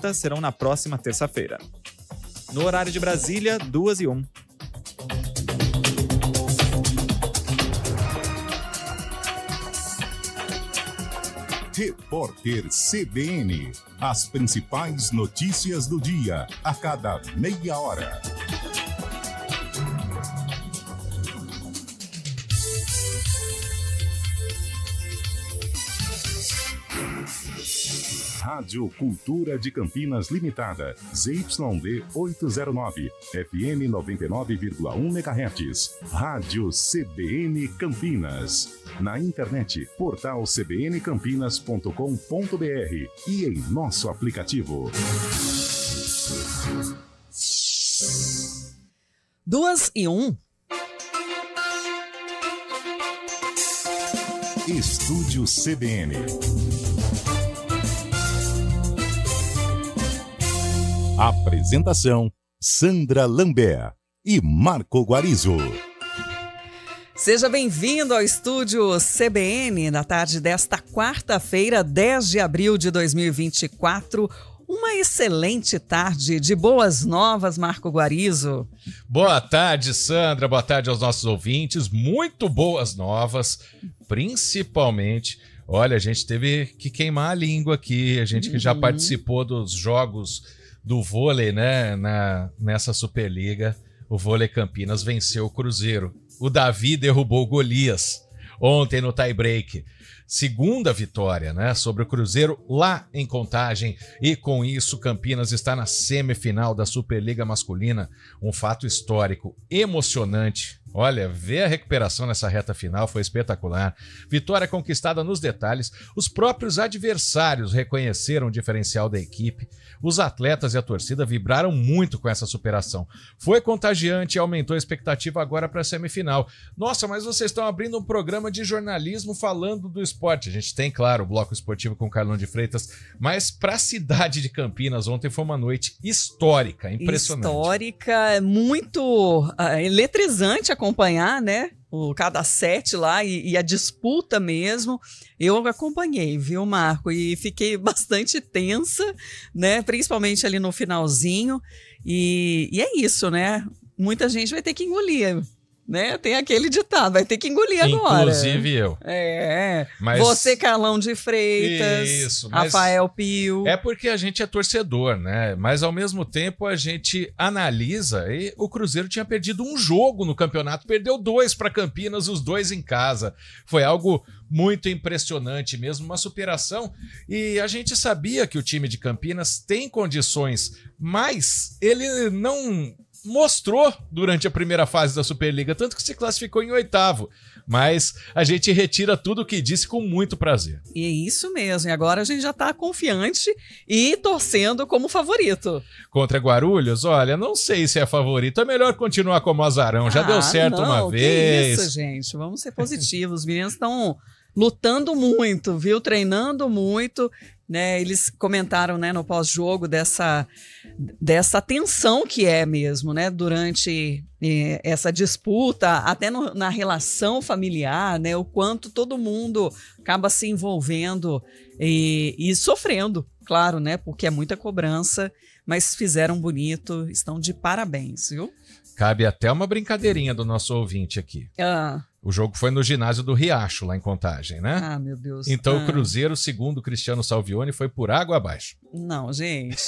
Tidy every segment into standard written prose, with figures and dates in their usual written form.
volta serão na próxima terça-feira. No horário de Brasília, 2h01. Repórter CBN. As principais notícias do dia, a cada meia hora. Rádio Cultura de Campinas Limitada, ZYD 809, FM 99,1 MHz. Rádio CBN Campinas. Na internet, portal cbncampinas.com.br e em nosso aplicativo. 2h01. Estúdio CBN. Apresentação: Sandra Lambert e Marco Guarizo. Seja bem-vindo ao Estúdio CBN na tarde desta quarta-feira, 10 de abril de 2024. Uma excelente tarde de boas novas, Marco Guarizo. Boa tarde, Sandra. Boa tarde aos nossos ouvintes. Muito boas novas, principalmente. Olha, a gente teve que queimar a língua aqui. A gente que já participou dos jogos do vôlei, né, nessa Superliga. O Vôlei Campinas venceu o Cruzeiro. O Davi derrubou o Golias ontem no tie-break. Segunda vitória, né, sobre o Cruzeiro lá em Contagem. E com isso, Campinas está na semifinal da Superliga Masculina. Um fato histórico, emocionante. Olha, ver a recuperação nessa reta final foi espetacular. Vitória conquistada nos detalhes. Os próprios adversários reconheceram o diferencial da equipe. Os atletas e a torcida vibraram muito com essa superação. Foi contagiante e aumentou a expectativa agora para a semifinal. Nossa, mas vocês estão abrindo um programa de jornalismo falando do esporte. A gente tem, claro, o Bloco Esportivo com Carlão de Freitas, mas para a cidade de Campinas ontem foi uma noite histórica, impressionante. Histórica, muito eletrizante acompanhar, né? Cada set lá e a disputa mesmo. Eu acompanhei, viu, Marco? E fiquei bastante tensa, né? Principalmente ali no finalzinho. E é isso, né? Muita gente vai ter que engolir, né? Tem aquele ditado, vai ter que engolir agora. Inclusive eu. Mas você, Carlão de Freitas, isso, mas Rafael Pio. É porque a gente é torcedor, né? Mas ao mesmo tempo a gente analisa e o Cruzeiro tinha perdido um jogo no campeonato, perdeu 2 para Campinas, os 2 em casa. Foi algo muito impressionante mesmo, uma superação. E a gente sabia que o time de Campinas tem condições, mas ele não mostrou durante a primeira fase da Superliga, tanto que se classificou em 8º. Mas a gente retira tudo o que disse com muito prazer. E é isso mesmo, e agora a gente já está confiante e torcendo como favorito. Contra Guarulhos, olha, não sei se é favorito, é melhor continuar como azarão, já deu certo uma vez. Que isso, gente, vamos ser positivos, os meninos estão lutando muito, viu, treinando muito, né? Eles comentaram, né, no pós-jogo dessa tensão que é mesmo, né, durante essa disputa, até na relação familiar, né, o quanto todo mundo acaba se envolvendo e sofrendo, claro, né, porque é muita cobrança, mas fizeram bonito, estão de parabéns, viu? Cabe até uma brincadeirinha do nosso ouvinte aqui. O jogo foi no ginásio do Riacho, lá em Contagem, né? Ah, meu Deus. Então o Cruzeiro, segundo Cristiano Salvioni, foi por água abaixo. Não, gente.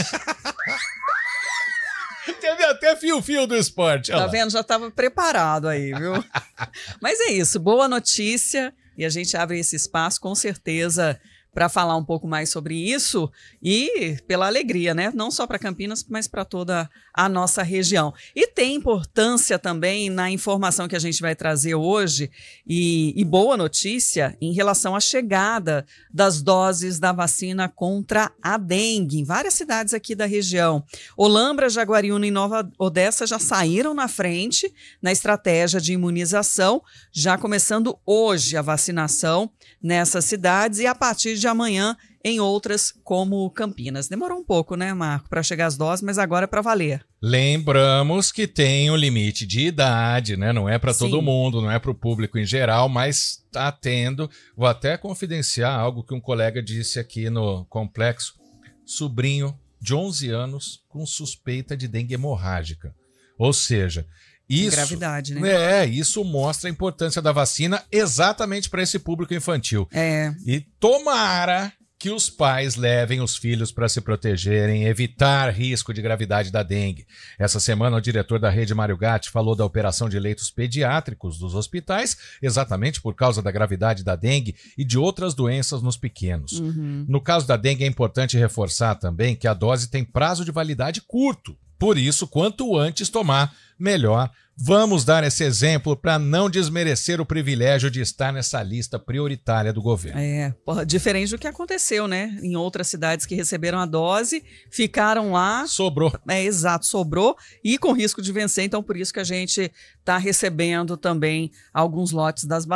Teve até fio-fio do esporte. Tá vendo? Já estava preparado aí, viu? Mas é isso, boa notícia. E a gente abre esse espaço, com certeza, para falar um pouco mais sobre isso e pela alegria, né? Não só para Campinas, mas para toda a nossa região. E tem importância também na informação que a gente vai trazer hoje e boa notícia em relação à chegada das doses da vacina contra a dengue em várias cidades aqui da região. Olambra, Jaguariúna e Nova Odessa já saíram na frente na estratégia de imunização, já começando hoje a vacinação nessas cidades e a partir de amanhã em outras como Campinas. Demorou um pouco, né, Marco, para chegar as doses, mas agora é para valer. Lembramos que tem um limite de idade, né? Não é para todo mundo, não é para o público em geral, mas está tendo. Vou até confidenciar algo que um colega disse aqui no Complexo. Sobrinho de 11 anos com suspeita de dengue hemorrágica. Ou seja, isso, gravidade, né? Isso mostra a importância da vacina exatamente para esse público infantil. E tomara que os pais levem os filhos para se protegerem, evitar risco de gravidade da dengue. Essa semana, o diretor da rede Mário Gatti falou da operação de leitos pediátricos dos hospitais, exatamente por causa da gravidade da dengue e de outras doenças nos pequenos. No caso da dengue, é importante reforçar também que a dose tem prazo de validade curto. Por isso, quanto antes tomar, melhor. Vamos dar esse exemplo para não desmerecer o privilégio de estar nessa lista prioritária do governo. Diferente do que aconteceu, né? Em outras cidades que receberam a dose, ficaram lá. Sobrou. Exato, sobrou e com risco de vencer. Então, por isso que a gente está recebendo também alguns lotes da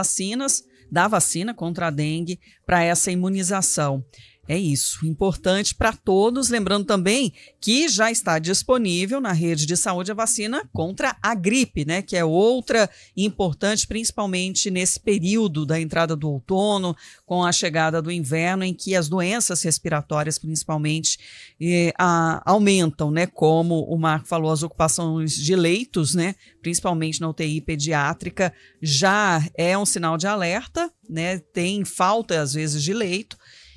vacina contra a dengue para essa imunização. É isso, importante para todos. Lembrando também que já está disponível na rede de saúde a vacina contra a gripe, né? Que é outra importante, principalmente nesse período da entrada do outono, com a chegada do inverno, em que as doenças respiratórias, principalmente, aumentam, né? Como o Marco falou, as ocupações de leitos, né? Principalmente na UTI pediátrica, já é um sinal de alerta, né? Tem falta, às vezes, de leito.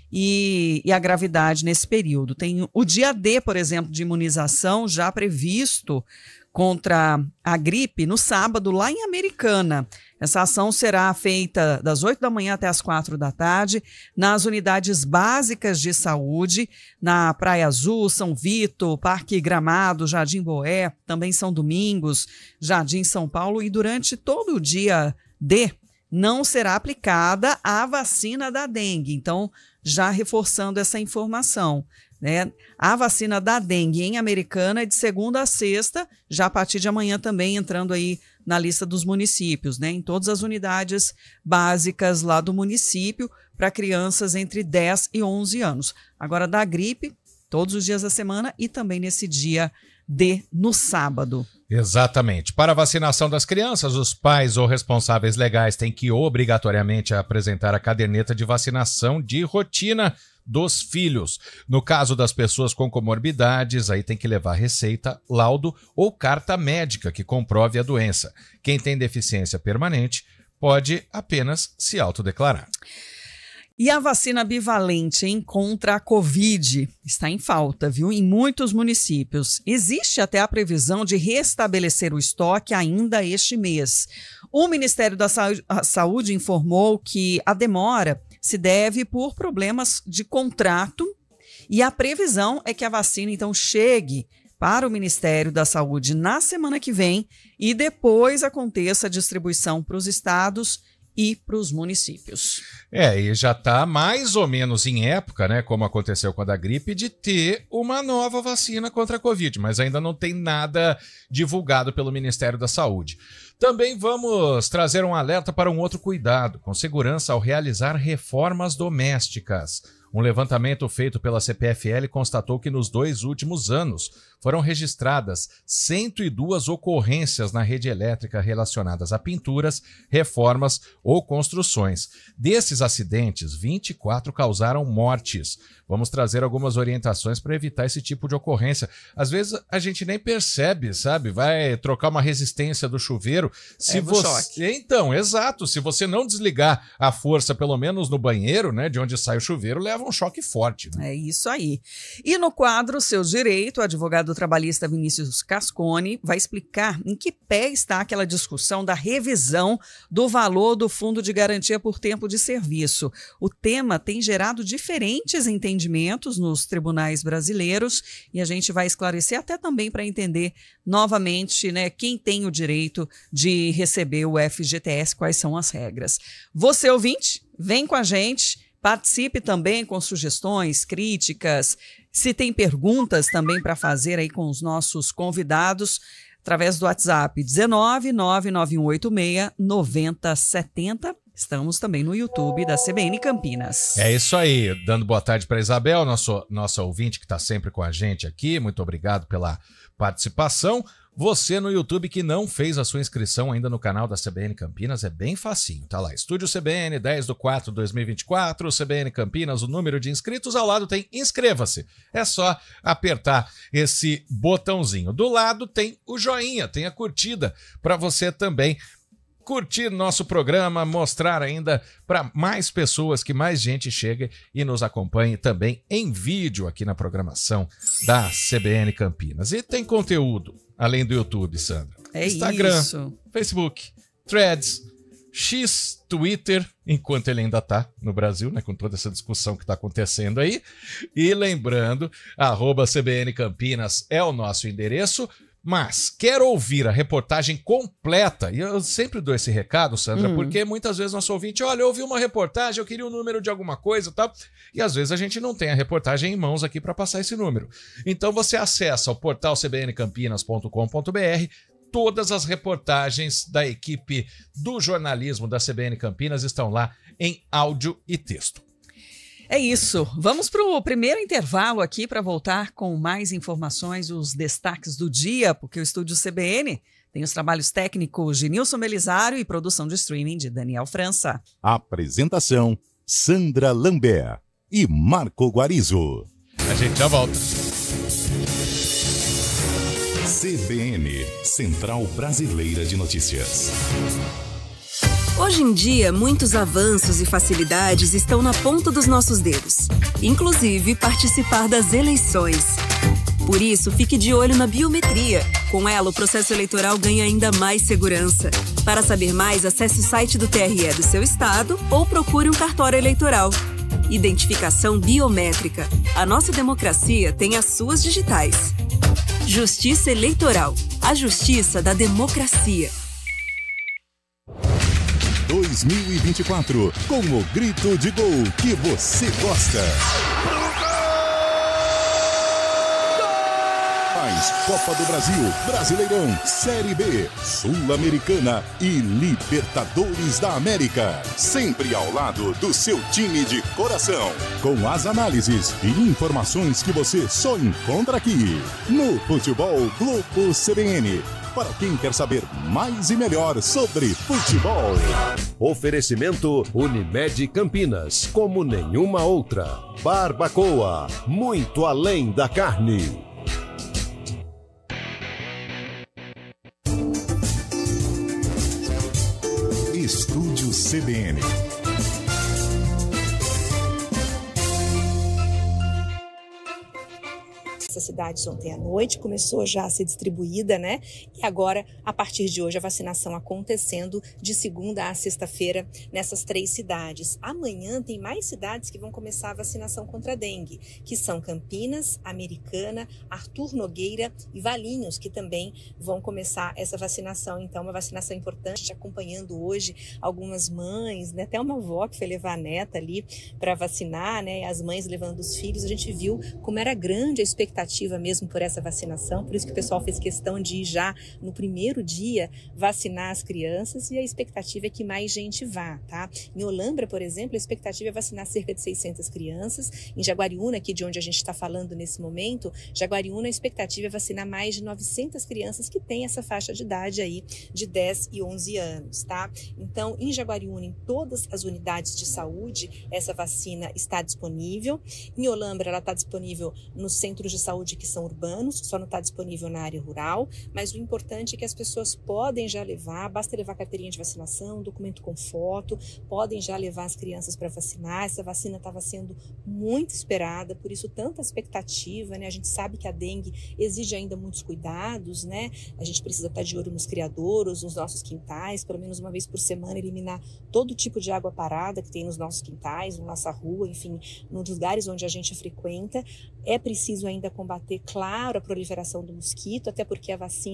E a gravidade nesse período. Tem o dia D, por exemplo, de imunização já previsto contra a gripe no sábado lá em Americana. Essa ação será feita das 8 da manhã até as 4 da tarde nas unidades básicas de saúde, na Praia Azul, São Vito, Parque Gramado, Jardim Boé, também São Domingos, Jardim São Paulo, e durante todo o dia D não será aplicada a vacina da dengue. Então, já reforçando essa informação, né? A vacina da dengue em Americana é de segunda a sexta, já a partir de amanhã também entrando aí na lista dos municípios, né? Em todas as unidades básicas lá do município para crianças entre 10 e 11 anos. Agora, da gripe, todos os dias da semana e também nesse dia D, no sábado. Exatamente. Para a vacinação das crianças, os pais ou responsáveis legais têm que obrigatoriamente apresentar a caderneta de vacinação de rotina dos filhos. No caso das pessoas com comorbidades, aí tem que levar receita, laudo ou carta médica que comprove a doença. Quem tem deficiência permanente pode apenas se autodeclarar. E a vacina bivalente contra a Covid está em falta, viu? Em muitos municípios. Existe até a previsão de restabelecer o estoque ainda este mês. O Ministério da Saúde informou que a demora se deve por problemas de contrato e a previsão é que a vacina, então, chegue para o Ministério da Saúde na semana que vem e depois aconteça a distribuição para os estados e para os municípios. E já está mais ou menos em época, né, como aconteceu com a da gripe, de ter uma nova vacina contra a Covid, mas ainda não tem nada divulgado pelo Ministério da Saúde. Também vamos trazer um alerta para um outro cuidado, com segurança ao realizar reformas domésticas. Um levantamento feito pela CPFL constatou que nos 2 últimos anos foram registradas 102 ocorrências na rede elétrica relacionadas a pinturas, reformas ou construções. Desses acidentes, 24 causaram mortes. Vamos trazer algumas orientações para evitar esse tipo de ocorrência. Às vezes a gente nem percebe, sabe? Vai trocar uma resistência do chuveiro. Choque. Então, exato. Se você não desligar a força, pelo menos no banheiro, né, de onde sai o chuveiro, leva um choque forte. Né? É isso aí. E no quadro Seus Direitos, o advogado trabalhista Vinícius Cascone vai explicar em que pé está aquela discussão da revisão do valor do Fundo de Garantia por Tempo de Serviço. O tema tem gerado diferentes entendimentos nos tribunais brasileiros e a gente vai esclarecer até também para entender novamente, né, quem tem o direito de receber o FGTS, quais são as regras. Você, ouvinte, vem com a gente. Participe também com sugestões, críticas, se tem perguntas também para fazer aí com os nossos convidados, através do WhatsApp 19 99186 9070 Estamos também no YouTube da CBN Campinas. É isso aí, dando boa tarde para Isabel, nossa ouvinte que está sempre com a gente aqui. Muito obrigado pela participação. Você no YouTube que não fez a sua inscrição ainda no canal da CBN Campinas, é bem facinho, tá lá. Estúdio CBN, 10/4/2024, CBN Campinas, o número de inscritos, ao lado tem inscreva-se. É só apertar esse botãozinho. Do lado tem o joinha, tem a curtida, para você também curtir nosso programa, mostrar ainda para mais pessoas, que mais gente chegue e nos acompanhe também em vídeo aqui na programação da CBN Campinas. E tem conteúdo, além do YouTube, Sandra. É Instagram, isso. Facebook, Threads, X, Twitter, enquanto ele ainda está no Brasil, né, com toda essa discussão que está acontecendo aí. E lembrando, @CBN Campinas é o nosso endereço. Mas quer ouvir a reportagem completa, e eu sempre dou esse recado, Sandra, porque muitas vezes nosso ouvinte, olha, eu ouvi uma reportagem, eu queria o número de alguma coisa e tal, e às vezes a gente não tem a reportagem em mãos aqui para passar esse número. Então você acessa o portal cbncampinas.com.br, todas as reportagens da equipe do jornalismo da CBN Campinas estão lá em áudio e texto. É isso. Vamos para o primeiro intervalo aqui para voltar com mais informações, os destaques do dia, porque o Estúdio CBN tem os trabalhos técnicos de Nilson Belisário e produção de streaming de Daniel França. Apresentação: Sandra Lambert e Marco Guarizo. A gente já volta. CBN, Central Brasileira de Notícias. Hoje em dia, muitos avanços e facilidades estão na ponta dos nossos dedos, inclusive participar das eleições. Por isso, fique de olho na biometria. Com ela, o processo eleitoral ganha ainda mais segurança. Para saber mais, acesse o site do TRE do seu estado ou procure um cartório eleitoral. Identificação biométrica. A nossa democracia tem as suas digitais. Justiça Eleitoral. A justiça da democracia. 2024, com o grito de gol que você gosta. Mais Copa do Brasil, Brasileirão, Série B, Sul-Americana e Libertadores da América. Sempre ao lado do seu time de coração. Com as análises e informações que você só encontra aqui. No Futebol Globo CBN. Para quem quer saber mais e melhor sobre futebol. Oferecimento Unimed Campinas, como nenhuma outra. Barbacoa, muito além da carne. Estúdio CBN. Essas cidades ontem à noite, começou já a ser distribuída, né? E agora, a partir de hoje, a vacinação acontecendo de segunda a sexta-feira nessas 3 cidades. Amanhã tem mais cidades que vão começar a vacinação contra a dengue, que são Campinas, Americana, Arthur Nogueira e Valinhos, que também vão começar essa vacinação. Então, uma vacinação importante, acompanhando hoje algumas mães, né? Até uma avó que foi levar a neta ali para vacinar, né? As mães levando os filhos, a gente viu como era grande a expectativa mesmo por essa vacinação, por isso que o pessoal fez questão de ir já no primeiro dia vacinar as crianças, e a expectativa é que mais gente vá, tá? Em Olambra, por exemplo, a expectativa é vacinar cerca de 600 crianças. Em Jaguariúna, aqui de onde a gente está falando nesse momento, Jaguariúna, a expectativa é vacinar mais de 900 crianças que têm essa faixa de idade aí de 10 e 11 anos, tá? Então, em Jaguariúna, em todas as unidades de saúde, essa vacina está disponível. Em Olambra, ela está disponível nos centros de saúde que são urbanos, só não está disponível na área rural, mas o importante é que as pessoas podem já levar, basta levar carteirinha de vacinação, documento com foto, podem já levar as crianças para vacinar. Essa vacina estava sendo muito esperada, por isso tanta expectativa, né? A gente sabe que a dengue exige ainda muitos cuidados, né? A gente precisa estar de olho nos criadouros, nos nossos quintais, pelo menos uma vez por semana eliminar todo tipo de água parada que tem nos nossos quintais, na nossa rua, enfim, nos lugares onde a gente frequenta. É preciso ainda combater, claro, a proliferação do mosquito, até porque a vacina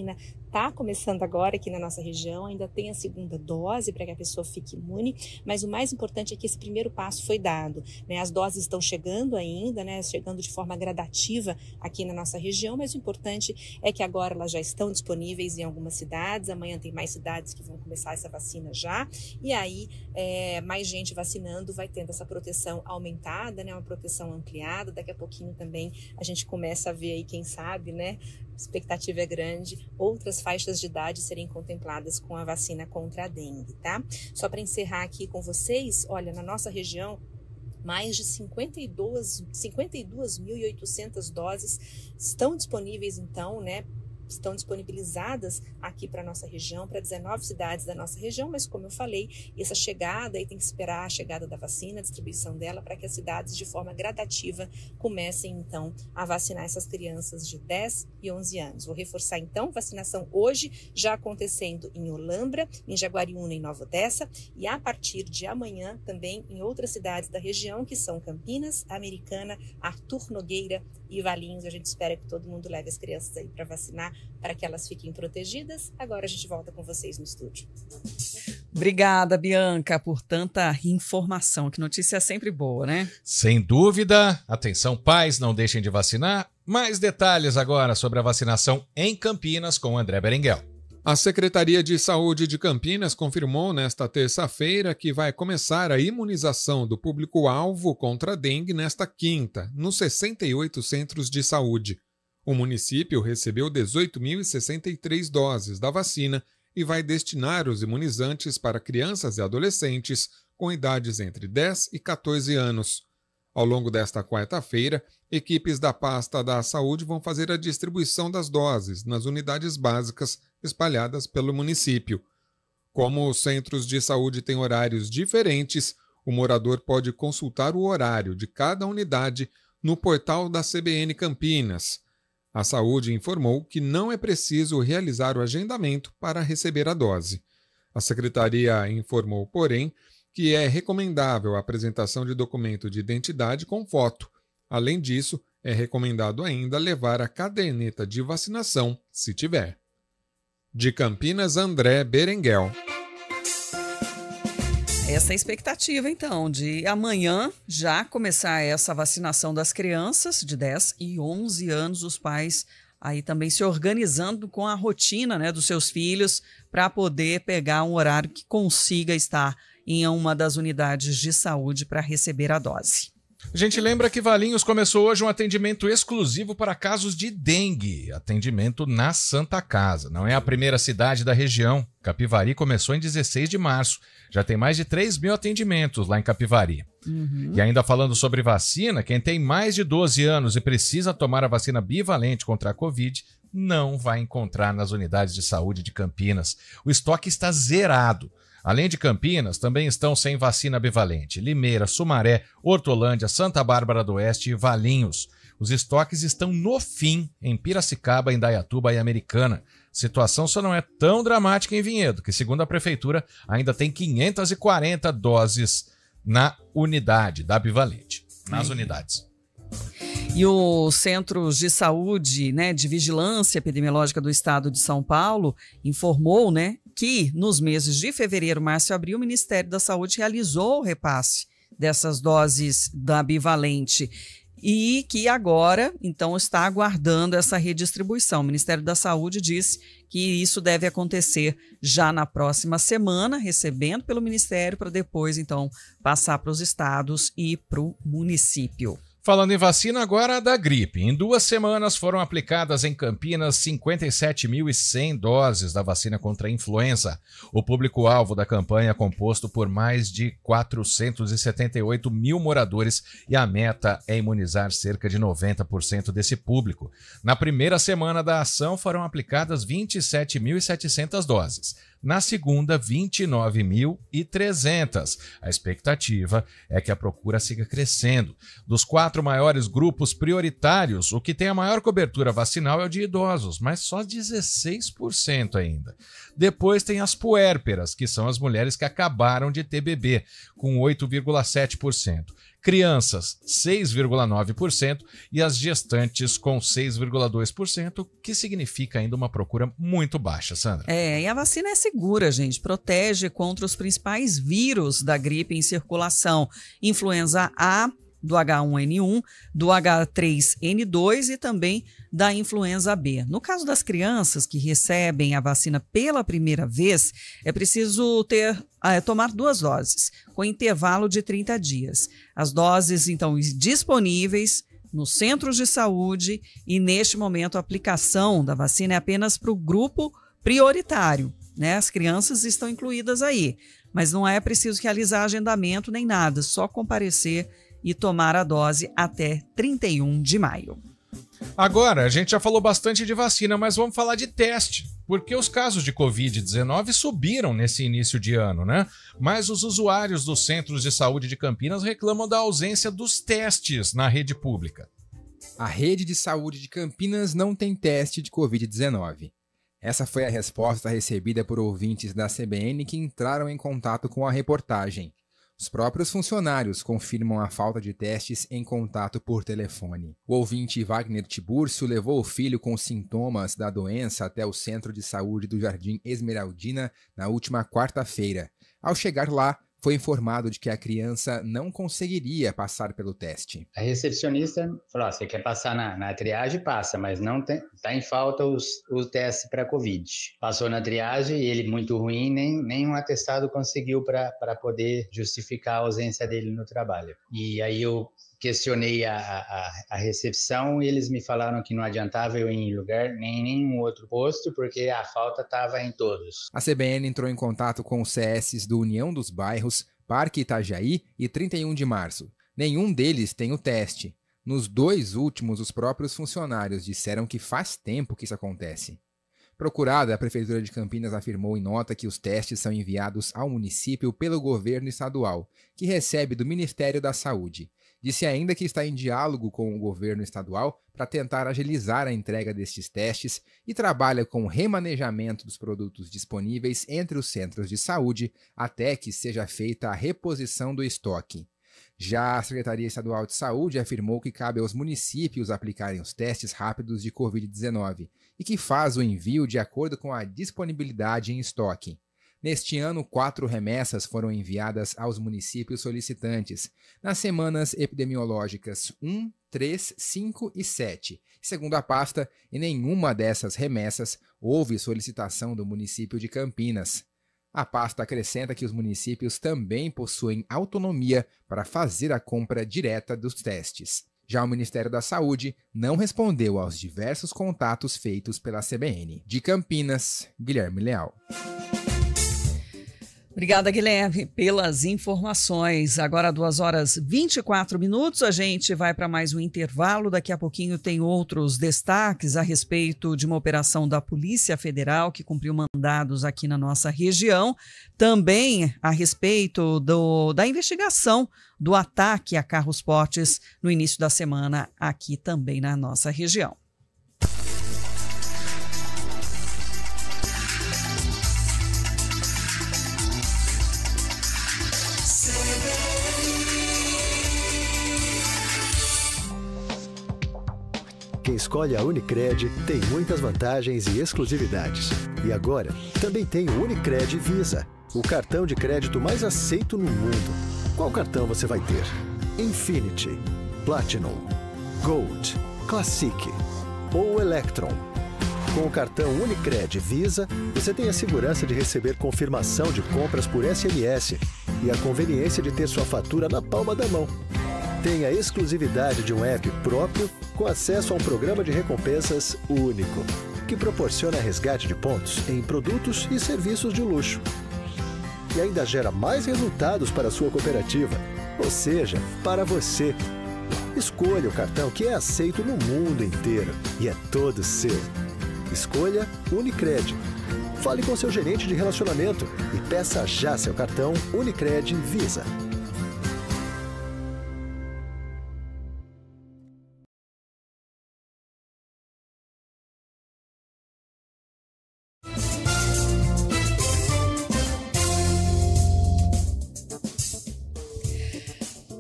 está começando agora aqui na nossa região, ainda tem a segunda dose para que a pessoa fique imune, mas o mais importante é que esse primeiro passo foi dado, né? As doses estão chegando ainda, né? Chegando de forma gradativa aqui na nossa região, mas o importante é que agora elas já estão disponíveis em algumas cidades, amanhã tem mais cidades que vão começar essa vacina já, e aí mais gente vacinando vai tendo essa proteção aumentada, né? Uma proteção ampliada, daqui a pouquinho também a gente começa a ver aí, quem sabe, né? A expectativa é grande, outras faixas de idade serem contempladas com a vacina contra a dengue, tá? Só para encerrar aqui com vocês, olha, na nossa região, mais de 52.800 doses estão disponíveis, então, né? Estão disponibilizadas aqui para a nossa região, para 19 cidades da nossa região, mas como eu falei, essa chegada aí tem que esperar a chegada da vacina, a distribuição dela, para que as cidades de forma gradativa comecem então a vacinar essas crianças de 10 e 11 anos. Vou reforçar então, vacinação hoje já acontecendo em Olambra, em Jaguariúna, em Nova Odessa, e a partir de amanhã também em outras cidades da região, que são Campinas, Americana, Arthur Nogueira e Valinhos. A gente espera que todo mundo leve as crianças aí para vacinar, para que elas fiquem protegidas. Agora a gente volta com vocês no estúdio. Obrigada, Bianca, por tanta informação. Que notícia sempre boa, né? Sem dúvida. Atenção, pais, não deixem de vacinar. Mais detalhes agora sobre a vacinação em Campinas com André Berenguel. A Secretaria de Saúde de Campinas confirmou nesta terça-feira que vai começar a imunização do público-alvo contra a dengue nesta quinta, nos 68 centros de saúde. O município recebeu 18.063 doses da vacina e vai destinar os imunizantes para crianças e adolescentes com idades entre 10 e 14 anos. Ao longo desta quarta-feira, equipes da pasta da saúde vão fazer a distribuição das doses nas unidades básicas espalhadas pelo município. Como os centros de saúde têm horários diferentes, o morador pode consultar o horário de cada unidade no portal da CBN Campinas. A saúde informou que não é preciso realizar o agendamento para receber a dose. A secretaria informou, porém, que é recomendável a apresentação de documento de identidade com foto. Além disso, é recomendado ainda levar a caderneta de vacinação, se tiver. De Campinas, André Berenguel. Essa é a expectativa, então, de amanhã já começar essa vacinação das crianças de 10 e 11 anos, os pais aí também se organizando com a rotina, né, dos seus filhos para poder pegar um horário que consiga estar em uma das unidades de saúde para receber a dose. A gente lembra que Valinhos começou hoje um atendimento exclusivo para casos de dengue, atendimento na Santa Casa. Não é a primeira cidade da região. Capivari começou em 16 de março. Já tem mais de 3.000 atendimentos lá em Capivari. E ainda falando sobre vacina, quem tem mais de 12 anos e precisa tomar a vacina bivalente contra a Covid, não vai encontrar nas unidades de saúde de Campinas. O estoque está zerado. Além de Campinas, também estão sem vacina bivalente Limeira, Sumaré, Hortolândia, Santa Bárbara do Oeste e Valinhos. Os estoques estão no fim em Piracicaba, Indaiatuba e Americana. Situação só não é tão dramática em Vinhedo, que segundo a prefeitura ainda tem 540 doses na unidade da bivalente, nas unidades. E os Centros de Saúde, né, de Vigilância Epidemiológica do Estado de São Paulo informou, né, que nos meses de fevereiro, março e abril, o Ministério da Saúde realizou o repasse dessas doses da bivalente e que agora, então, está aguardando essa redistribuição. O Ministério da Saúde disse que isso deve acontecer já na próxima semana, recebendo pelo Ministério para depois, então, passar para os estados e para o município. Falando em vacina, agora da gripe. Em 2 semanas foram aplicadas em Campinas 57.100 doses da vacina contra a influenza. O público-alvo da campanha é composto por mais de 478 mil moradores e a meta é imunizar cerca de 90% desse público. Na primeira semana da ação foram aplicadas 27.700 doses. Na segunda, 29.300. A expectativa é que a procura siga crescendo. Dos 4 maiores grupos prioritários, o que tem a maior cobertura vacinal é o de idosos, mas só 16% ainda. Depois tem as puérperas, que são as mulheres que acabaram de ter bebê, com 8,7%. crianças 6,9% e as gestantes com 6,2%, que significa ainda uma procura muito baixa, Sandra. E a vacina é segura, gente, protege contra os principais vírus da gripe em circulação, influenza A, do H1N1, do H3N2 e também da influenza B. No caso das crianças que recebem a vacina pela primeira vez, é preciso tomar 2 doses, com intervalo de 30 dias. As doses, então, disponíveis nos centros de saúde e, neste momento, a aplicação da vacina é apenas para o grupo prioritário, né? As crianças estão incluídas aí, mas não é preciso realizar agendamento nem nada, só comparecer e tomar a dose até 31 de maio. Agora, a gente já falou bastante de vacina, mas vamos falar de teste, porque os casos de Covid-19 subiram nesse início de ano, né? Mas os usuários dos centros de saúde de Campinas reclamam da ausência dos testes na rede pública. A rede de saúde de Campinas não tem teste de Covid-19. Essa foi a resposta recebida por ouvintes da CBN que entraram em contato com a reportagem. Os próprios funcionários confirmam a falta de testes em contato por telefone. O ouvinte Wagner Tiburcio levou o filho com sintomas da doença até o Centro de Saúde do Jardim Esmeraldina na última quarta-feira. Ao chegar lá, foi informado de que a criança não conseguiria passar pelo teste. A recepcionista falou, você quer passar na triagem? Passa, mas não está em falta os testes para Covid. Passou na triagem e ele muito ruim, nem um atestado conseguiu para poder justificar a ausência dele no trabalho. E aí eu questionei a recepção e eles me falaram que não adiantava eu ir em lugar, nem em nenhum outro posto, porque a falta estava em todos. A CBN entrou em contato com os CSs do União dos Bairros, Parque Itajaí e 31 de Março. Nenhum deles tem o teste. Nos 2 últimos, os próprios funcionários disseram que faz tempo que isso acontece. Procurada, a Prefeitura de Campinas afirmou em nota que os testes são enviados ao município pelo governo estadual, que recebe do Ministério da Saúde. Disse ainda que está em diálogo com o governo estadual para tentar agilizar a entrega destes testes e trabalha com o remanejamento dos produtos disponíveis entre os centros de saúde até que seja feita a reposição do estoque. Já a Secretaria Estadual de Saúde afirmou que cabe aos municípios aplicarem os testes rápidos de Covid-19 e que faz o envio de acordo com a disponibilidade em estoque. Neste ano, 4 remessas foram enviadas aos municípios solicitantes, nas semanas epidemiológicas 1, 3, 5 e 7. Segundo a pasta, em nenhuma dessas remessas houve solicitação do município de Campinas. A pasta acrescenta que os municípios também possuem autonomia para fazer a compra direta dos testes. Já o Ministério da Saúde não respondeu aos diversos contatos feitos pela CBN. De Campinas, Guilherme Leal. Obrigada, Guilherme, pelas informações. Agora, 2h24, a gente vai para mais um intervalo. Daqui a pouquinho tem outros destaques a respeito de uma operação da Polícia Federal que cumpriu mandados aqui na nossa região. Também a respeito da investigação do ataque a carros-potes no início da semana aqui também na nossa região. Quem escolhe a Unicred tem muitas vantagens e exclusividades. E agora, também tem o Unicred Visa, o cartão de crédito mais aceito no mundo. Qual cartão você vai ter? Infinity, Platinum, Gold, Classic ou Electron? Com o cartão Unicred Visa, você tem a segurança de receber confirmação de compras por SMS e a conveniência de ter sua fatura na palma da mão. Tem a exclusividade de um app próprio com acesso a um programa de recompensas único, que proporciona resgate de pontos em produtos e serviços de luxo. E ainda gera mais resultados para a sua cooperativa, ou seja, para você. Escolha o cartão que é aceito no mundo inteiro e é todo seu. Escolha Unicred. Fale com seu gerente de relacionamento e peça já seu cartão Unicred Visa.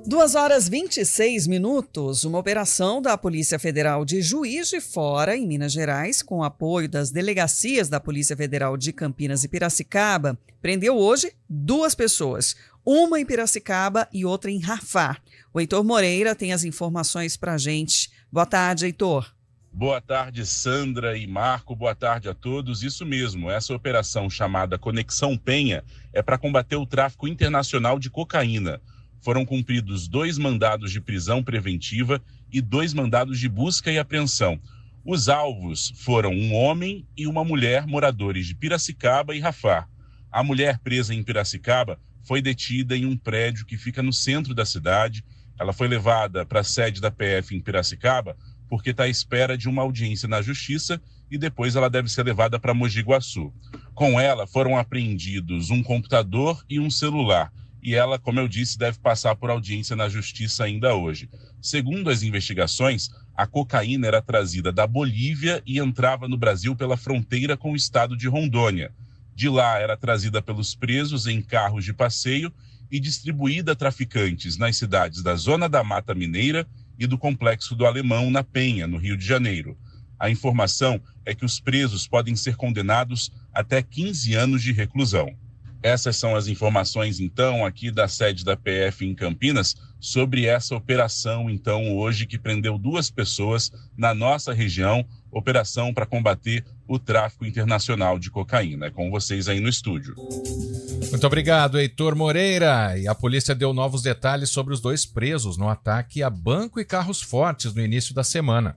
2h26. Uma operação da Polícia Federal de Juiz de Fora, em Minas Gerais, com apoio das delegacias da Polícia Federal de Campinas e Piracicaba, prendeu hoje 2 pessoas, uma em Piracicaba e outra em Rafah. O Heitor Moreira tem as informações para a gente. Boa tarde, Heitor. Boa tarde, Sandra e Marco. Boa tarde a todos. Isso mesmo, essa operação chamada Conexão Penha é para combater o tráfico internacional de cocaína. Foram cumpridos 2 mandados de prisão preventiva e 2 mandados de busca e apreensão. Os alvos foram um homem e uma mulher moradores de Piracicaba e Rafah. A mulher presa em Piracicaba foi detida em um prédio que fica no centro da cidade. Ela foi levada para a sede da PF em Piracicaba porque está à espera de uma audiência na Justiça e depois ela deve ser levada para Mogi Guaçu. Com ela foram apreendidos um computador e um celular. E ela, como eu disse, deve passar por audiência na Justiça ainda hoje. Segundo as investigações, a cocaína era trazida da Bolívia e entrava no Brasil pela fronteira com o estado de Rondônia. De lá era trazida pelos presos em carros de passeio e distribuída a traficantes nas cidades da Zona da Mata Mineira e do Complexo do Alemão, na Penha, no Rio de Janeiro. A informação é que os presos podem ser condenados até 15 anos de reclusão. Essas são as informações, então, aqui da sede da PF em Campinas, sobre essa operação, então, hoje, que prendeu 2 pessoas na nossa região, operação para combater o tráfico internacional de cocaína. É com vocês aí no estúdio. Muito obrigado, Heitor Moreira. E a polícia deu novos detalhes sobre os 2 presos no ataque a banco e carros fortes no início da semana.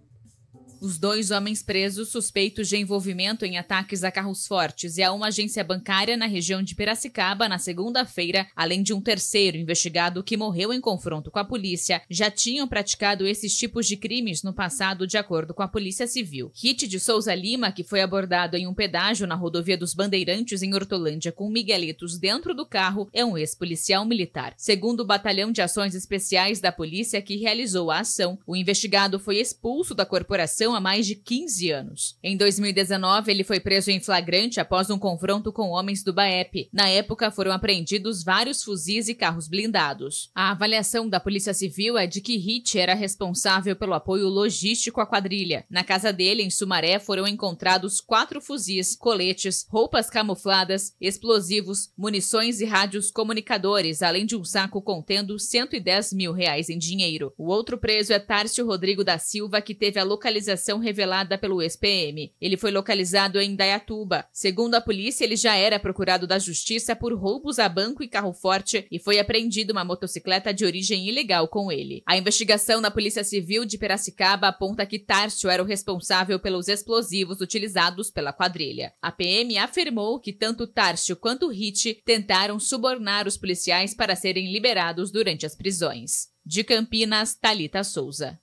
Os 2 homens presos suspeitos de envolvimento em ataques a carros fortes e a uma agência bancária na região de Piracicaba na segunda-feira, além de um terceiro investigado que morreu em confronto com a polícia, já tinham praticado esses tipos de crimes no passado, de acordo com a Polícia Civil. Rit de Souza Lima, que foi abordado em um pedágio na rodovia dos Bandeirantes, em Hortolândia, com miguelitos dentro do carro, é um ex-policial militar. Segundo o Batalhão de Ações Especiais da polícia que realizou a ação, o investigado foi expulso da corporação há mais de 15 anos. Em 2019, ele foi preso em flagrante após um confronto com homens do BAEP. Na época, foram apreendidos vários fuzis e carros blindados. A avaliação da Polícia Civil é de que Rit era responsável pelo apoio logístico à quadrilha. Na casa dele, em Sumaré, foram encontrados 4 fuzis, coletes, roupas camufladas, explosivos, munições e rádios comunicadores, além de um saco contendo R$110 mil em dinheiro. O outro preso é Tárcio Rodrigo da Silva, que teve a localização revelada pelo ex-PM. Ele foi localizado em Indaiatuba. Segundo a polícia, ele já era procurado da justiça por roubos a banco e carro forte e foi apreendida uma motocicleta de origem ilegal com ele. A investigação na Polícia Civil de Piracicaba aponta que Tárcio era o responsável pelos explosivos utilizados pela quadrilha. A PM afirmou que tanto Tárcio quanto Rit tentaram subornar os policiais para serem liberados durante as prisões. De Campinas, Thalita Souza.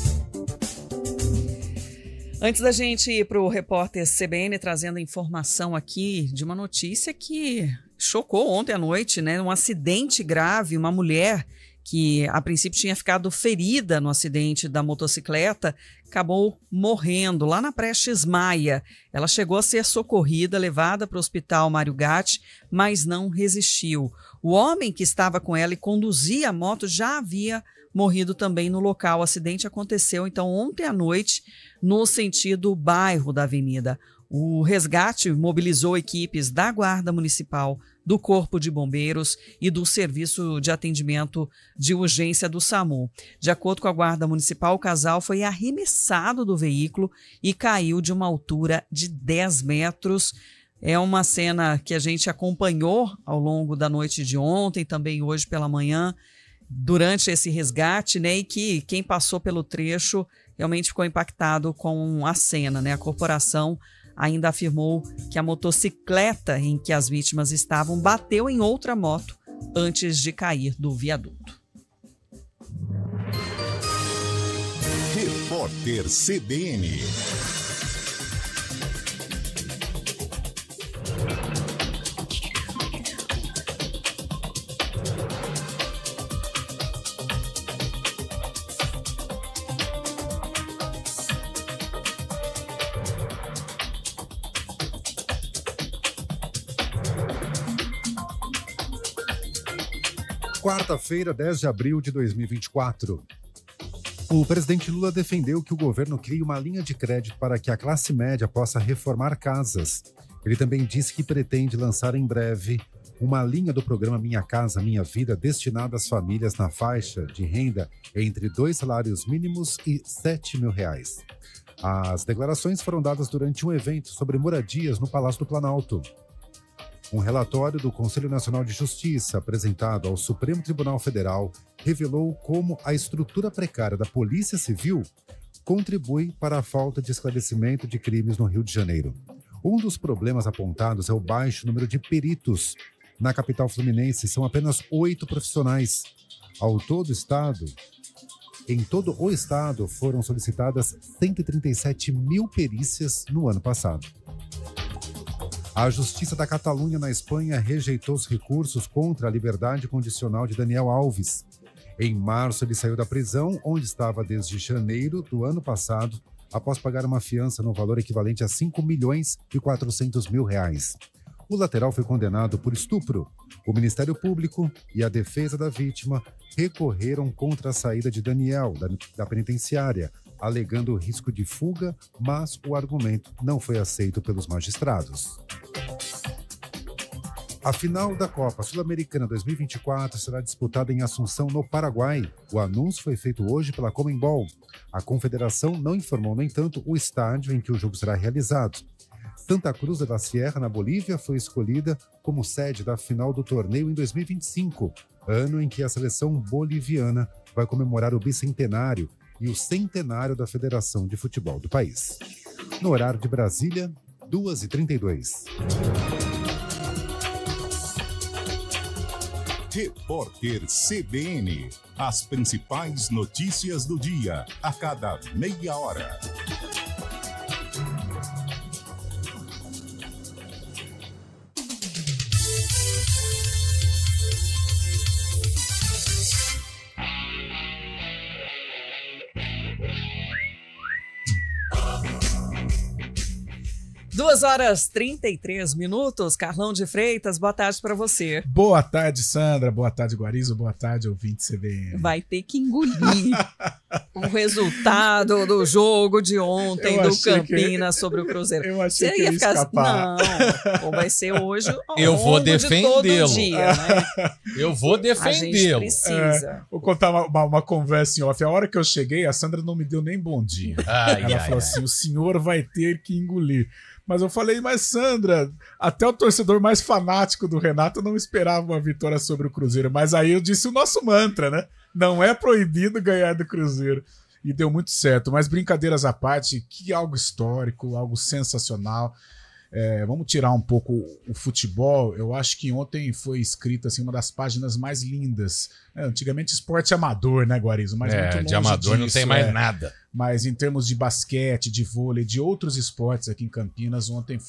Antes da gente ir para o repórter CBN trazendo informação aqui de uma notícia que chocou ontem à noite, né? Um acidente grave, uma mulher que a princípio tinha ficado ferida no acidente da motocicleta, acabou morrendo lá na Prestes Maia. Ela chegou a ser socorrida, levada para o hospital Mário Gatti, mas não resistiu. O homem que estava com ela e conduzia a moto já havia morrido também no local. O acidente aconteceu, então, ontem à noite, no sentido bairro da avenida. O resgate mobilizou equipes da Guarda Municipal, do Corpo de Bombeiros e do Serviço de Atendimento de Urgência do SAMU. De acordo com a Guarda Municipal, o casal foi arremessado do veículo e caiu de uma altura de 10 metros. É uma cena que a gente acompanhou ao longo da noite de ontem, também hoje pela manhã, durante esse resgate, né? E que quem passou pelo trecho realmente ficou impactado com a cena, né? A corporação ainda afirmou que a motocicleta em que as vítimas estavam bateu em outra moto antes de cair do viaduto. Repórter CBN. Quarta-feira, 10 de abril de 2024. O presidente Lula defendeu que o governo crie uma linha de crédito para que a classe média possa reformar casas. Ele também disse que pretende lançar em breve uma linha do programa Minha Casa, Minha Vida, destinada às famílias na faixa de renda entre 2 salários mínimos e R$7 mil. As declarações foram dadas durante um evento sobre moradias no Palácio do Planalto. Um relatório do Conselho Nacional de Justiça, apresentado ao Supremo Tribunal Federal, revelou como a estrutura precária da Polícia Civil contribui para a falta de esclarecimento de crimes no Rio de Janeiro. Um dos problemas apontados é o baixo número de peritos. Na capital fluminense, são apenas 8 profissionais. Em todo o estado, foram solicitadas 137 mil perícias no ano passado. A Justiça da Catalunha, na Espanha, rejeitou os recursos contra a liberdade condicional de Daniel Alves. Em março, ele saiu da prisão, onde estava desde janeiro do ano passado, após pagar uma fiança no valor equivalente a R$5.400.000. O lateral foi condenado por estupro. O Ministério Público e a defesa da vítima recorreram contra a saída de Daniel da penitenciária, alegando o risco de fuga, mas o argumento não foi aceito pelos magistrados. A final da Copa Sul-Americana 2024 será disputada em Assunção, no Paraguai. O anúncio foi feito hoje pela Conmebol. A confederação não informou, no entanto, o estádio em que o jogo será realizado. Santa Cruz de la Sierra, na Bolívia, foi escolhida como sede da final do torneio em 2025, ano em que a seleção boliviana vai comemorar o bicentenário e o centenário da Federação de Futebol do país. No horário de Brasília, 2h32. Repórter CBN. As principais notícias do dia, a cada meia hora. Duas horas 33 minutos. Carlão de Freitas, boa tarde para você. Boa tarde, Sandra. Boa tarde, Guarizo. Boa tarde, ouvinte CBN. Vai ter que engolir o resultado do jogo de ontem do Campinas sobre o Cruzeiro. Eu achei que ia ficar... Não, ou vai ser hoje eu vou defendê-lo. Né? Eu vou defendê-lo. A gente precisa. Vou contar uma conversa em off. A hora que eu cheguei, a Sandra não me deu nem bom dia. Ela falou assim, o senhor vai ter que engolir. Mas eu falei, mas Sandra, até o torcedor mais fanático do Renato não esperava uma vitória sobre o Cruzeiro. Mas aí eu disse o nosso mantra, né? Não é proibido ganhar do Cruzeiro. E deu muito certo. Mas brincadeiras à parte, que algo histórico, algo sensacional. Vamos tirar um pouco o futebol. Eu acho que ontem foi escrita assim, uma das páginas mais lindas. Antigamente esporte amador, né, Guarizo? Mas muito longe de amador disso, não tem mais nada. Mas em termos de basquete, de vôlei, de outros esportes aqui em Campinas, ontem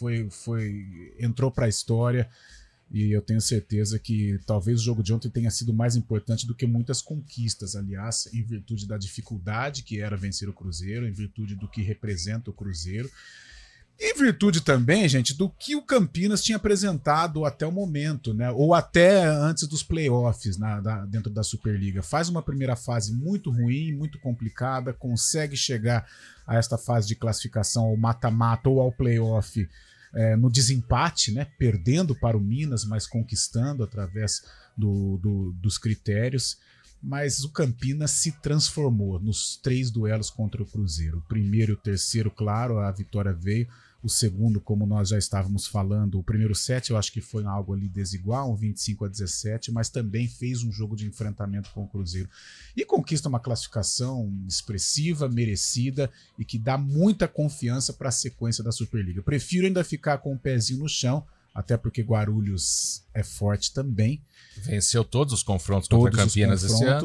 entrou para a história. E eu tenho certeza que talvez o jogo de ontem tenha sido mais importante do que muitas conquistas, aliás, em virtude da dificuldade que era vencer o Cruzeiro, em virtude do que representa o Cruzeiro. Em virtude também, gente, do que o Campinas tinha apresentado até o momento, né? Ou até antes dos playoffs dentro da Superliga. Faz uma primeira fase muito ruim, muito complicada, consegue chegar a esta fase de classificação ao mata-mata ou ao playoff no desempate, né? Perdendo para o Minas, mas conquistando através dos critérios. Mas o Campinas se transformou nos 3 duelos contra o Cruzeiro. O primeiro e o terceiro, claro, a vitória veio. O segundo, como nós já estávamos falando, o primeiro set eu acho que foi algo ali desigual, um 25-17, mas também fez um jogo de enfrentamento com o Cruzeiro. E conquista uma classificação expressiva, merecida e que dá muita confiança para a sequência da Superliga. Prefiro ainda ficar com o pezinho no chão, até porque Guarulhos é forte também. Venceu todos os confrontos contra Campinas esse ano.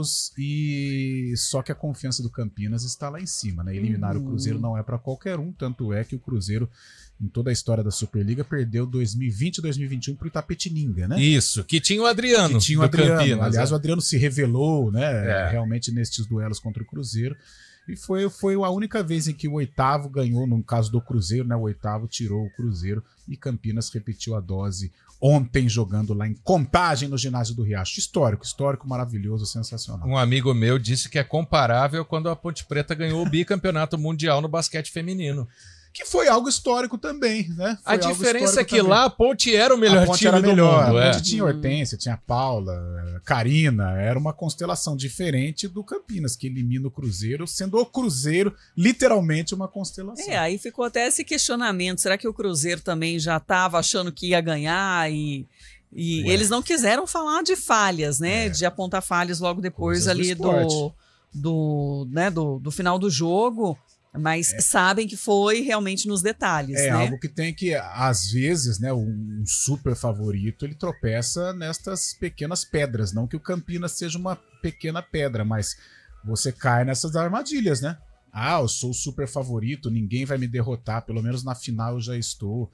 E só que a confiança do Campinas está lá em cima, né? Eliminar o Cruzeiro não é para qualquer um, tanto é que o Cruzeiro, em toda a história da Superliga, perdeu 2020 e 2021 para o Itapetininga, né? Isso, que tinha o Adriano. Campinas, aliás, o Adriano se revelou, né? Realmente nestes duelos contra o Cruzeiro. E foi a única vez em que o oitavo ganhou, no caso do Cruzeiro, né? O oitavo tirou o Cruzeiro e Campinas repetiu a dose ontem jogando lá em Contagem, no ginásio do Riacho. Histórico, maravilhoso, sensacional. Um amigo meu disse que é comparável quando a Ponte Preta ganhou o bicampeonato mundial no basquete feminino. Que foi algo histórico também, né? A diferença é que lá a Ponte era o melhor time do mundo. A Ponte tinha Hortência, tinha Paula, Karina, era uma constelação diferente do Campinas, que elimina o Cruzeiro, sendo o Cruzeiro literalmente uma constelação. Aí ficou até esse questionamento, será que o Cruzeiro também já estava achando que ia ganhar e eles não quiseram falar de falhas, né? De apontar falhas logo depois ali do final do jogo. Mas sabem que foi realmente nos detalhes, né? Algo que tem que, às vezes, né, um super favorito, ele tropeça nestas pequenas pedras. Não que o Campinas seja uma pequena pedra, mas você cai nessas armadilhas, né? Eu sou o super favorito, ninguém vai me derrotar, pelo menos na final eu já estou.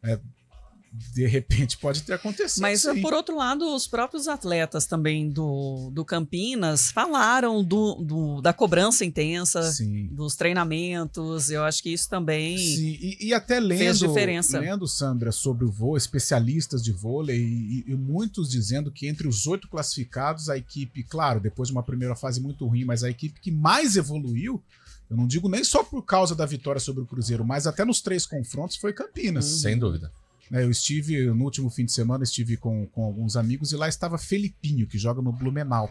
De repente pode ter acontecido. Mas, sim. Por outro lado, os próprios atletas também do Campinas falaram da cobrança intensa, sim, dos treinamentos. Eu acho que isso também e até fez diferença. Lendo, Sandra, sobre o vôlei, especialistas de vôlei, e muitos dizendo que entre os 8 classificados, a equipe, claro, depois de uma primeira fase muito ruim, mas a equipe que mais evoluiu, eu não digo nem só por causa da vitória sobre o Cruzeiro, mas até nos 3 confrontos, foi Campinas. Sem dúvida. Eu estive, no último fim de semana, com alguns amigos e lá estava Felipinho, que joga no Blumenau.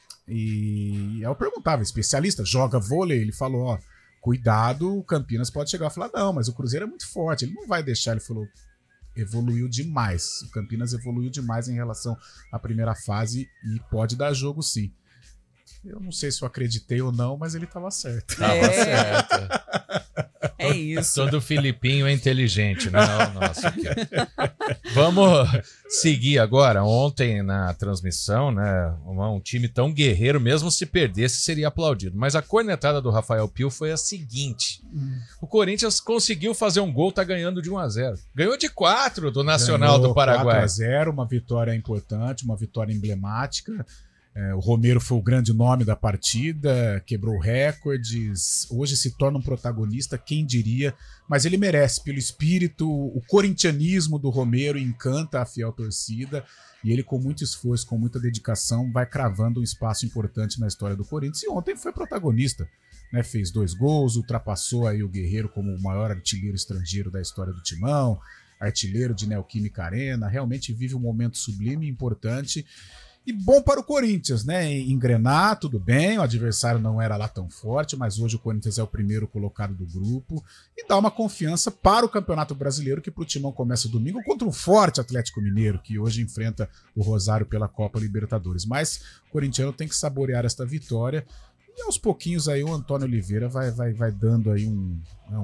E eu perguntava, especialista, joga vôlei? Ele falou, cuidado, o Campinas pode chegar e falar, não, mas o Cruzeiro é muito forte, ele não vai deixar. Ele falou, evoluiu demais, o Campinas evoluiu demais em relação à primeira fase e pode dar jogo sim. Eu não sei se eu acreditei ou não, mas ele estava certo. Tava certo. É isso. Todo Filipinho é inteligente, né? Nossa, vamos seguir agora. Ontem na transmissão, né? Um time tão guerreiro, mesmo se perdesse, seria aplaudido. Mas a cornetada do Rafael Pio foi a seguinte: o Corinthians conseguiu fazer um gol, tá ganhando de 1-0. Ganhou de 4 do Nacional do Paraguai. 4-0, uma vitória importante, uma vitória emblemática. O Romero foi o grande nome da partida, quebrou recordes, hoje se torna um protagonista, quem diria, mas ele merece, pelo espírito, o corintianismo do Romero encanta a fiel torcida, e ele com muito esforço, com muita dedicação, vai cravando um espaço importante na história do Corinthians, e ontem foi protagonista, né? Fez 2 gols, ultrapassou aí o Guerreiro como o maior artilheiro estrangeiro da história do Timão, artilheiro de Neoquímica Arena, realmente vive um momento sublime e importante, e bom para o Corinthians, né? Engrenar, tudo bem, o adversário não era lá tão forte, mas hoje o Corinthians é o primeiro colocado do grupo e dá uma confiança para o Campeonato Brasileiro, que para o Timão começa domingo contra um forte Atlético Mineiro, que hoje enfrenta o Rosário pela Copa Libertadores. Mas o corintiano tem que saborear esta vitória e aos pouquinhos aí o Antônio Oliveira vai dando aí um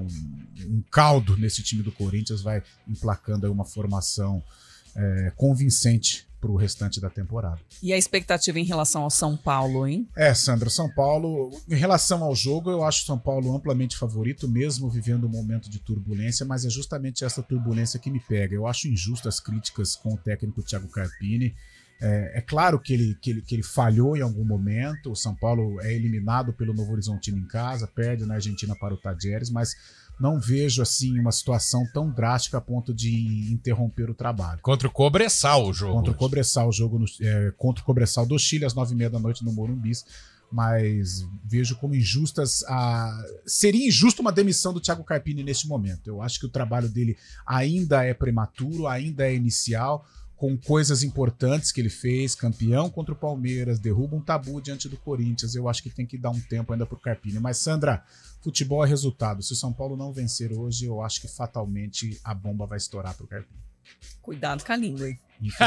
caldo nesse time do Corinthians, vai emplacando aí uma formação convincente para o restante da temporada. E a expectativa em relação ao São Paulo, hein? Sandra, São Paulo, em relação ao jogo, eu acho o São Paulo amplamente favorito, mesmo vivendo um momento de turbulência, mas é justamente essa turbulência que me pega. Eu acho injusto as críticas com o técnico Thiago Carpini. É claro que ele falhou em algum momento, o São Paulo é eliminado pelo Novo Horizontino em casa, perde na Argentina para o Tadieres, mas não vejo assim uma situação tão drástica a ponto de interromper o trabalho. Contra o Cobressal o jogo. Contra o Cobressal o jogo, contra o Cobressal do Chile às 9h30 no Morumbi, mas vejo como injustas seria injusto uma demissão do Thiago Carpini neste momento. Eu acho que o trabalho dele ainda é prematuro, ainda é inicial, com coisas importantes que ele fez, campeão contra o Palmeiras, derruba um tabu diante do Corinthians. Eu acho que tem que dar um tempo ainda pro Carpini. Mas, Sandra, futebol é resultado. Se o São Paulo não vencer hoje, eu acho que fatalmente a bomba vai estourar pro Carpini. Cuidado com a língua aí.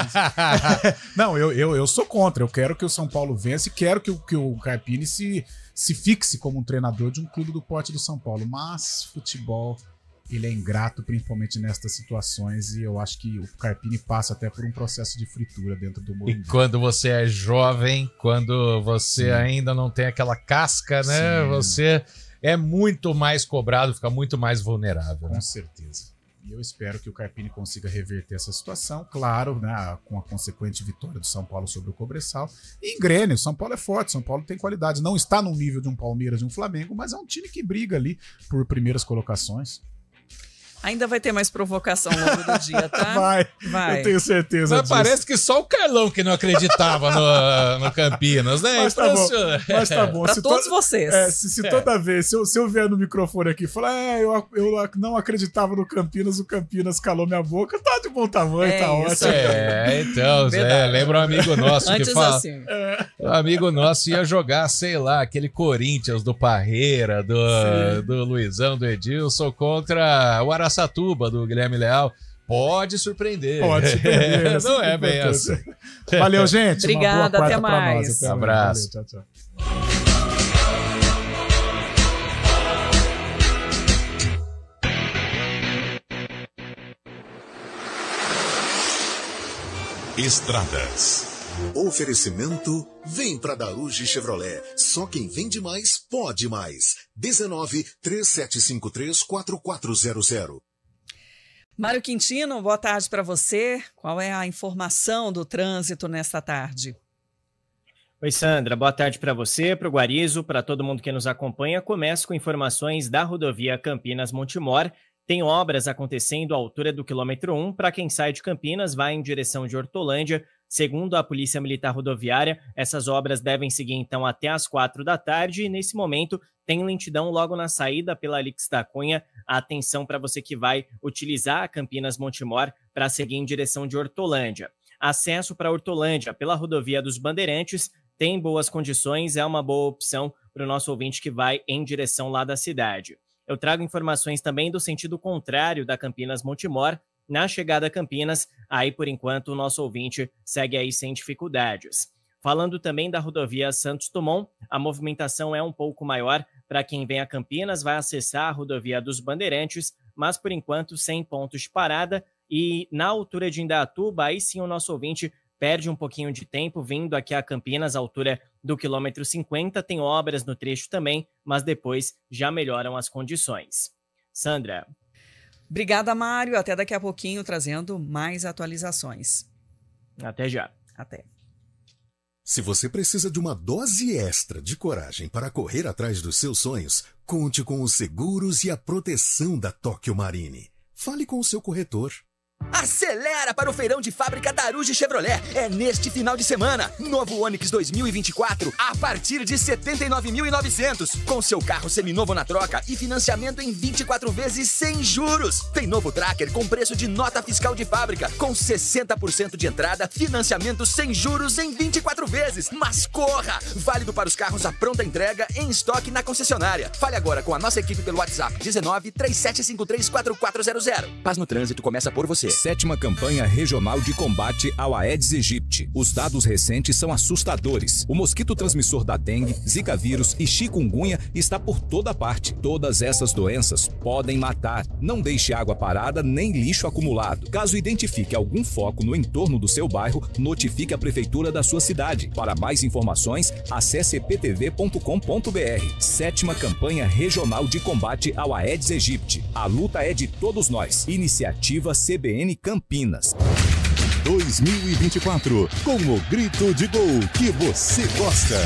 Não, eu sou contra. Eu quero que o São Paulo vença e quero que o Carpini se fixe como um treinador de um clube do porte do São Paulo. Mas futebol, ele é ingrato, principalmente nestas situações, e eu acho que o Carpini passa até por um processo de fritura dentro do Morumbi. E quando você é jovem, quando você ainda não tem aquela casca, né? Você é muito mais cobrado, fica muito mais vulnerável. Com certeza. E eu espero que o Carpini consiga reverter essa situação, claro, né, com a consequente vitória do São Paulo sobre o Cobressal. E engrene, o São Paulo é forte, o São Paulo tem qualidade. Não está no nível de um Palmeiras, de um Flamengo, mas é um time que briga ali por primeiras colocações. Ainda vai ter mais provocação ao longo do dia, tá? Vai. Eu tenho certeza disso. Parece que só o Carlão que não acreditava no Campinas, né? Mas tá bom. Pra todos vocês. Se toda vez, se eu vier no microfone aqui e falar, eu não acreditava no Campinas, o Campinas calou minha boca, tá de bom tamanho, tá ótimo. Então, lembra um amigo nosso Antes que fala. Assim. Um amigo nosso ia jogar, sei lá, aquele Corinthians do Parreira, do Luizão, do Edilson, contra o Araçatuba, do Guilherme Leal. Pode surpreender. Não é bem assim. Valeu, gente. Obrigada, até mais. Um abraço. Valeu, tchau. Estradas. Oferecimento: vem pra Daruge Chevrolet. Só quem vende mais, pode mais. 19-3753-4400. Mário Quintino, boa tarde para você. Qual é a informação do trânsito nesta tarde? Oi, Sandra. Boa tarde para você, para o Guarizo, para todo mundo que nos acompanha. Começo com informações da rodovia Campinas-Montemor. Tem obras acontecendo à altura do quilômetro 1. Para quem sai de Campinas, vai em direção de Hortolândia. Segundo a Polícia Militar Rodoviária, essas obras devem seguir então até às 4 da tarde e nesse momento tem lentidão logo na saída pela Alix da Cunha. Atenção para você que vai utilizar a Campinas-Montemor para seguir em direção de Hortolândia. Acesso para Hortolândia pela rodovia dos Bandeirantes tem boas condições, é uma boa opção para o nosso ouvinte que vai em direção lá da cidade. Eu trago informações também do sentido contrário da Campinas-Montemor. Na chegada a Campinas, aí por enquanto o nosso ouvinte segue aí sem dificuldades. Falando também da rodovia Santos Dumont, a movimentação é um pouco maior para quem vem a Campinas, vai acessar a rodovia dos Bandeirantes, mas por enquanto sem pontos de parada. E na altura de Indaiatuba, aí sim o nosso ouvinte perde um pouquinho de tempo vindo aqui a Campinas, à altura do quilômetro 50. Tem obras no trecho também, mas depois já melhoram as condições. Sandra. Obrigada, Mário. Até daqui a pouquinho, trazendo mais atualizações. Até já. Até. Se você precisa de uma dose extra de coragem para correr atrás dos seus sonhos, conte com os seguros e a proteção da Tóquio Marine. Fale com o seu corretor. Acelera para o feirão de fábrica Daruge Chevrolet. É neste final de semana. Novo Onix 2024 a partir de 79.900. Com seu carro seminovo na troca e financiamento em 24 vezes sem juros. Tem novo Tracker com preço de nota fiscal de fábrica. Com 60% de entrada, financiamento sem juros em 24 vezes. Mas corra! Válido para os carros à pronta entrega em estoque na concessionária. Fale agora com a nossa equipe pelo WhatsApp 19-3753-4400. Paz no trânsito começa por você. 7ª campanha regional de combate ao Aedes aegypti. Os dados recentes são assustadores. O mosquito transmissor da dengue, zika vírus e chikungunya está por toda parte. Todas essas doenças podem matar. Não deixe água parada nem lixo acumulado. Caso identifique algum foco no entorno do seu bairro, notifique a prefeitura da sua cidade. Para mais informações, acesse eptv.com.br. 7ª campanha regional de combate ao Aedes aegypti. A luta é de todos nós. Iniciativa CBN Campinas. 2024, com o grito de gol que você gosta.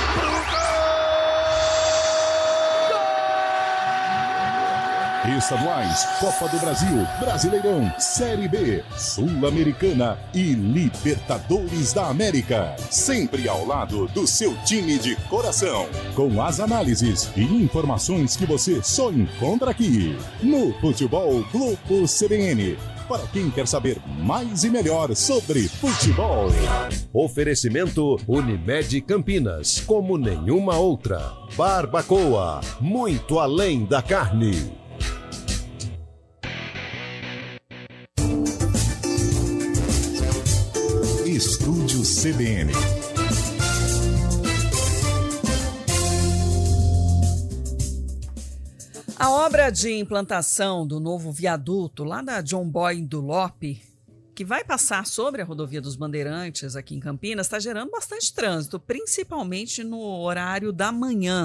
Estaduais, Copa do Brasil, Brasileirão, Série B, Sul-Americana e Libertadores da América. Sempre ao lado do seu time de coração. Com as análises e informações que você só encontra aqui. No Futebol Globo CBN. Para quem quer saber mais e melhor sobre futebol. Oferecimento Unimed Campinas, como nenhuma outra. Barbacoa, muito além da carne. Estúdio CBN. A obra de implantação do novo viaduto lá da John Boy Dunlop, que vai passar sobre a rodovia dos Bandeirantes aqui em Campinas, está gerando bastante trânsito, principalmente no horário da manhã.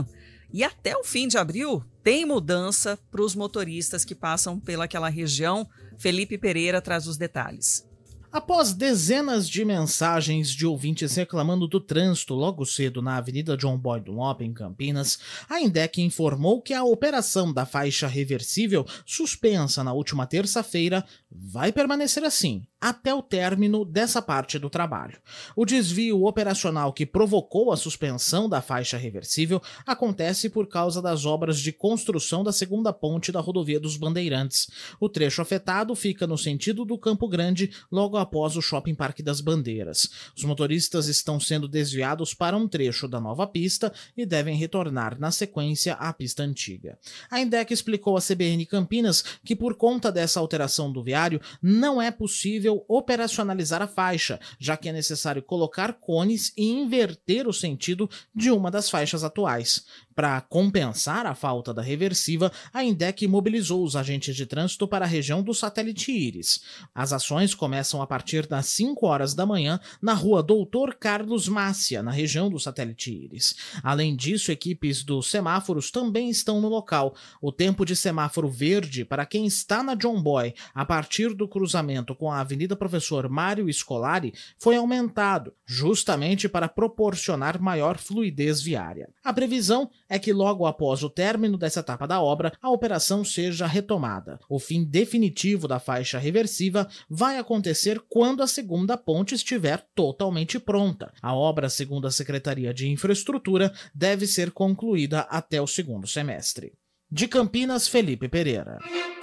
e até o fim de abril tem mudança para os motoristas que passam pelaquela região. Felipe Pereira traz os detalhes. Após dezenas de mensagens de ouvintes reclamando do trânsito logo cedo na Avenida John Boy Dunlop, em Campinas, a INDEC informou que a operação da faixa reversível, suspensa na última terça-feira, vai permanecer assim, até o término dessa parte do trabalho. O desvio operacional que provocou a suspensão da faixa reversível acontece por causa das obras de construção da segunda ponte da Rodovia dos Bandeirantes. O trecho afetado fica no sentido do Campo Grande, logo após o Shopping Parque das Bandeiras. Os motoristas estão sendo desviados para um trecho da nova pista e devem retornar na sequência à pista antiga. A INDEC explicou à CBN Campinas que por conta dessa alteração do viário não é possível operacionalizar a faixa, já que é necessário colocar cones e inverter o sentido de uma das faixas atuais. Para compensar a falta da reversiva, a INDEC mobilizou os agentes de trânsito para a região do Satélite Íris. As ações começam a partir das 5 horas da manhã na rua Doutor Carlos Mácia, na região do Satélite Íris. Além disso, equipes dos semáforos também estão no local. O tempo de semáforo verde para quem está na John Boy, a partir do cruzamento com a Avenida Professor Mário Scolari, foi aumentado, justamente para proporcionar maior fluidez viária. A previsão é que logo após o término dessa etapa da obra, a operação seja retomada. O fim definitivo da faixa reversiva vai acontecer quando a segunda ponte estiver totalmente pronta. A obra, segundo a Secretaria de Infraestrutura, deve ser concluída até o segundo semestre. De Campinas, Felipe Pereira.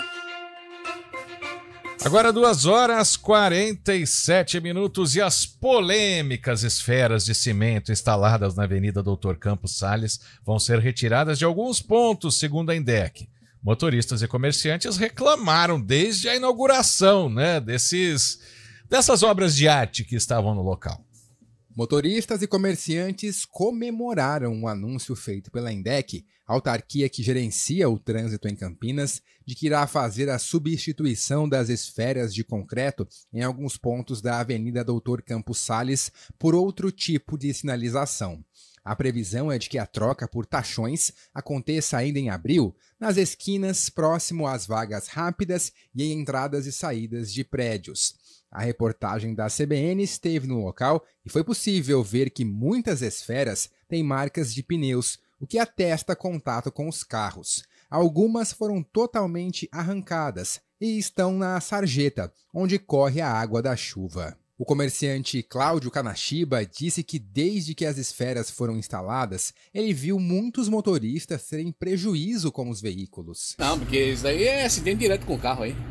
Agora 2h47 e as polêmicas esferas de cimento instaladas na Avenida Doutor Campos Salles vão ser retiradas de alguns pontos, segundo a INDEC. Motoristas e comerciantes reclamaram desde a inauguração, dessas obras de arte que estavam no local. Motoristas e comerciantes comemoraram o anúncio feito pela INDEC, autarquia que gerencia o trânsito em Campinas, de que irá fazer a substituição das esferas de concreto em alguns pontos da Avenida Doutor Campos Salles por outro tipo de sinalização. A previsão é de que a troca por tachões aconteça ainda em abril, nas esquinas próximo às vagas rápidas e em entradas e saídas de prédios. A reportagem da CBN esteve no local e foi possível ver que muitas esferas têm marcas de pneus, o que atesta contato com os carros. Algumas foram totalmente arrancadas e estão na sarjeta, onde corre a água da chuva. O comerciante Cláudio Canashiba disse que desde que as esferas foram instaladas, ele viu muitos motoristas terem prejuízo com os veículos. Não, porque isso daí é acidente direto com o carro aí.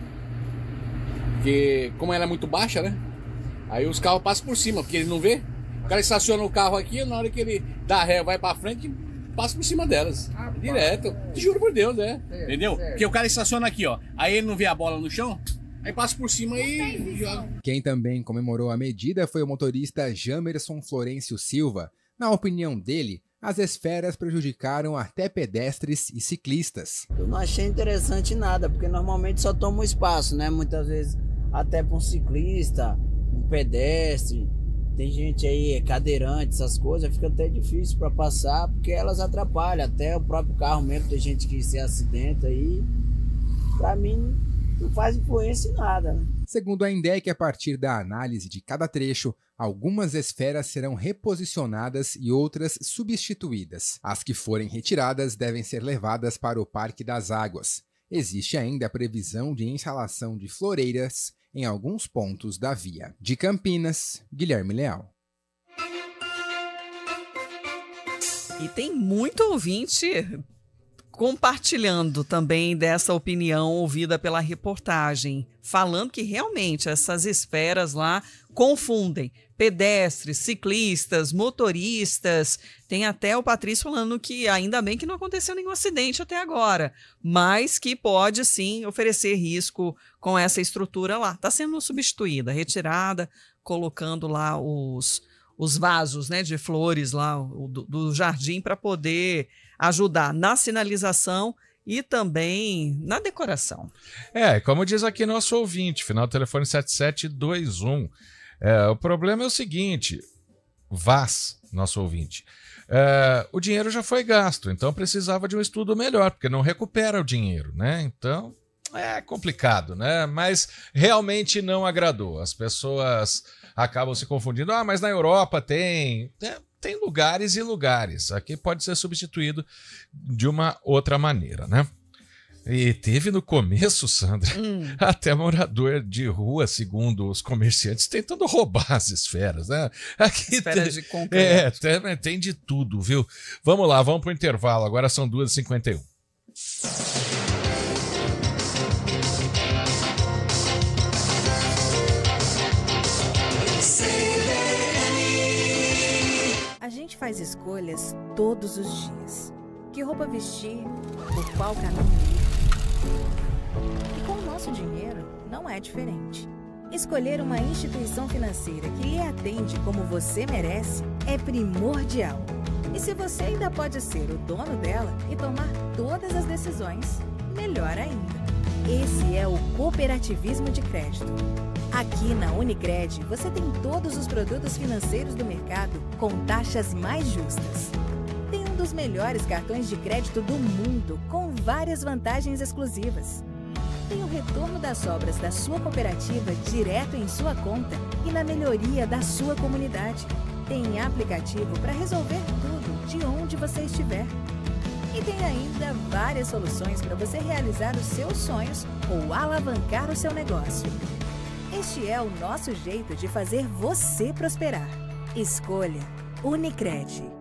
Porque como ela é muito baixa, né? Aí os carros passam por cima, porque ele não vê. O cara estaciona o carro aqui, na hora que ele dá ré, vai pra frente, passa por cima delas. Direto. Te juro por Deus, né? Entendeu? Porque o cara estaciona aqui, ó. Aí ele não vê a bola no chão, aí passa por cima e joga. Quem também comemorou a medida foi o motorista Jamerson Florencio Silva. Na opinião dele, as esferas prejudicaram até pedestres e ciclistas. Eu não achei interessante nada, porque normalmente só toma um espaço, né? Muitas vezes até para um ciclista, um pedestre, tem gente aí, cadeirante, essas coisas, fica até difícil para passar, porque elas atrapalham, até o próprio carro mesmo, tem gente que se acidenta aí. Para mim, não faz influência em nada, né? Segundo a INDEC, a partir da análise de cada trecho, algumas esferas serão reposicionadas e outras substituídas. As que forem retiradas devem ser levadas para o Parque das Águas. Existe ainda a previsão de instalação de floreiras em alguns pontos da via. De Campinas, Guilherme Leal. E tem muito ouvinte compartilhando também dessa opinião ouvida pela reportagem, falando que realmente essas esferas lá confundem pedestres, ciclistas, motoristas. Tem até o Patrício falando que ainda bem que não aconteceu nenhum acidente até agora, mas que pode sim oferecer risco com essa estrutura lá. Está sendo substituída, retirada, colocando lá os vasos, né, de flores lá do jardim para poder ajudar na sinalização e também na decoração. Como diz aqui nosso ouvinte, final do telefone 7721. O problema é o seguinte, Vaz, nosso ouvinte, o dinheiro já foi gasto, então precisava de um estudo melhor, porque não recupera o dinheiro, né? Então é complicado, né? Mas realmente não agradou. As pessoas acabam se confundindo. Mas na Europa tem lugares e lugares. Aqui pode ser substituído de uma outra maneira, né? E teve no começo, Sandra, até morador de rua, segundo os comerciantes, tentando roubar as esferas, né? Aqui esferas de concreto. Tem de tudo, viu? Vamos lá, vamos pro intervalo. Agora são 2h51. A gente faz escolhas todos os dias. Que roupa vestir, por qual caminho ir. E com o nosso dinheiro não é diferente. Escolher uma instituição financeira que lhe atende como você merece é primordial. E se você ainda pode ser o dono dela e tomar todas as decisões, melhor ainda. Esse é o cooperativismo de crédito. Aqui na Unicred, você tem todos os produtos financeiros do mercado com taxas mais justas. Tem um dos melhores cartões de crédito do mundo, com várias vantagens exclusivas. Tem o retorno das sobras da sua cooperativa direto em sua conta e na melhoria da sua comunidade. Tem aplicativo para resolver tudo de onde você estiver. E tem ainda várias soluções para você realizar os seus sonhos ou alavancar o seu negócio. Este é o nosso jeito de fazer você prosperar. Escolha Unicred.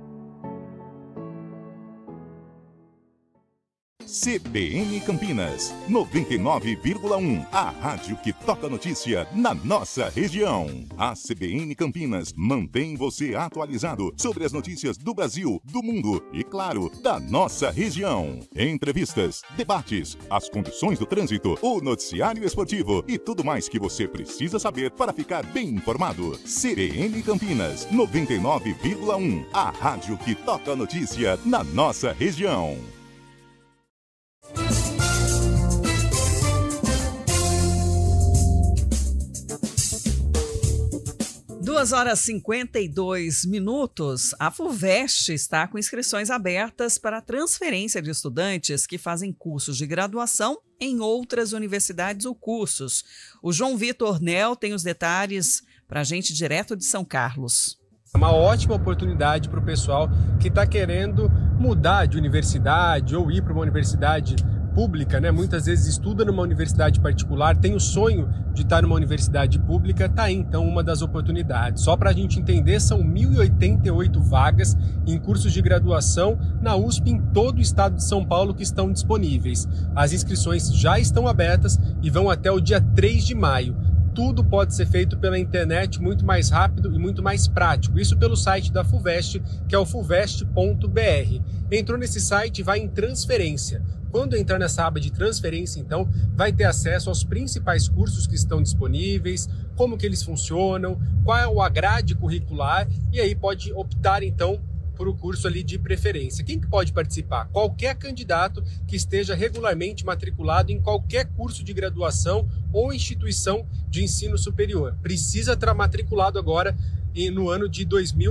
CBN Campinas, 99,1. A rádio que toca notícia na nossa região. A CBN Campinas mantém você atualizado sobre as notícias do Brasil, do mundo e, claro, da nossa região. Entrevistas, debates, as condições do trânsito, o noticiário esportivo e tudo mais que você precisa saber para ficar bem informado. CBN Campinas, 99,1. A rádio que toca notícia na nossa região. 2h52. A FUVEST está com inscrições abertas para transferência de estudantes que fazem cursos de graduação em outras universidades ou cursos. O João Vitor Nel tem os detalhes para a gente direto de São Carlos. É uma ótima oportunidade para o pessoal que está querendo mudar de universidade ou ir para uma universidade pública, né? Muitas vezes estuda numa universidade particular, tem o sonho de estar numa universidade pública, tá aí então uma das oportunidades. Só para a gente entender, são 1.088 vagas em cursos de graduação na USP em todo o estado de São Paulo que estão disponíveis. As inscrições já estão abertas e vão até o dia 3 de maio. Tudo pode ser feito pela internet, muito mais rápido e muito mais prático. Isso pelo site da FUVEST, que é o fuvest.br. Entrou nesse site, vai em transferência. Quando entrar nessa aba de transferência, então, vai ter acesso aos principais cursos que estão disponíveis, como que eles funcionam, qual é a grade curricular, e aí pode optar, então, por o curso ali de preferência. Quem que pode participar? Qualquer candidato que esteja regularmente matriculado em qualquer curso de graduação ou instituição de ensino superior. Precisa estar matriculado agora no ano de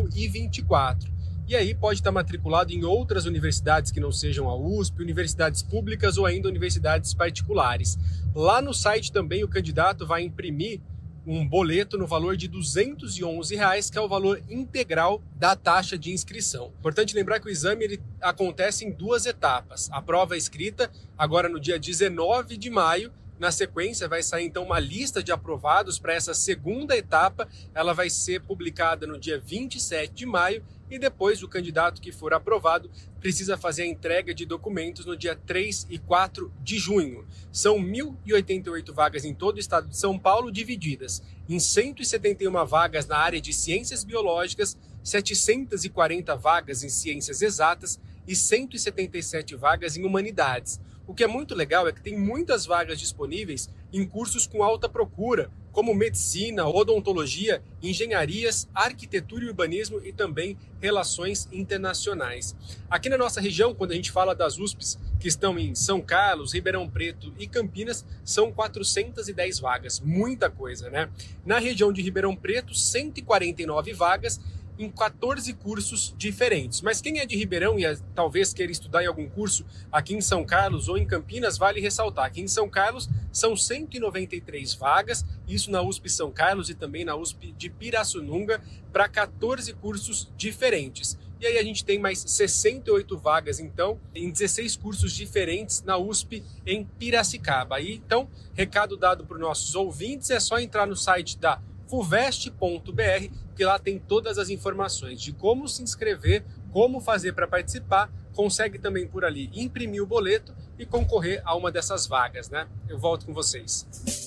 2024. E aí pode estar matriculado em outras universidades que não sejam a USP, universidades públicas ou ainda universidades particulares. Lá no site também o candidato vai imprimir um boleto no valor de R$ 211, que é o valor integral da taxa de inscrição. Importante lembrar que o exame ele acontece em 2 etapas. A prova escrita, agora no dia 19 de maio, na sequência vai sair então uma lista de aprovados para essa segunda etapa, ela vai ser publicada no dia 27 de maio e depois o candidato que for aprovado precisa fazer a entrega de documentos no dia 3 e 4 de junho. São 1.088 vagas em todo o estado de São Paulo, divididas em 171 vagas na área de ciências biológicas, 740 vagas em ciências exatas e 177 vagas em humanidades. O que é muito legal é que tem muitas vagas disponíveis em cursos com alta procura, como medicina, odontologia, engenharias, arquitetura e urbanismo e também relações internacionais. Aqui na nossa região, quando a gente fala das USPs que estão em São Carlos, Ribeirão Preto e Campinas, são 410 vagas, muita coisa, né? Na região de Ribeirão Preto, 149 vagas em 14 cursos diferentes. Mas quem é de Ribeirão e talvez queira estudar em algum curso aqui em São Carlos ou em Campinas, vale ressaltar que em São Carlos são 193 vagas, isso na USP São Carlos e também na USP de Pirassununga, para 14 cursos diferentes. E aí a gente tem mais 68 vagas, então, em 16 cursos diferentes na USP em Piracicaba. Aí, então, recado dado para os nossos ouvintes, é só entrar no site da fuvest.br, que lá tem todas as informações de como se inscrever, como fazer para participar. Consegue também por ali imprimir o boleto e concorrer a uma dessas vagas, né? Eu volto com vocês.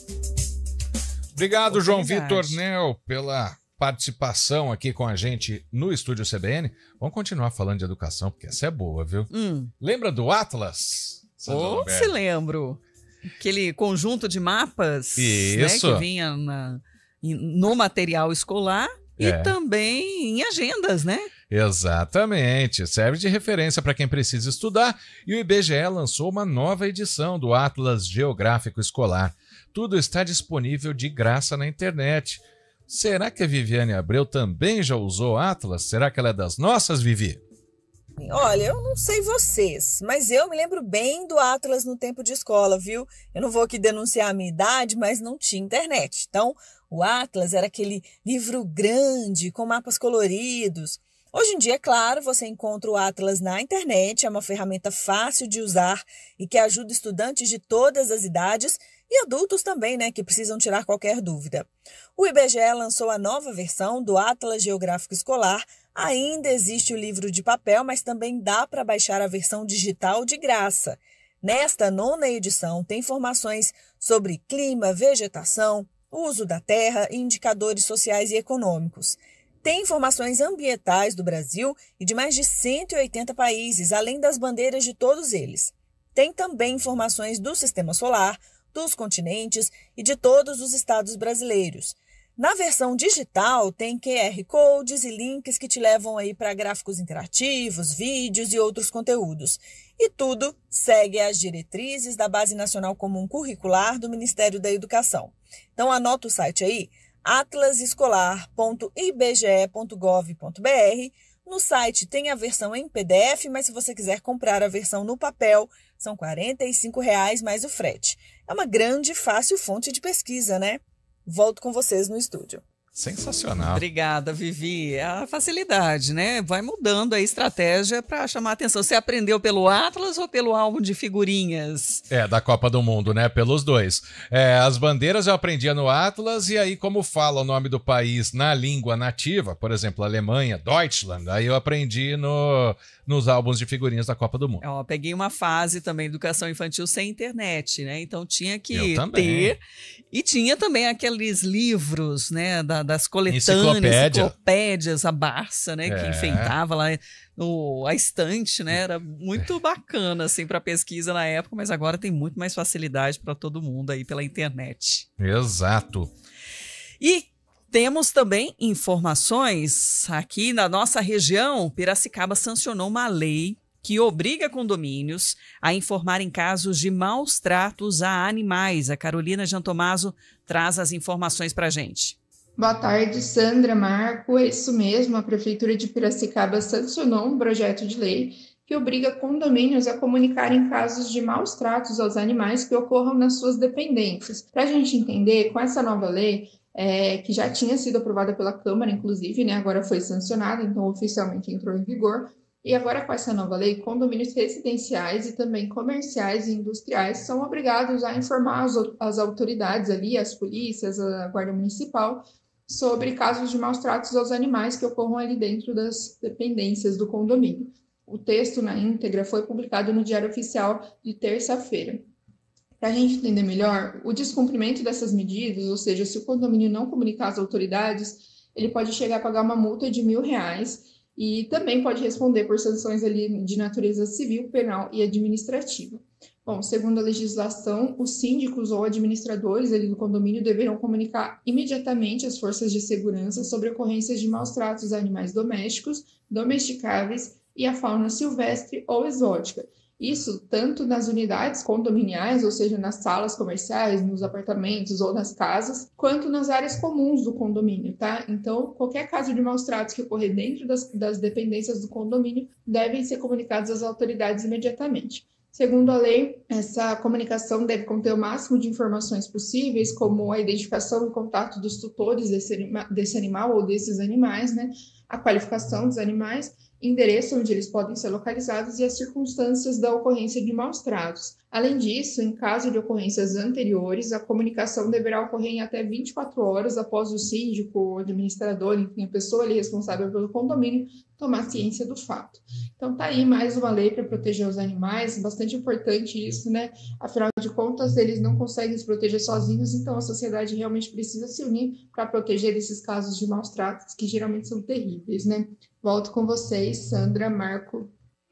Obrigado, João Vitor Nel, pela participação aqui com a gente no Estúdio CBN. Vamos continuar falando de educação, porque essa é boa, viu? Lembra do Atlas? Se lembro. Aquele conjunto de mapas, né, que vinha no material escolar e também em agendas, né? Exatamente. Serve de referência para quem precisa estudar. E o IBGE lançou uma nova edição do Atlas Geográfico Escolar. Tudo está disponível de graça na internet. Será que a Viviane Abreu também já usou Atlas? Será que ela é das nossas, Vivi? Olha, eu não sei vocês, mas eu me lembro bem do Atlas no tempo de escola, viu? Eu não vou aqui denunciar a minha idade, mas não tinha internet. Então, o Atlas era aquele livro grande, com mapas coloridos. Hoje em dia, é claro, você encontra o Atlas na internet, é uma ferramenta fácil de usar e que ajuda estudantes de todas as idades e adultos também, né, que precisam tirar qualquer dúvida. O IBGE lançou a nova versão do Atlas Geográfico Escolar. Ainda existe o livro de papel, mas também dá para baixar a versão digital de graça. Nesta 9ª edição, tem informações sobre clima, vegetação, uso da terra e indicadores sociais e econômicos. Tem informações ambientais do Brasil e de mais de 180 países, além das bandeiras de todos eles. Tem também informações do sistema solar, dos continentes e de todos os estados brasileiros. Na versão digital, tem QR Codes e links que te levam aí para gráficos interativos, vídeos e outros conteúdos. E tudo segue as diretrizes da Base Nacional Comum Curricular do Ministério da Educação. Então, anota o site aí, atlasescolar.ibge.gov.br. No site tem a versão em PDF, mas se você quiser comprar a versão no papel, são R$ 45,00 mais o frete. É uma grande e fácil fonte de pesquisa, né? Volto com vocês no estúdio. Sensacional. Obrigada, Vivi. É a facilidade, né? Vai mudando a estratégia para chamar a atenção. Você aprendeu pelo Atlas ou pelo álbum de figurinhas? Da Copa do Mundo, né? Pelos dois. As bandeiras eu aprendia no Atlas e aí como fala o nome do país na língua nativa, por exemplo, Alemanha, Deutschland, aí eu aprendi nos álbuns de figurinhas da Copa do Mundo. Peguei uma fase também de educação infantil sem internet, né? Então tinha que ter. E tinha também aqueles livros, né? Das coletâneas, enciclopédias, a Barça, né? Que enfeitava lá a estante, né? Era muito bacana, assim, para pesquisa na época, mas agora tem muito mais facilidade para todo mundo aí pela internet. Exato. E temos também informações aqui na nossa região. Piracicaba sancionou uma lei que obriga condomínios a informar em casos de maus tratos a animais. A Carolina Giantomaso traz as informações para a gente. Boa tarde, Sandra, Marco. É isso mesmo, a Prefeitura de Piracicaba sancionou um projeto de lei que obriga condomínios a comunicarem casos de maus tratos aos animais que ocorram nas suas dependências. Para a gente entender, com essa nova lei, que já tinha sido aprovada pela Câmara, inclusive, né, agora foi sancionada, então oficialmente entrou em vigor. E agora, com essa nova lei, condomínios residenciais e também comerciais e industriais são obrigados a informar as autoridades ali, as polícias, a Guarda Municipal, sobre casos de maus tratos aos animais que ocorram ali dentro das dependências do condomínio. O texto na íntegra foi publicado no Diário Oficial de terça-feira. Para a gente entender melhor, o descumprimento dessas medidas, ou seja, se o condomínio não comunicar às autoridades, ele pode chegar a pagar uma multa de R$1.000 e também pode responder por sanções ali de natureza civil, penal e administrativa. Bom, segundo a legislação, os síndicos ou administradores ali do condomínio deverão comunicar imediatamente às forças de segurança sobre ocorrências de maus tratos a animais domésticos, domesticáveis e a fauna silvestre ou exótica. Isso tanto nas unidades condominiais, ou seja, nas salas comerciais, nos apartamentos ou nas casas, quanto nas áreas comuns do condomínio, tá? Então, qualquer caso de maus-tratos que ocorrer dentro das dependências do condomínio devem ser comunicados às autoridades imediatamente. Segundo a lei, essa comunicação deve conter o máximo de informações possíveis, como a identificação e contato dos tutores desse animal ou desses animais, né? A qualificação dos animais, endereço onde eles podem ser localizados e as circunstâncias da ocorrência de maus-tratos. Além disso, em caso de ocorrências anteriores, a comunicação deverá ocorrer em até 24 horas após o síndico, o administrador, enfim, a pessoa ali responsável pelo condomínio, tomar ciência do fato. Então tá aí mais uma lei para proteger os animais, bastante importante isso, né? Afinal de contas, eles não conseguem se proteger sozinhos, então a sociedade realmente precisa se unir para proteger esses casos de maus-tratos, que geralmente são terríveis, né? Volto com vocês, Sandra, Marco.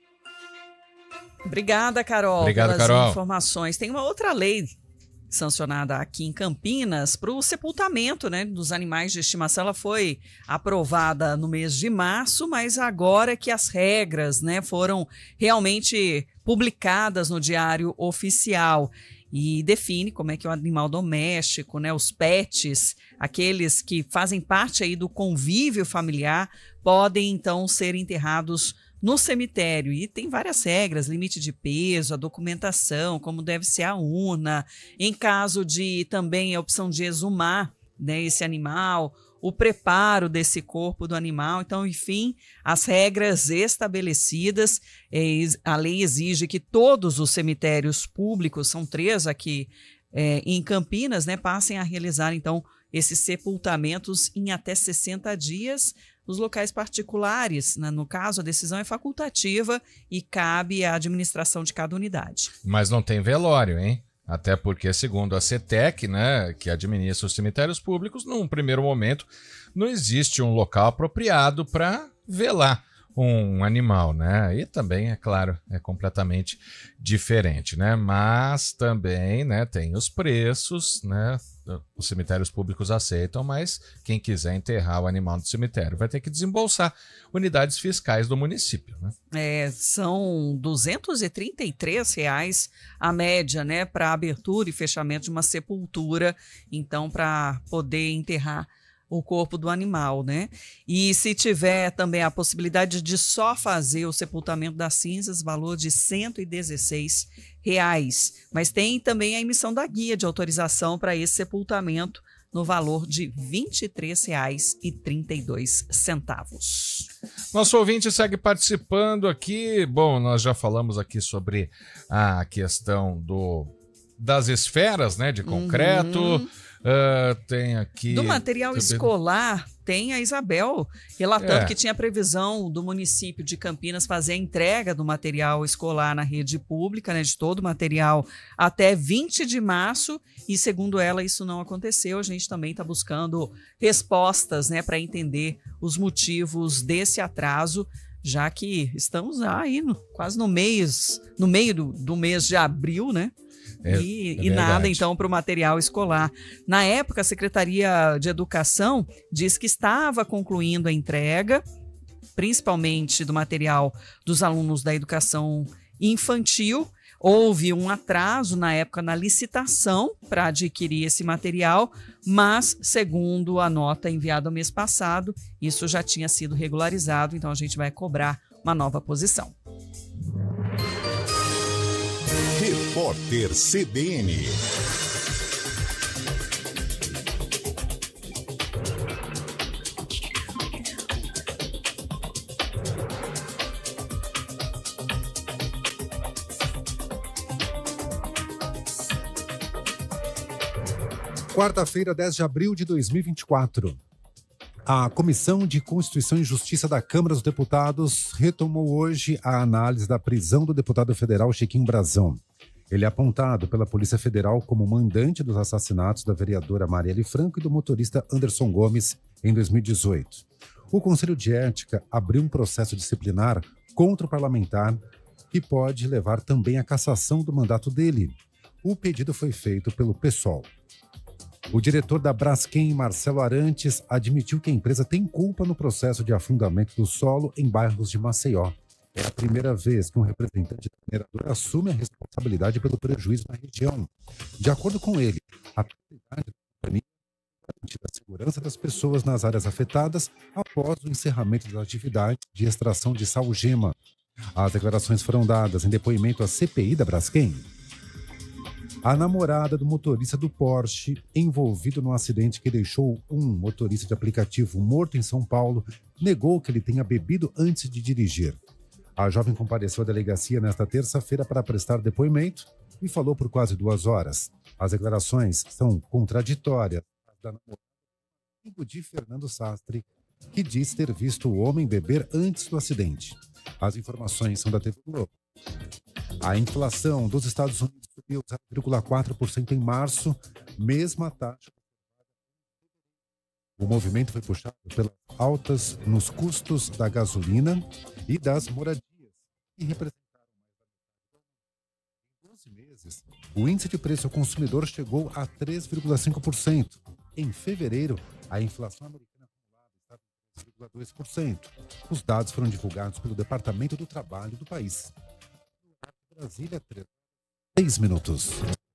Obrigada, Carol, Obrigado, pelas Carol. informações. Tem uma outra lei sancionada aqui em Campinas para o sepultamento, né, dos animais de estimação. Ela foi aprovada no mês de março, mas agora que as regras, né, foram realmente publicadas no Diário Oficial e define como é que o animal doméstico, né, os pets, aqueles que fazem parte aí do convívio familiar, podem então ser enterrados no cemitério. E tem várias regras, limite de peso, a documentação, como deve ser a urna, em caso de também a opção de exumar, né, esse animal, o preparo desse corpo do animal. Então, enfim, as regras estabelecidas, a lei exige que todos os cemitérios públicos, são 3 aqui em Campinas, né, passem a realizar, então, esses sepultamentos em até 60 dias. Nos locais particulares, né, no caso, a decisão é facultativa e cabe à administração de cada unidade. Mas não tem velório, hein? Até porque, segundo a CETEC, né, que administra os cemitérios públicos, num primeiro momento não existe um local apropriado para velar um animal, né? E também, é claro, é completamente diferente, né? Mas também, né, tem os preços, né? Os cemitérios públicos aceitam, mas quem quiser enterrar o animal no cemitério vai ter que desembolsar unidades fiscais do município, né? São R$ 233 a média, né, para abertura e fechamento de uma sepultura, então, para poder enterrar o corpo do animal, né? E se tiver também a possibilidade de só fazer o sepultamento das cinzas, valor de R$ 116. Mas tem também a emissão da guia de autorização para esse sepultamento no valor de R$ 23,32. Nosso ouvinte segue participando aqui. Bom, nós já falamos aqui sobre a questão das esferas, né, de concreto. Tem aqui... Do material escolar, tem a Isabel relatando que tinha previsão do município de Campinas fazer a entrega do material escolar na rede pública, né, de todo o material, até 20 de março, e segundo ela isso não aconteceu. A gente também está buscando respostas, né, para entender os motivos desse atraso, já que estamos aí quase no meio do mês de abril, né? E nada, então, para o material escolar. Na época, a Secretaria de Educação disse que estava concluindo a entrega, principalmente do material dos alunos da educação infantil. Houve um atraso, na época, na licitação para adquirir esse material, mas, segundo a nota enviada mês passado, isso já tinha sido regularizado, então a gente vai cobrar uma nova posição. Repórter CBN. Quarta-feira, 10 de abril de 2024. A Comissão de Constituição e Justiça da Câmara dos Deputados retomou hoje a análise da prisão do deputado federal Chiquinho Brazão. Ele é apontado pela Polícia Federal como mandante dos assassinatos da vereadora Marielle Franco e do motorista Anderson Gomes em 2018. O Conselho de Ética abriu um processo disciplinar contra o parlamentar que pode levar também à cassação do mandato dele. O pedido foi feito pelo PSOL. O diretor da Braskem, Marcelo Arantes, admitiu que a empresa tem culpa no processo de afundamento do solo em bairros de Maceió. É a primeira vez que um representante da mineradora assume a responsabilidade pelo prejuízo na região. De acordo com ele, a prioridade da companhia é garantir a segurança das pessoas nas áreas afetadas após o encerramento das atividades de extração de sal-gema. As declarações foram dadas em depoimento à CPI da Braskem. A namorada do motorista do Porsche, envolvido num acidente que deixou um motorista de aplicativo morto em São Paulo, negou que ele tenha bebido antes de dirigir. A jovem compareceu à delegacia nesta terça-feira para prestar depoimento e falou por quase 2 horas. As declarações são contraditórias da namorada de Fernando Sastre, que diz ter visto o homem beber antes do acidente. As informações são da TV Globo. A inflação dos Estados Unidos subiu 0,4% em março, mesma taxa. O movimento foi puxado pelas altas nos custos da gasolina e das moradias, que representaram mais da metade. Em 12 meses, o índice de preço ao consumidor chegou a 3,5%. Em fevereiro, a inflação americana acumulada estava em 3,2%. Os dados foram divulgados pelo Departamento do Trabalho do país. Brasília, 6 minutos.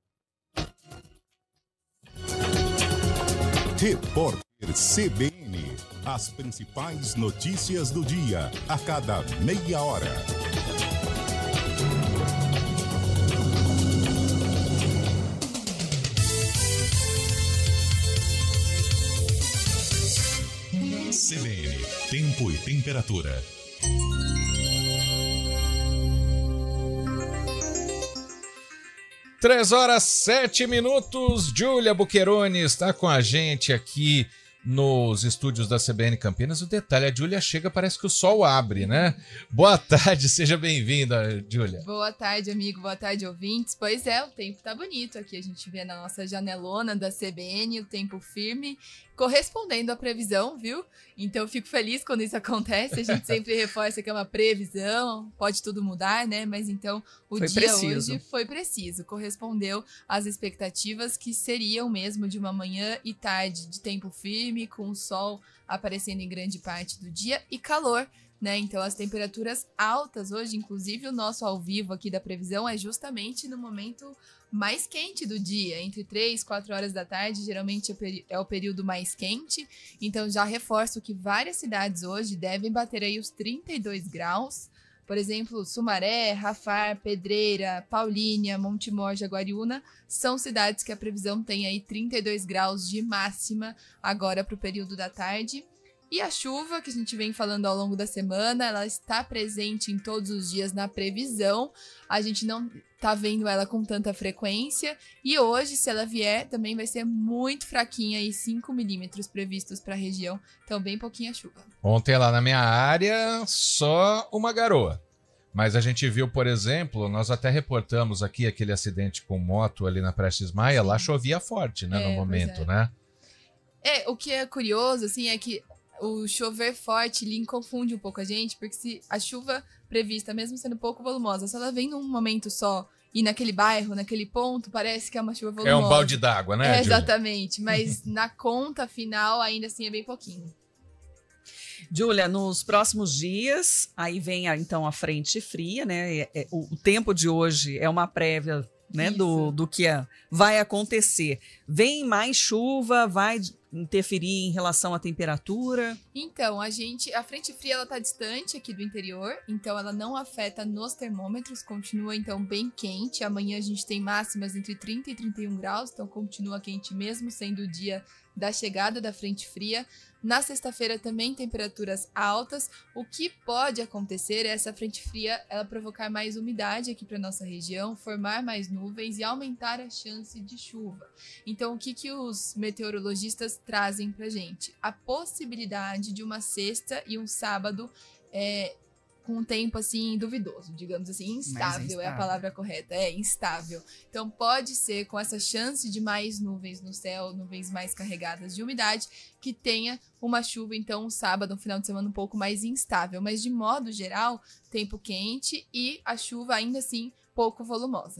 Repórter CBN. As principais notícias do dia, a cada meia hora. CBN, tempo e temperatura. Três horas, 7 minutos. Júlia Bucheroni está com a gente aqui nos estúdios da CBN Campinas. O detalhe, a Júlia chega, parece que o sol abre, né? Boa tarde, seja bem-vinda, Júlia. Boa tarde, amigo. Boa tarde, ouvintes. Pois é, o tempo tá bonito aqui. A gente vê na nossa janelona da CBN o tempo firme, correspondendo à previsão, viu? Então eu fico feliz quando isso acontece. A gente sempre reforça que é uma previsão, pode tudo mudar, né? Mas então o dia hoje foi preciso, correspondeu às expectativas que seriam mesmo de uma manhã e tarde de tempo firme, com o sol aparecendo em grande parte do dia e calor, né? Então as temperaturas altas hoje, inclusive o nosso ao vivo aqui da previsão é justamente no momento mais quente do dia, entre 3 e 4 horas da tarde, geralmente é o período mais quente, então já reforço que várias cidades hoje devem bater aí os 32 graus, por exemplo, Sumaré, Rafar, Pedreira, Paulínia, Montemor, Jaguariúna, são cidades que a previsão tem aí 32 graus de máxima agora para o período da tarde. E a chuva, que a gente vem falando ao longo da semana, ela está presente em todos os dias na previsão. A gente não tá vendo ela com tanta frequência. E hoje, se ela vier, também vai ser muito fraquinha, aí 5 milímetros previstos para a região. Então, bem pouquinha chuva. Ontem lá na minha área, só uma garoa. Mas a gente viu, por exemplo, nós até reportamos aqui aquele acidente com moto ali na Prestes Maia. Lá chovia forte, né, no momento, né? O que é curioso, assim, é que o chover forte lhe confunde um pouco a gente, porque se a chuva prevista, mesmo sendo pouco volumosa, se ela vem num momento só e naquele bairro, naquele ponto, parece que é uma chuva volumosa. É um balde d'água, né, exatamente, mas na conta final ainda assim é bem pouquinho. Júlia, nos próximos dias, aí vem então a frente fria, né? O tempo de hoje é uma prévia, né, do que vai acontecer. Vem mais chuva, vai interferir em relação à temperatura? Então, a frente fria ela tá distante aqui do interior, então ela não afeta nos termômetros, continua então bem quente. Amanhã a gente tem máximas entre 30 e 31 graus, então continua quente mesmo sendo o dia da chegada da frente fria. Na sexta-feira também temperaturas altas. O que pode acontecer é essa frente fria ela provocar mais umidade aqui para nossa região, formar mais nuvens e aumentar a chance de chuva. Então, o que os meteorologistas trazem para gente? A possibilidade de uma sexta e um sábado com um tempo assim duvidoso, digamos assim, instável é a palavra correta, instável. Então pode ser com essa chance de mais nuvens no céu, nuvens mais carregadas de umidade, que tenha uma chuva então um sábado, um final de semana um pouco mais instável, mas de modo geral, tempo quente e a chuva ainda assim pouco volumosa.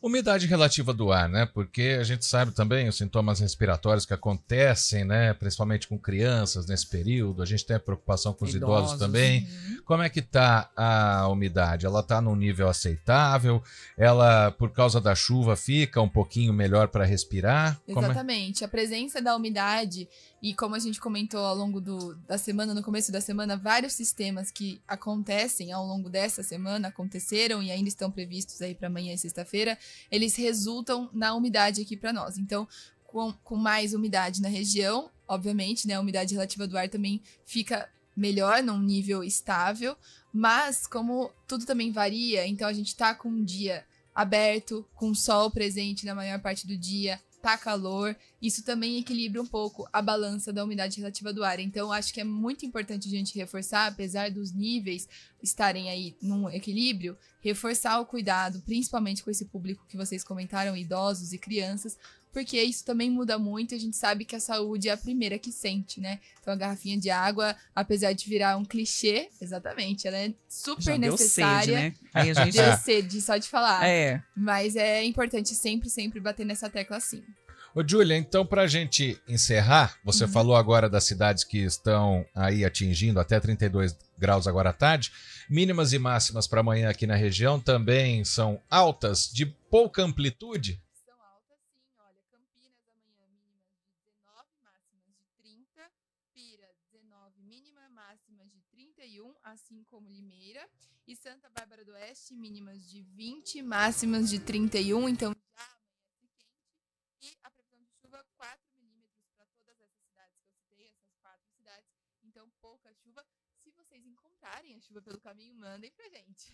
Umidade relativa do ar, né? Porque a gente sabe também os sintomas respiratórios que acontecem, né? Principalmente com crianças nesse período. A gente tem a preocupação com os idosos também. Como é que tá a umidade? Ela tá num nível aceitável? Ela, por causa da chuva, fica um pouquinho melhor para respirar? Exatamente. A presença da umidade e como a gente comentou ao longo da semana, no começo da semana, vários sistemas que acontecem ao longo dessa semana, aconteceram e ainda estão previstos aí para amanhã e sexta-feira, eles resultam na umidade aqui para nós. Então, com mais umidade na região, obviamente, né, a umidade relativa do ar também fica melhor, num nível estável, mas como tudo também varia, então a gente está com um dia aberto, com sol presente na maior parte do dia, tá calor, isso também equilibra um pouco a balança da umidade relativa do ar. Então, acho que é muito importante a gente reforçar, apesar dos níveis estarem aí num equilíbrio, reforçar o cuidado, principalmente com esse público que vocês comentaram, idosos e crianças, porque isso também muda muito e a gente sabe que a saúde é a primeira que sente, né? Então, a garrafinha de água, apesar de virar um clichê, exatamente, ela é super Já necessária. deu sede, né? Aí a gente... Deu sede, só de falar. É. Mas é importante sempre bater nessa tecla assim. Ô, Júlia, então, para a gente encerrar, você falou agora das cidades que estão aí atingindo até 32 graus agora à tarde. Mínimas e máximas para amanhã aqui na região também são altas, de pouca amplitude? São altas, sim. Olha, Campinas amanhã mínimas de 19, máximas de 30. Pira, 19, mínima, máximas de 31, assim como Limeira. E Santa Bárbara do Oeste, mínimas de 20, máximas de 31. Então, já e a previsão de chuva 4 milímetros para todas essas cidades que eu citei, essas 4 cidades. Então, pouca chuva. Se vocês encontrarem a chuva pelo caminho, mandem pra gente.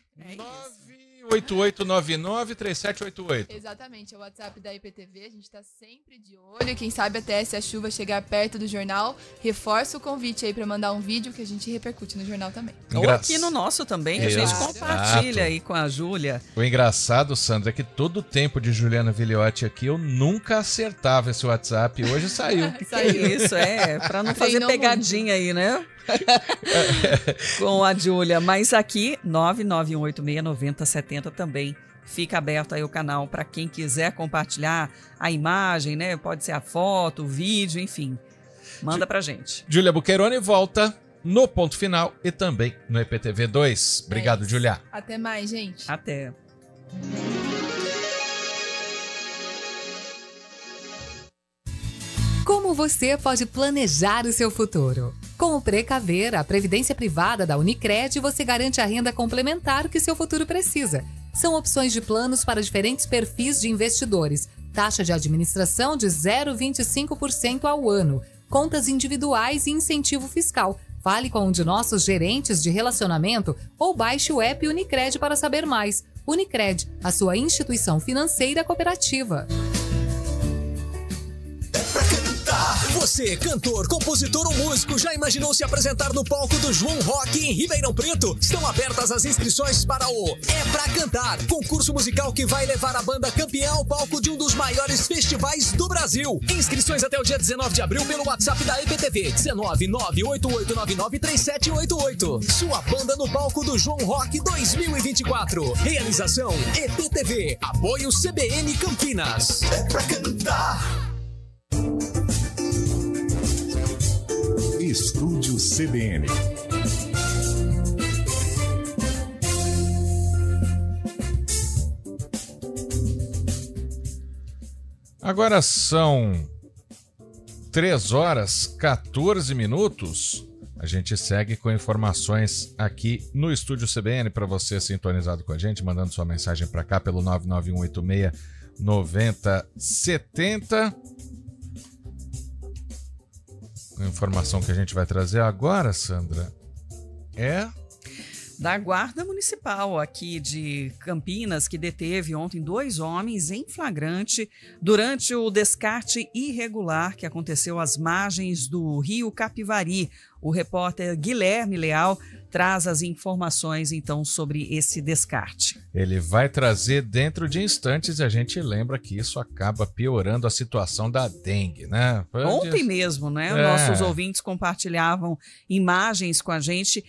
988993788. Exatamente, é o WhatsApp da IPTV. A gente tá sempre de olho. Quem sabe até se a chuva chegar perto do jornal, reforça o convite aí pra mandar um vídeo que a gente repercute no jornal também. Ou aqui no nosso também, que a gente compartilha aí com a Júlia. O engraçado, Sandra, é que todo o tempo de Juliana Viliotti aqui, eu nunca acertava esse WhatsApp. Hoje saiu. Saiu. Isso, pra não fazer pegadinha aí, né? Com a Júlia. Mas aqui, 991869070 também fica aberto aí o canal para quem quiser compartilhar a imagem, né? Pode ser a foto, o vídeo, enfim. Manda pra gente. Júlia Buqueroni volta no Ponto Final e também no IPTV 2. Obrigado, Júlia. Até mais, gente. Até. Como você pode planejar o seu futuro? Com o Precaver, a previdência privada da Unicred, você garante a renda complementar que seu futuro precisa. São opções de planos para diferentes perfis de investidores. Taxa de administração de 0,25% ao ano. Contas individuais e incentivo fiscal. Fale com um de nossos gerentes de relacionamento ou baixe o app Unicred para saber mais. Unicred, a sua instituição financeira cooperativa. Você, cantor, compositor ou músico, já imaginou se apresentar no palco do João Rock em Ribeirão Preto? Estão abertas as inscrições para o É Pra Cantar, concurso musical que vai levar a banda campeã ao palco de um dos maiores festivais do Brasil. Inscrições até o dia 19 de abril pelo WhatsApp da EPTV, 19988993788. Sua banda no palco do João Rock 2024. Realização EPTV, apoio CBN Campinas. É Pra Cantar. Estúdio CBN. Agora são 3h14. A gente segue com informações aqui no Estúdio CBN para você sintonizado com a gente, mandando sua mensagem para cá pelo 991869070. A informação que a gente vai trazer agora, Sandra, é da Guarda Municipal aqui de Campinas, que deteve ontem 2 homens em flagrante durante o descarte irregular que aconteceu às margens do Rio Capivari. O repórter Guilherme Leal traz as informações, então, sobre esse descarte. Ele vai trazer dentro de instantes e a gente lembra que isso acaba piorando a situação da dengue, né? Ontem mesmo, né? Nossos ouvintes compartilhavam imagens com a gente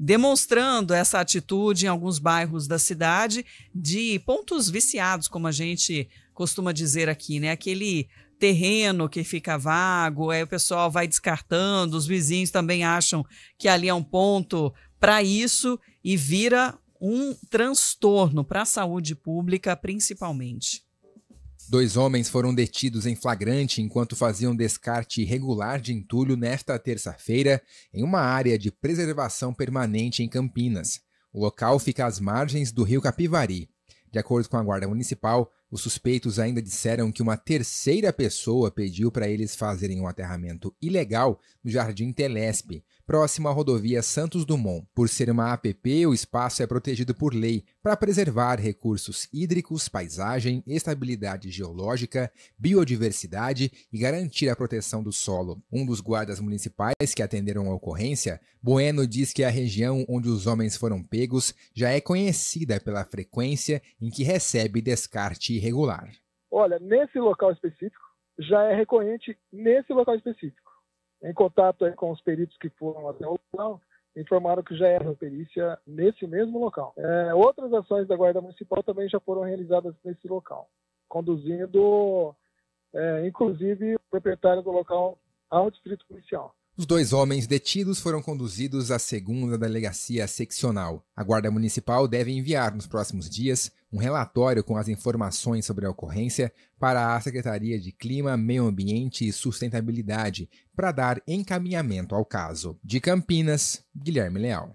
demonstrando essa atitude em alguns bairros da cidade de pontos viciados, como a gente costuma dizer aqui, né? Aquele terreno que fica vago, aí o pessoal vai descartando, os vizinhos também acham que ali é um ponto para isso e vira um transtorno para a saúde pública, principalmente. 2 homens foram detidos em flagrante enquanto faziam descarte irregular de entulho nesta terça-feira em uma área de preservação permanente em Campinas. O local fica às margens do rio Capivari. De acordo com a Guarda Municipal, os suspeitos ainda disseram que uma terceira pessoa pediu para eles fazerem um aterramento ilegal no Jardim Telespe, próximo à rodovia Santos Dumont. Por ser uma APP, o espaço é protegido por lei para preservar recursos hídricos, paisagem, estabilidade geológica, biodiversidade e garantir a proteção do solo. Um dos guardas municipais que atenderam a ocorrência, Bueno, diz que a região onde os homens foram pegos já é conhecida pela frequência em que recebe descarte irregular. Olha, nesse local específico, já é recorrente nesse local específico. Em contato aí com os peritos que foram até o local, informaram que já era perícia nesse mesmo local. Outras ações da Guarda Municipal também já foram realizadas nesse local, conduzindo, inclusive, o proprietário do local ao distrito policial. Os 2 homens detidos foram conduzidos à 2ª Delegacia Seccional. A Guarda Municipal deve enviar nos próximos dias um relatório com as informações sobre a ocorrência para a Secretaria de Clima, Meio Ambiente e Sustentabilidade para dar encaminhamento ao caso. De Campinas, Guilherme Leal.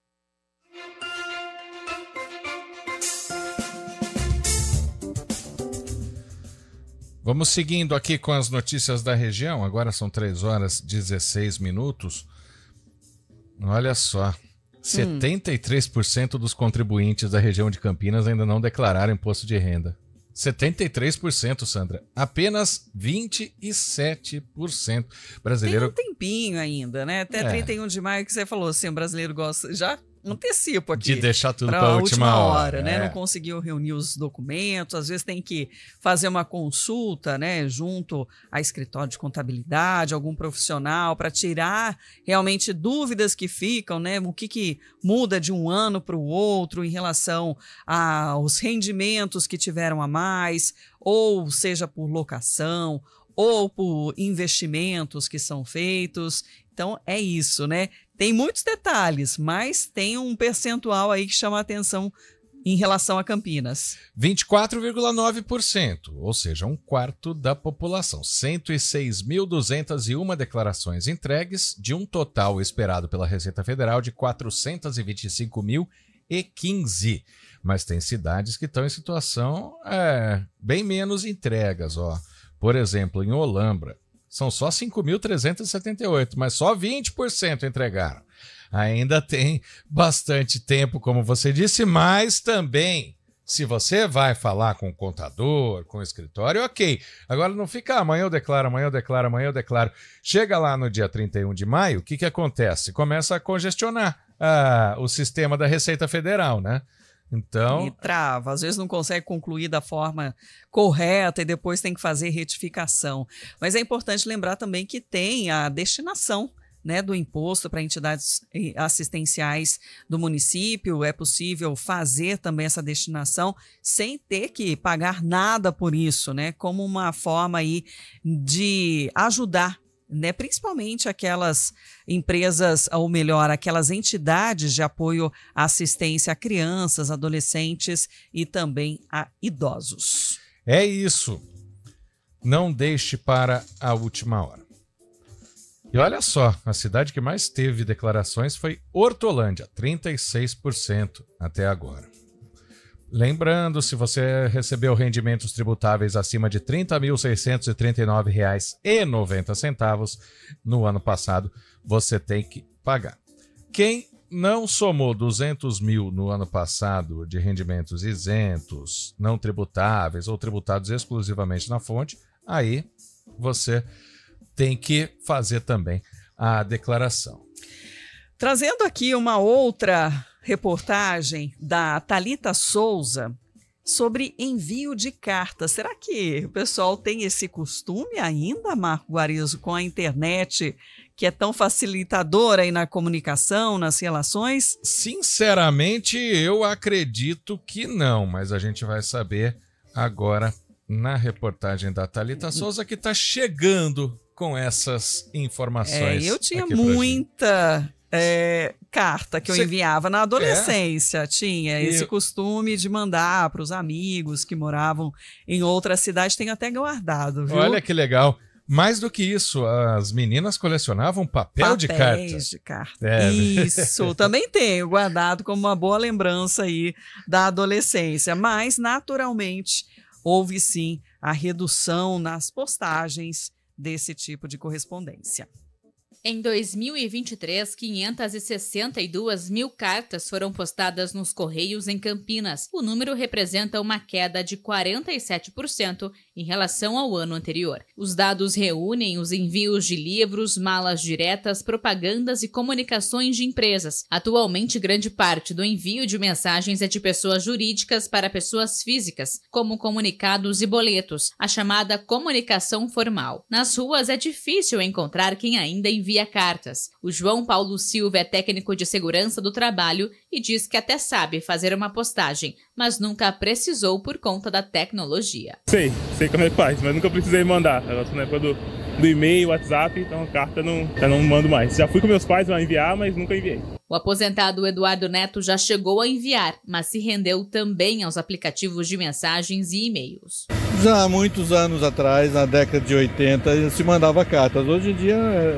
Vamos seguindo aqui com as notícias da região. Agora são 3h16. Olha só, 73% dos contribuintes da região de Campinas ainda não declararam imposto de renda. 73%, Sandra. Apenas 27% brasileiro. Tem um tempinho ainda, né? Até 31 de maio que você falou assim, o brasileiro gosta... Já antecipo aqui. De deixar tudo para a última hora, né? Não conseguiu reunir os documentos, às vezes tem que fazer uma consulta, né, junto a escritório de contabilidade, algum profissional, para tirar realmente dúvidas que ficam, né? O que muda de um ano para o outro em relação aos rendimentos que tiveram a mais, ou seja por locação, ou por investimentos que são feitos. Então, é isso, né? Tem muitos detalhes, mas tem um percentual aí que chama a atenção em relação a Campinas. 24,9%, ou seja, 1/4 da população. 106.201 declarações entregues, de um total esperado pela Receita Federal de 425.015. Mas tem cidades que estão em situação bem menos entregas, ó. Por exemplo, em Olambra, são só 5.378, mas só 20% entregaram. Ainda tem bastante tempo, como você disse, mas também, se você vai falar com o contador, com o escritório, ok. Agora não fica, amanhã eu declaro, amanhã eu declaro, amanhã eu declaro. Chega lá no dia 31 de maio, o que acontece? Começa a congestionar o sistema da Receita Federal, né? Então... E trava, às vezes não consegue concluir da forma correta e depois tem que fazer retificação. Mas é importante lembrar também que tem a destinação, né, do imposto para entidades assistenciais do município. É possível fazer também essa destinação sem ter que pagar nada por isso, né, como uma forma aí de ajudar, né, principalmente aquelas empresas, ou melhor, aquelas entidades de apoio à assistência a crianças, adolescentes e também a idosos. É isso. Não deixe para a última hora. E olha só, a cidade que mais teve declarações foi Hortolândia, 36% até agora. Lembrando, se você recebeu rendimentos tributáveis acima de R$ 30.639,90 no ano passado, você tem que pagar. Quem não somou 200 mil no ano passado de rendimentos isentos, não tributáveis ou tributados exclusivamente na fonte, aí você tem que fazer também a declaração. Trazendo aqui uma outra reportagem da Thalita Souza sobre envio de cartas. Será que o pessoal tem esse costume ainda, Marco Guarizo, com a internet, que é tão facilitador aí na comunicação, nas relações? Sinceramente, eu acredito que não, mas a gente vai saber agora na reportagem da Thalita Souza, que está chegando com essas informações. Eu tinha muita carta que eu enviava na adolescência. Tinha esse costume de mandar para os amigos que moravam em outra cidade. Tenho até guardado, viu? Olha que legal. Mais do que isso, as meninas colecionavam papéis de carta. Isso, também tenho guardado como uma boa lembrança aí da adolescência. Mas, naturalmente, houve sim a redução nas postagens desse tipo de correspondência. Em 2023, 562 mil cartas foram postadas nos Correios em Campinas. O número representa uma queda de 47% em relação ao ano anterior. Os dados reúnem os envios de livros, malas diretas, propagandas e comunicações de empresas. Atualmente, grande parte do envio de mensagens é de pessoas jurídicas para pessoas físicas, como comunicados e boletos, a chamada comunicação formal. Nas ruas é difícil encontrar quem ainda envia cartas. O João Paulo Silva é técnico de segurança do trabalho e diz que até sabe fazer uma postagem, mas nunca precisou por conta da tecnologia. Sei como é que faz, mas nunca precisei mandar. Eu gosto na época do e-mail, WhatsApp, então a carta não mando mais. Já fui com meus pais para enviar, mas nunca enviei. O aposentado Eduardo Neto já chegou a enviar, mas se rendeu também aos aplicativos de mensagens e e-mails. Já há muitos anos atrás, na década de 80, se mandava cartas. Hoje em dia,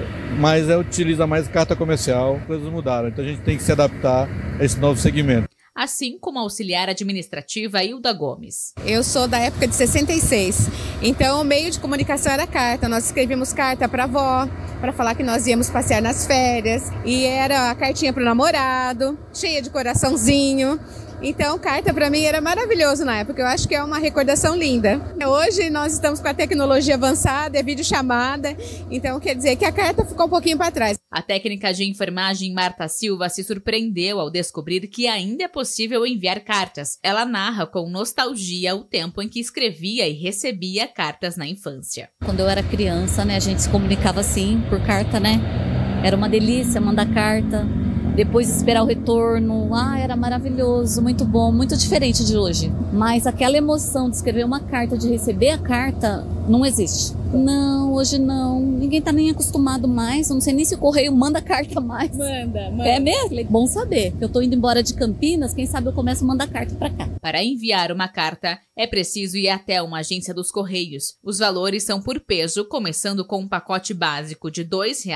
utiliza mais carta comercial, coisas mudaram. Então a gente tem que se adaptar a esse novo segmento. Assim como a auxiliar administrativa Hilda Gomes. Eu sou da época de 66, então o meio de comunicação era carta. Nós escrevíamos carta para a avó, para falar que nós íamos passear nas férias, e era a cartinha para o namorado, cheia de coraçãozinho. Então, carta para mim era maravilhoso na época, eu acho que é uma recordação linda. Hoje nós estamos com a tecnologia avançada, é videochamada, então quer dizer que a carta ficou um pouquinho para trás. A técnica de enfermagem Marta Silva se surpreendeu ao descobrir que ainda é possível enviar cartas. Ela narra com nostalgia o tempo em que escrevia e recebia cartas na infância. Quando eu era criança, a gente se comunicava assim, por carta, Era uma delícia mandar carta. Depois esperar o retorno, era maravilhoso, muito bom, muito diferente de hoje. Mas aquela emoção de escrever uma carta, de receber a carta, não existe. Não, hoje não. Ninguém tá nem acostumado mais. Eu não sei nem se o correio manda carta mais. Manda. É mesmo? Bom saber. Eu tô indo embora de Campinas, quem sabe eu começo a mandar carta pra cá. Para enviar uma carta, é preciso ir até uma agência dos Correios. Os valores são por peso, começando com um pacote básico de R$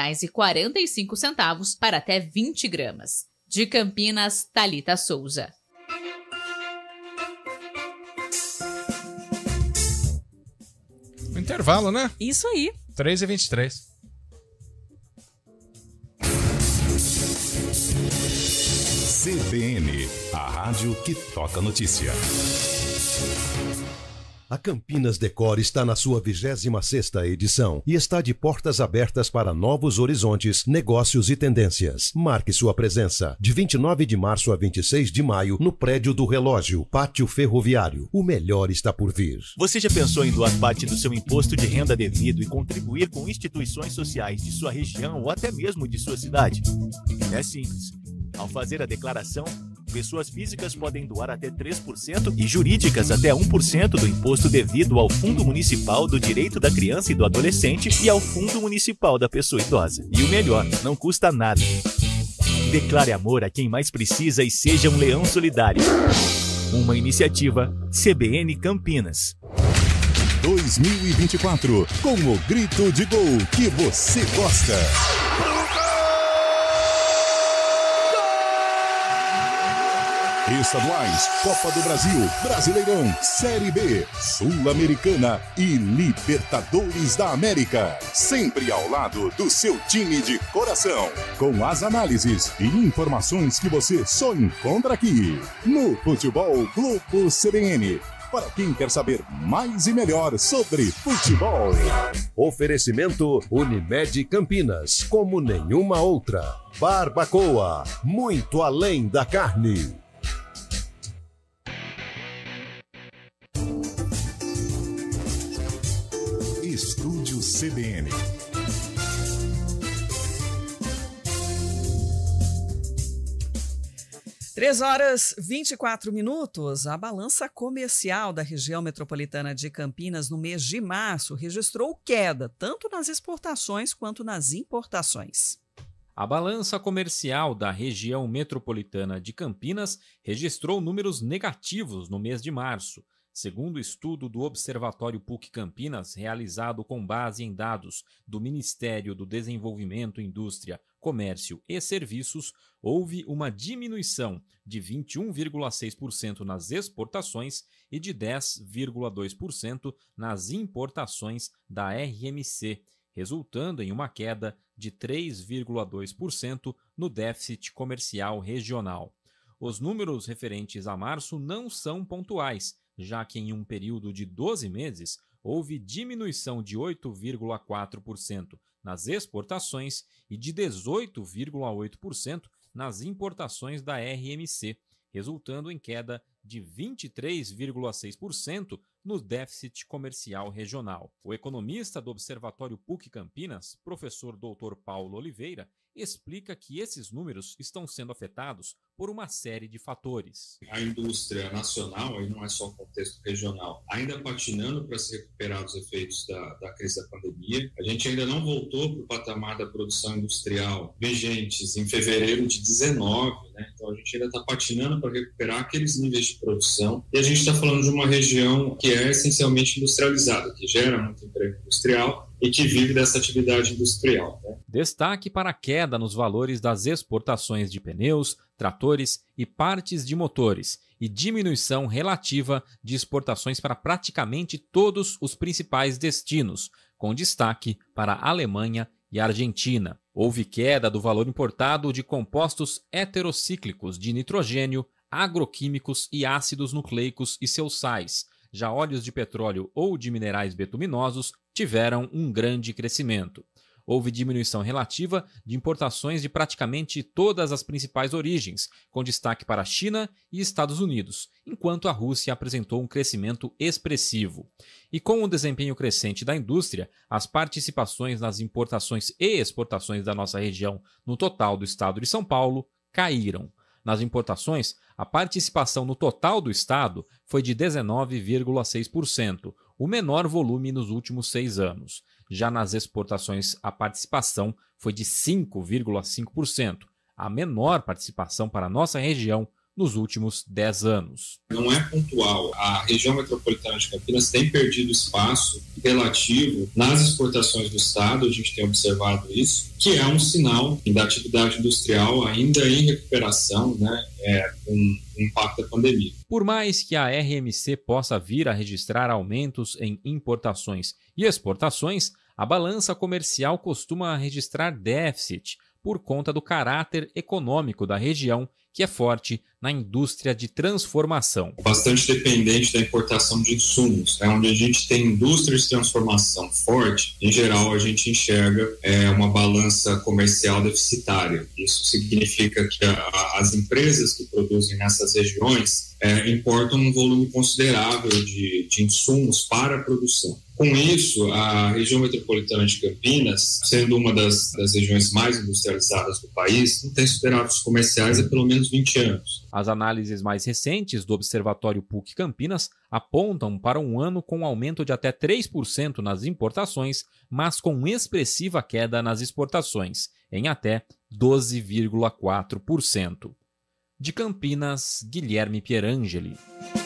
2,45 para até 20 gramas. De Campinas, Thalita Souza. Intervalo, né? Isso aí. 3h23. CBN, a rádio que toca notícia. A Campinas Decor está na sua 26ª edição e está de portas abertas para novos horizontes, negócios e tendências. Marque sua presença de 29 de março a 26 de maio no Prédio do Relógio, Pátio Ferroviário. O melhor está por vir. Você já pensou em doar parte do seu imposto de renda devido e contribuir com instituições sociais de sua região ou até mesmo de sua cidade? É simples. Ao fazer a declaração, pessoas físicas podem doar até 3% e jurídicas até 1% do imposto devido ao Fundo Municipal do Direito da Criança e do Adolescente e ao Fundo Municipal da Pessoa Idosa. E o melhor, não custa nada. Declare amor a quem mais precisa e seja um leão solidário. Uma iniciativa CBN Campinas. 2024, com o grito de gol que você gosta. Estaduais, Copa do Brasil, Brasileirão, Série B, Sul-Americana e Libertadores da América. Sempre ao lado do seu time de coração. Com as análises e informações que você só encontra aqui. No Futebol Grupo CBN. Para quem quer saber mais e melhor sobre futebol. Oferecimento Unimed Campinas, como nenhuma outra. Barbacoa, muito além da carne. Estúdio CBN. 3h24. A balança comercial da região metropolitana de Campinas no mês de março registrou queda, tanto nas exportações quanto nas importações. A balança comercial da região metropolitana de Campinas registrou números negativos no mês de março. Segundo o estudo do Observatório PUC Campinas, realizado com base em dados do Ministério do Desenvolvimento, Indústria, Comércio e Serviços, houve uma diminuição de 21,6% nas exportações e de 10,2% nas importações da RMC, resultando em uma queda de 3,2% no déficit comercial regional. Os números referentes a março não são pontuais, já que em um período de 12 meses houve diminuição de 8,4% nas exportações e de 18,8% nas importações da RMC, resultando em queda de 23,6% no déficit comercial regional. O economista do Observatório PUC Campinas, professor Dr. Paulo Oliveira, explica que esses números estão sendo afetados por uma série de fatores. A indústria nacional, aí não é só o contexto regional, ainda patinando para se recuperar dos efeitos da crise da pandemia. A gente ainda não voltou para o patamar da produção industrial vigentes em fevereiro de 19, né? Então a gente ainda está patinando para recuperar aqueles níveis de produção. E a gente está falando de uma região que é essencialmente industrializada, que gera muito emprego industrial e que vive dessa atividade industrial, né? Destaque para a queda nos valores das exportações de pneus, tratores e partes de motores e diminuição relativa de exportações para praticamente todos os principais destinos, com destaque para a Alemanha e a Argentina. Houve queda do valor importado de compostos heterocíclicos de nitrogênio, agroquímicos e ácidos nucleicos e seus sais. Já óleos de petróleo ou de minerais betuminosos tiveram um grande crescimento. Houve diminuição relativa de importações de praticamente todas as principais origens, com destaque para a China e Estados Unidos, enquanto a Rússia apresentou um crescimento expressivo. E com o desempenho crescente da indústria, as participações nas importações e exportações da nossa região no total do estado de São Paulo caíram. Nas importações, a participação no total do estado foi de 19,6%, o menor volume nos últimos 6 anos. Já nas exportações, a participação foi de 5,5%, a menor participação para a nossa região nos últimos 10 anos. Não é pontual. A região metropolitana de Campinas tem perdido espaço relativo nas exportações do estado, a gente tem observado isso, que é um sinal da atividade industrial ainda em recuperação, né, com o impacto da pandemia. Por mais que a RMC possa vir a registrar aumentos em importações e exportações, a balança comercial costuma registrar déficit por conta do caráter econômico da região, que é forte na indústria de transformação. Bastante dependente da importação de insumos, onde a gente tem indústria de transformação forte, em geral a gente enxerga uma balança comercial deficitária. Isso significa que as empresas que produzem nessas regiões importam um volume considerável de insumos para a produção. Com isso, a região metropolitana de Campinas, sendo uma das regiões mais industrializadas do país, não tem superávitos comerciais há pelo menos 20 anos. As análises mais recentes do Observatório PUC Campinas apontam para um ano com aumento de até 3% nas importações, mas com expressiva queda nas exportações, em até 12,4%. De Campinas, Guilherme Pierangeli.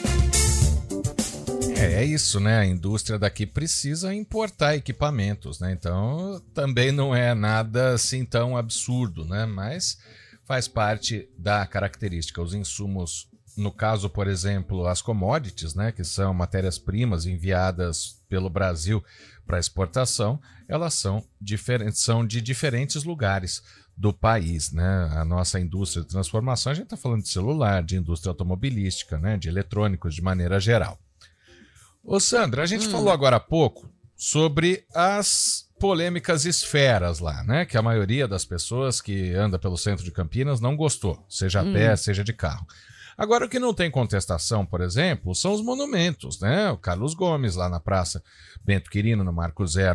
É isso, né? A indústria daqui precisa importar equipamentos, né? Então, também não é nada assim tão absurdo, né? Mas faz parte da característica. Os insumos, no caso, por exemplo, as commodities, né? Que são matérias-primas enviadas pelo Brasil para exportação, elas são de diferentes lugares do país, né? A nossa indústria de transformação, a gente está falando de celular, de indústria automobilística, né? De eletrônicos de maneira geral. Ô Sandra, a gente falou agora há pouco sobre as polêmicas esferas lá, né? Que a maioria das pessoas que anda pelo centro de Campinas não gostou, seja a pé, seja de carro. Agora, o que não tem contestação, por exemplo, são os monumentos, né? O Carlos Gomes lá na Praça Bento Quirino, no Marco Zero,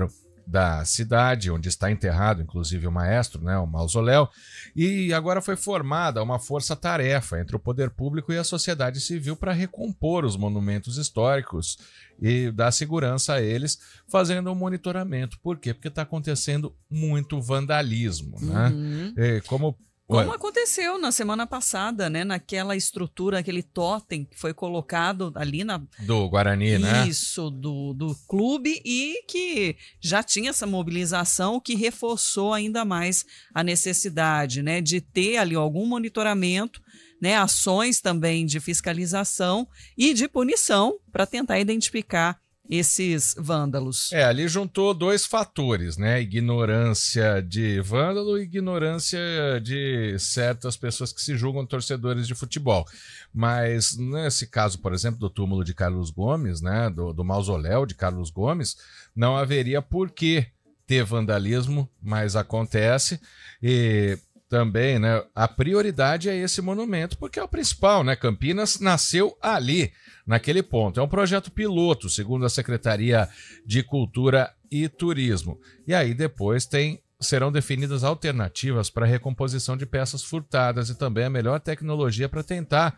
da cidade, onde está enterrado, inclusive, o maestro, né, o mausoléu, e agora foi formada uma força-tarefa entre o poder público e a sociedade civil para recompor os monumentos históricos e dar segurança a eles, fazendo um monitoramento. Por quê? Porque está acontecendo muito vandalismo, né? Como aconteceu na semana passada, né? Naquela estrutura, aquele totem que foi colocado ali do Guarani, né? Isso, do clube, e que já tinha essa mobilização que reforçou ainda mais a necessidade, né? De ter ali algum monitoramento, né? Ações também de fiscalização e de punição para tentar identificar esses vândalos. Ali juntou dois fatores, né? Ignorância de vândalo e ignorância de certas pessoas que se julgam torcedores de futebol. Mas nesse caso, por exemplo, do túmulo de Carlos Gomes, né? Do mausoléu de Carlos Gomes, não haveria por que ter vandalismo, mas acontece. E também, né, a prioridade é esse monumento, porque é o principal, né? Campinas nasceu ali, naquele ponto. É um projeto piloto, segundo a Secretaria de Cultura e Turismo. E aí depois serão definidas alternativas para a recomposição de peças furtadas e também a melhor tecnologia para tentar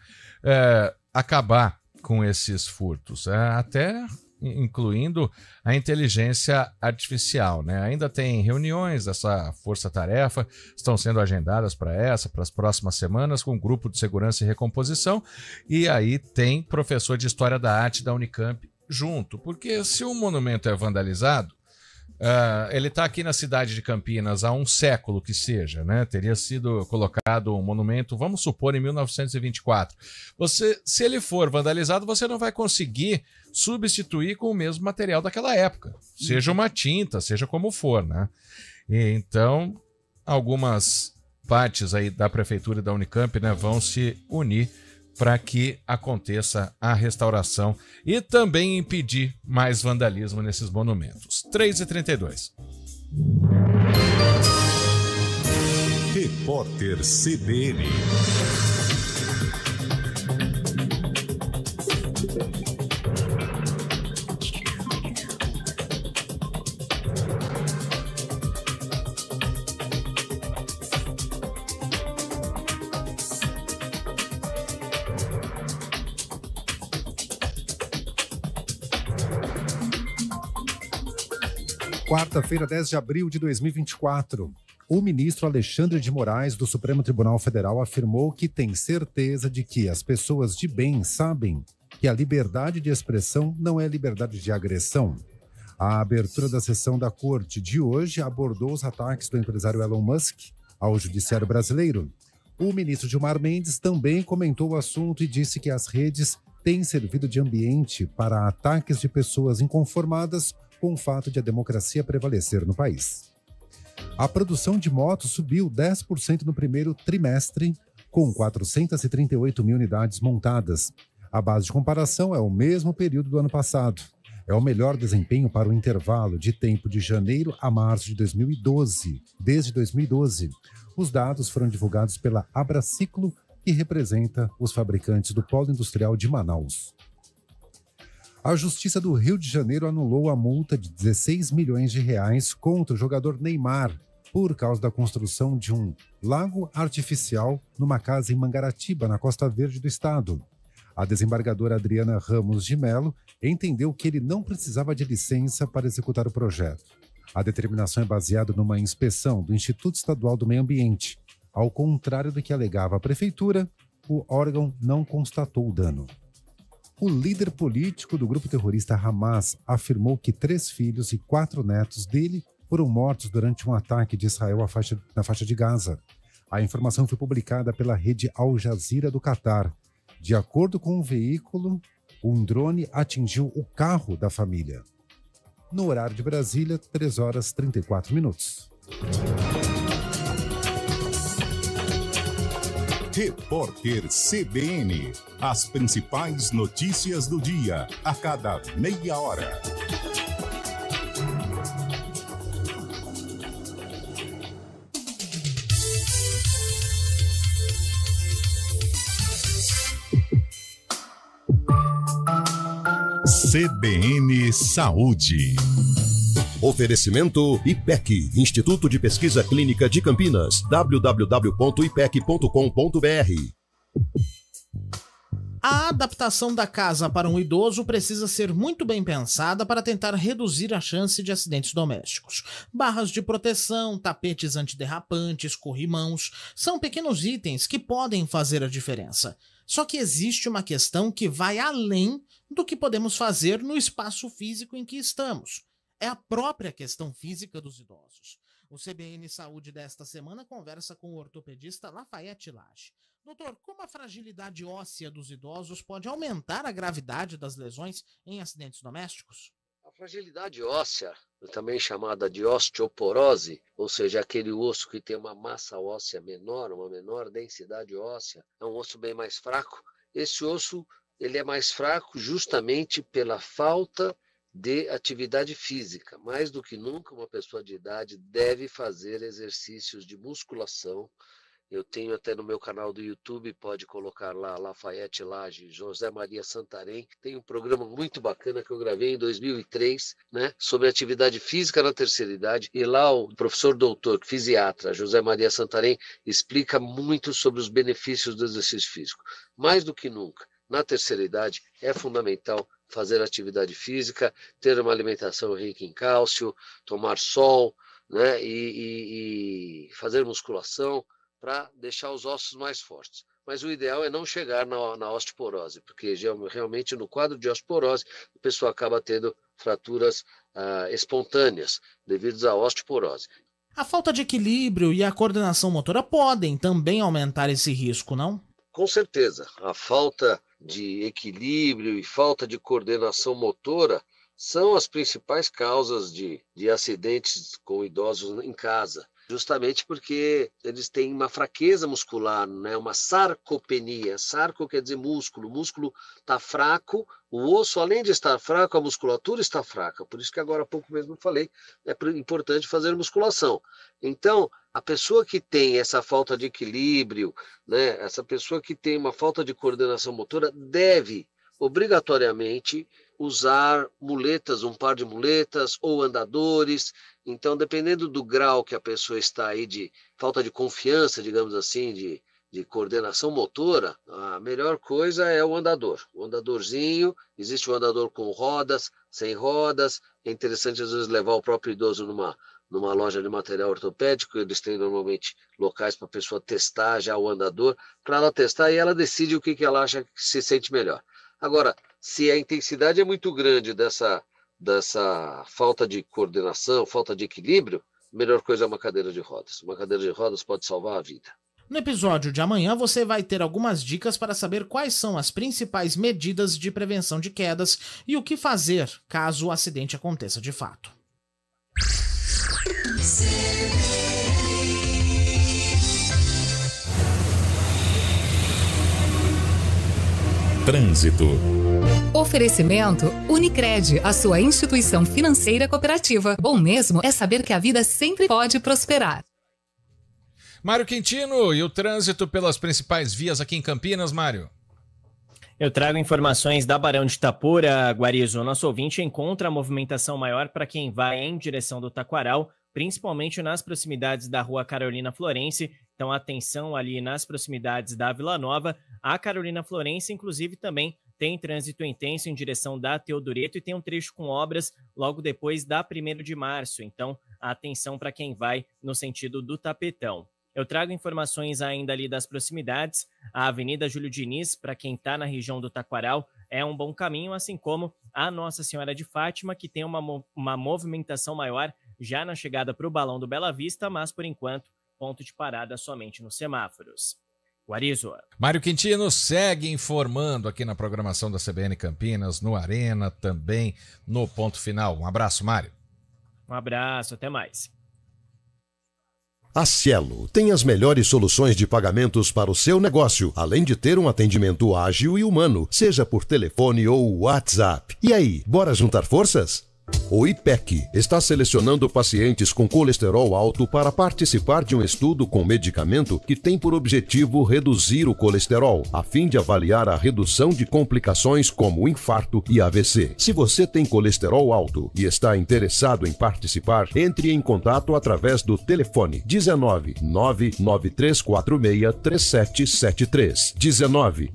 acabar com esses furtos, até incluindo a inteligência artificial, né? Ainda tem reuniões dessa força-tarefa, estão sendo agendadas para as próximas semanas, com um grupo de segurança e recomposição, e aí tem professor de História da Arte da Unicamp junto, porque se um monumento é vandalizado, ele está aqui na cidade de Campinas há um século que seja, né? Teria sido colocado um monumento, vamos supor, em 1924. Se ele for vandalizado, você não vai conseguir substituir com o mesmo material daquela época, seja uma tinta, seja como for, né? E então, algumas partes aí da prefeitura e da Unicamp, né, vão se unir para que aconteça a restauração e também impedir mais vandalismo nesses monumentos. 3h32. Repórter CBN. Quarta-feira, 10 de abril de 2024. O ministro Alexandre de Moraes, do Supremo Tribunal Federal, afirmou que tem certeza de que as pessoas de bem sabem que a liberdade de expressão não é liberdade de agressão. A abertura da sessão da corte de hoje abordou os ataques do empresário Elon Musk ao judiciário brasileiro. O ministro Gilmar Mendes também comentou o assunto e disse que as redes têm servido de ambiente para ataques de pessoas inconformadas com o fato de a democracia prevalecer no país. A produção de motos subiu 10% no primeiro trimestre, com 438 mil unidades montadas. A base de comparação é o mesmo período do ano passado. É o melhor desempenho para o intervalo de tempo de janeiro a março de 2012. Desde 2012, os dados foram divulgados pela Abraciclo, que representa os fabricantes do Polo Industrial de Manaus. A Justiça do Rio de Janeiro anulou a multa de 16 milhões de reais contra o jogador Neymar por causa da construção de um lago artificial numa casa em Mangaratiba, na Costa Verde do estado. A desembargadora Adriana Ramos de Mello entendeu que ele não precisava de licença para executar o projeto. A determinação é baseada numa inspeção do Instituto Estadual do Meio Ambiente. Ao contrário do que alegava a prefeitura, o órgão não constatou o dano. O líder político do grupo terrorista Hamas afirmou que 3 filhos e 4 netos dele foram mortos durante um ataque de Israel na faixa de Gaza. A informação foi publicada pela rede Al Jazeera do Catar. De acordo com um veículo, um drone atingiu o carro da família. No horário de Brasília, 3h34. Repórter CBN. As principais notícias do dia, a cada meia hora. CBN Saúde. Oferecimento IPEC, Instituto de Pesquisa Clínica de Campinas, www.ipec.com.br. A adaptação da casa para um idoso precisa ser muito bem pensada para tentar reduzir a chance de acidentes domésticos. Barras de proteção, tapetes antiderrapantes, corrimãos, são pequenos itens que podem fazer a diferença. Só que existe uma questão que vai além do que podemos fazer no espaço físico em que estamos. É a própria questão física dos idosos. O CBN Saúde desta semana conversa com o ortopedista Lafayette Lage. Doutor, como a fragilidade óssea dos idosos pode aumentar a gravidade das lesões em acidentes domésticos? A fragilidade óssea, também chamada de osteoporose, ou seja, aquele osso que tem uma massa óssea menor, uma menor densidade óssea, é um osso bem mais fraco. Esse osso ele é mais fraco justamente pela falta de atividade física. Mais do que nunca, uma pessoa de idade deve fazer exercícios de musculação. Eu tenho até no meu canal do YouTube, pode colocar lá, Lafayette Lage, José Maria Santarém. Tem um programa muito bacana que eu gravei em 2003, né, sobre atividade física na terceira idade. E lá o professor doutor, fisiatra, José Maria Santarém, explica muito sobre os benefícios do exercício físico. Mais do que nunca, na terceira idade, é fundamental fazer atividade física, ter uma alimentação rica em cálcio, tomar sol, né, e fazer musculação, para deixar os ossos mais fortes. Mas o ideal é não chegar na osteoporose, porque realmente no quadro de osteoporose a pessoa acaba tendo fraturas espontâneas devido à osteoporose. A falta de equilíbrio e a coordenação motora podem também aumentar esse risco, não? Com certeza. A falta de equilíbrio e falta de coordenação motora são as principais causas de acidentes com idosos em casa. Justamente porque eles têm uma fraqueza muscular, né? Uma sarcopenia. Sarco quer dizer músculo. O músculo está fraco, o osso, além de estar fraco, a musculatura está fraca. Por isso que agora há pouco mesmo falei, é importante fazer musculação. Então, a pessoa que tem essa falta de equilíbrio, né? Essa pessoa que tem uma falta de coordenação motora, deve obrigatoriamente usar muletas, um par de muletas ou andadores. Então, dependendo do grau que a pessoa está aí de falta de confiança, digamos assim, de coordenação motora, a melhor coisa é o andador. O andadorzinho, existe o andador com rodas, sem rodas. É interessante às vezes levar o próprio idoso numa loja de material ortopédico. Eles têm normalmente locais para a pessoa testar já o andador, para ela testar e ela decide o que ela acha que se sente melhor. Agora, se a intensidade é muito grande dessa falta de coordenação, falta de equilíbrio, a melhor coisa é uma cadeira de rodas. Uma cadeira de rodas pode salvar a vida. No episódio de amanhã você vai ter algumas dicas para saber quais são as principais medidas de prevenção de quedas e o que fazer caso o acidente aconteça de fato. Trânsito. Oferecimento Unicred, a sua instituição financeira cooperativa. Bom mesmo é saber que a vida sempre pode prosperar. Mário Quintino, e o trânsito pelas principais vias aqui em Campinas, Mário? Eu trago informações da Barão de Itapura, Guarizo. Nosso ouvinte encontra a movimentação maior para quem vai em direção do Taquaral, principalmente nas proximidades da Rua Carolina Florense. Então, atenção ali nas proximidades da Vila Nova. A Carolina Florense, inclusive, também tem trânsito intenso em direção da Teodoreto e tem um trecho com obras logo depois da 1º de março. Então, atenção para quem vai no sentido do Tapetão. Eu trago informações ainda ali das proximidades. A Avenida Júlio Diniz, para quem está na região do Taquaral, é um bom caminho, assim como a Nossa Senhora de Fátima, que tem uma movimentação maior já na chegada para o Balão do Bela Vista, mas, por enquanto, ponto de parada somente nos semáforos. Guarizo. Mário Quintino segue informando aqui na programação da CBN Campinas, no Arena, também no Ponto Final. Um abraço, Mário. Um abraço, até mais. A Cielo tem as melhores soluções de pagamentos para o seu negócio, além de ter um atendimento ágil e humano, seja por telefone ou WhatsApp. E aí, bora juntar forças? O IPEC está selecionando pacientes com colesterol alto para participar de um estudo com medicamento que tem por objetivo reduzir o colesterol, a fim de avaliar a redução de complicações como infarto e AVC. Se você tem colesterol alto e está interessado em participar, entre em contato através do telefone 19 99346 3773. 19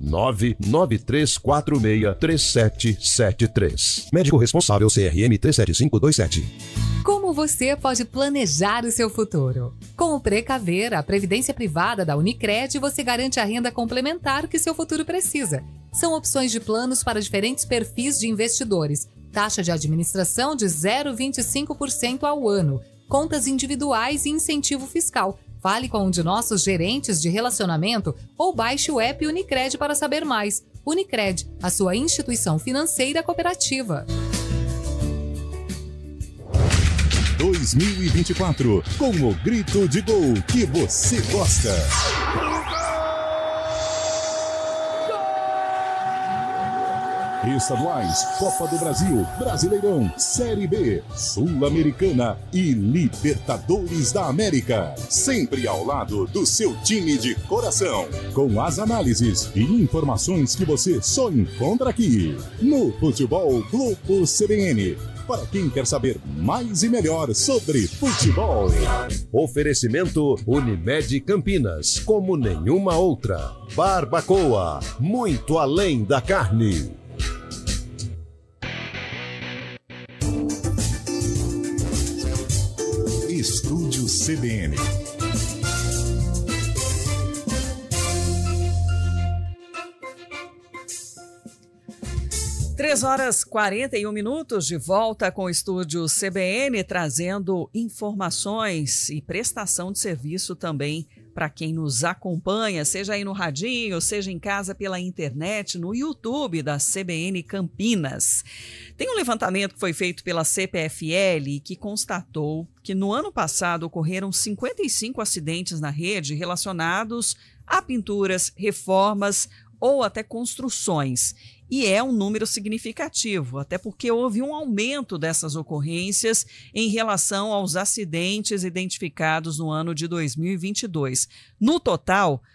99346 3773. Médico responsável CRM 37527. Como você pode planejar o seu futuro? Com o Precaver, a previdência privada da Unicred, você garante a renda complementar que seu futuro precisa. São opções de planos para diferentes perfis de investidores. Taxa de administração de 0,25% ao ano. Contas individuais e incentivo fiscal. Fale com um de nossos gerentes de relacionamento ou baixe o app Unicred para saber mais. Unicred, a sua instituição financeira cooperativa. 2024, com o grito de gol que você gosta. Estaduais, Copa do Brasil, Brasileirão, Série B, Sul-Americana e Libertadores da América. Sempre ao lado do seu time de coração. Com as análises e informações que você só encontra aqui no Futebol Grupo CBN. Para quem quer saber mais e melhor sobre futebol. Oferecimento Unimed Campinas, como nenhuma outra. Barbacoa, muito além da carne. Estúdio CBN. Três horas e 41 minutos, de volta com o Estúdio CBN, trazendo informações e prestação de serviço também para quem nos acompanha, seja aí no radinho, seja em casa pela internet, no YouTube da CBN Campinas. Tem um levantamento que foi feito pela CPFL que constatou que no ano passado ocorreram 55 acidentes na rede relacionados a pinturas, reformas ou até construções. E é um número significativo, até porque houve um aumento dessas ocorrências em relação aos acidentes identificados no ano de 2022. No total,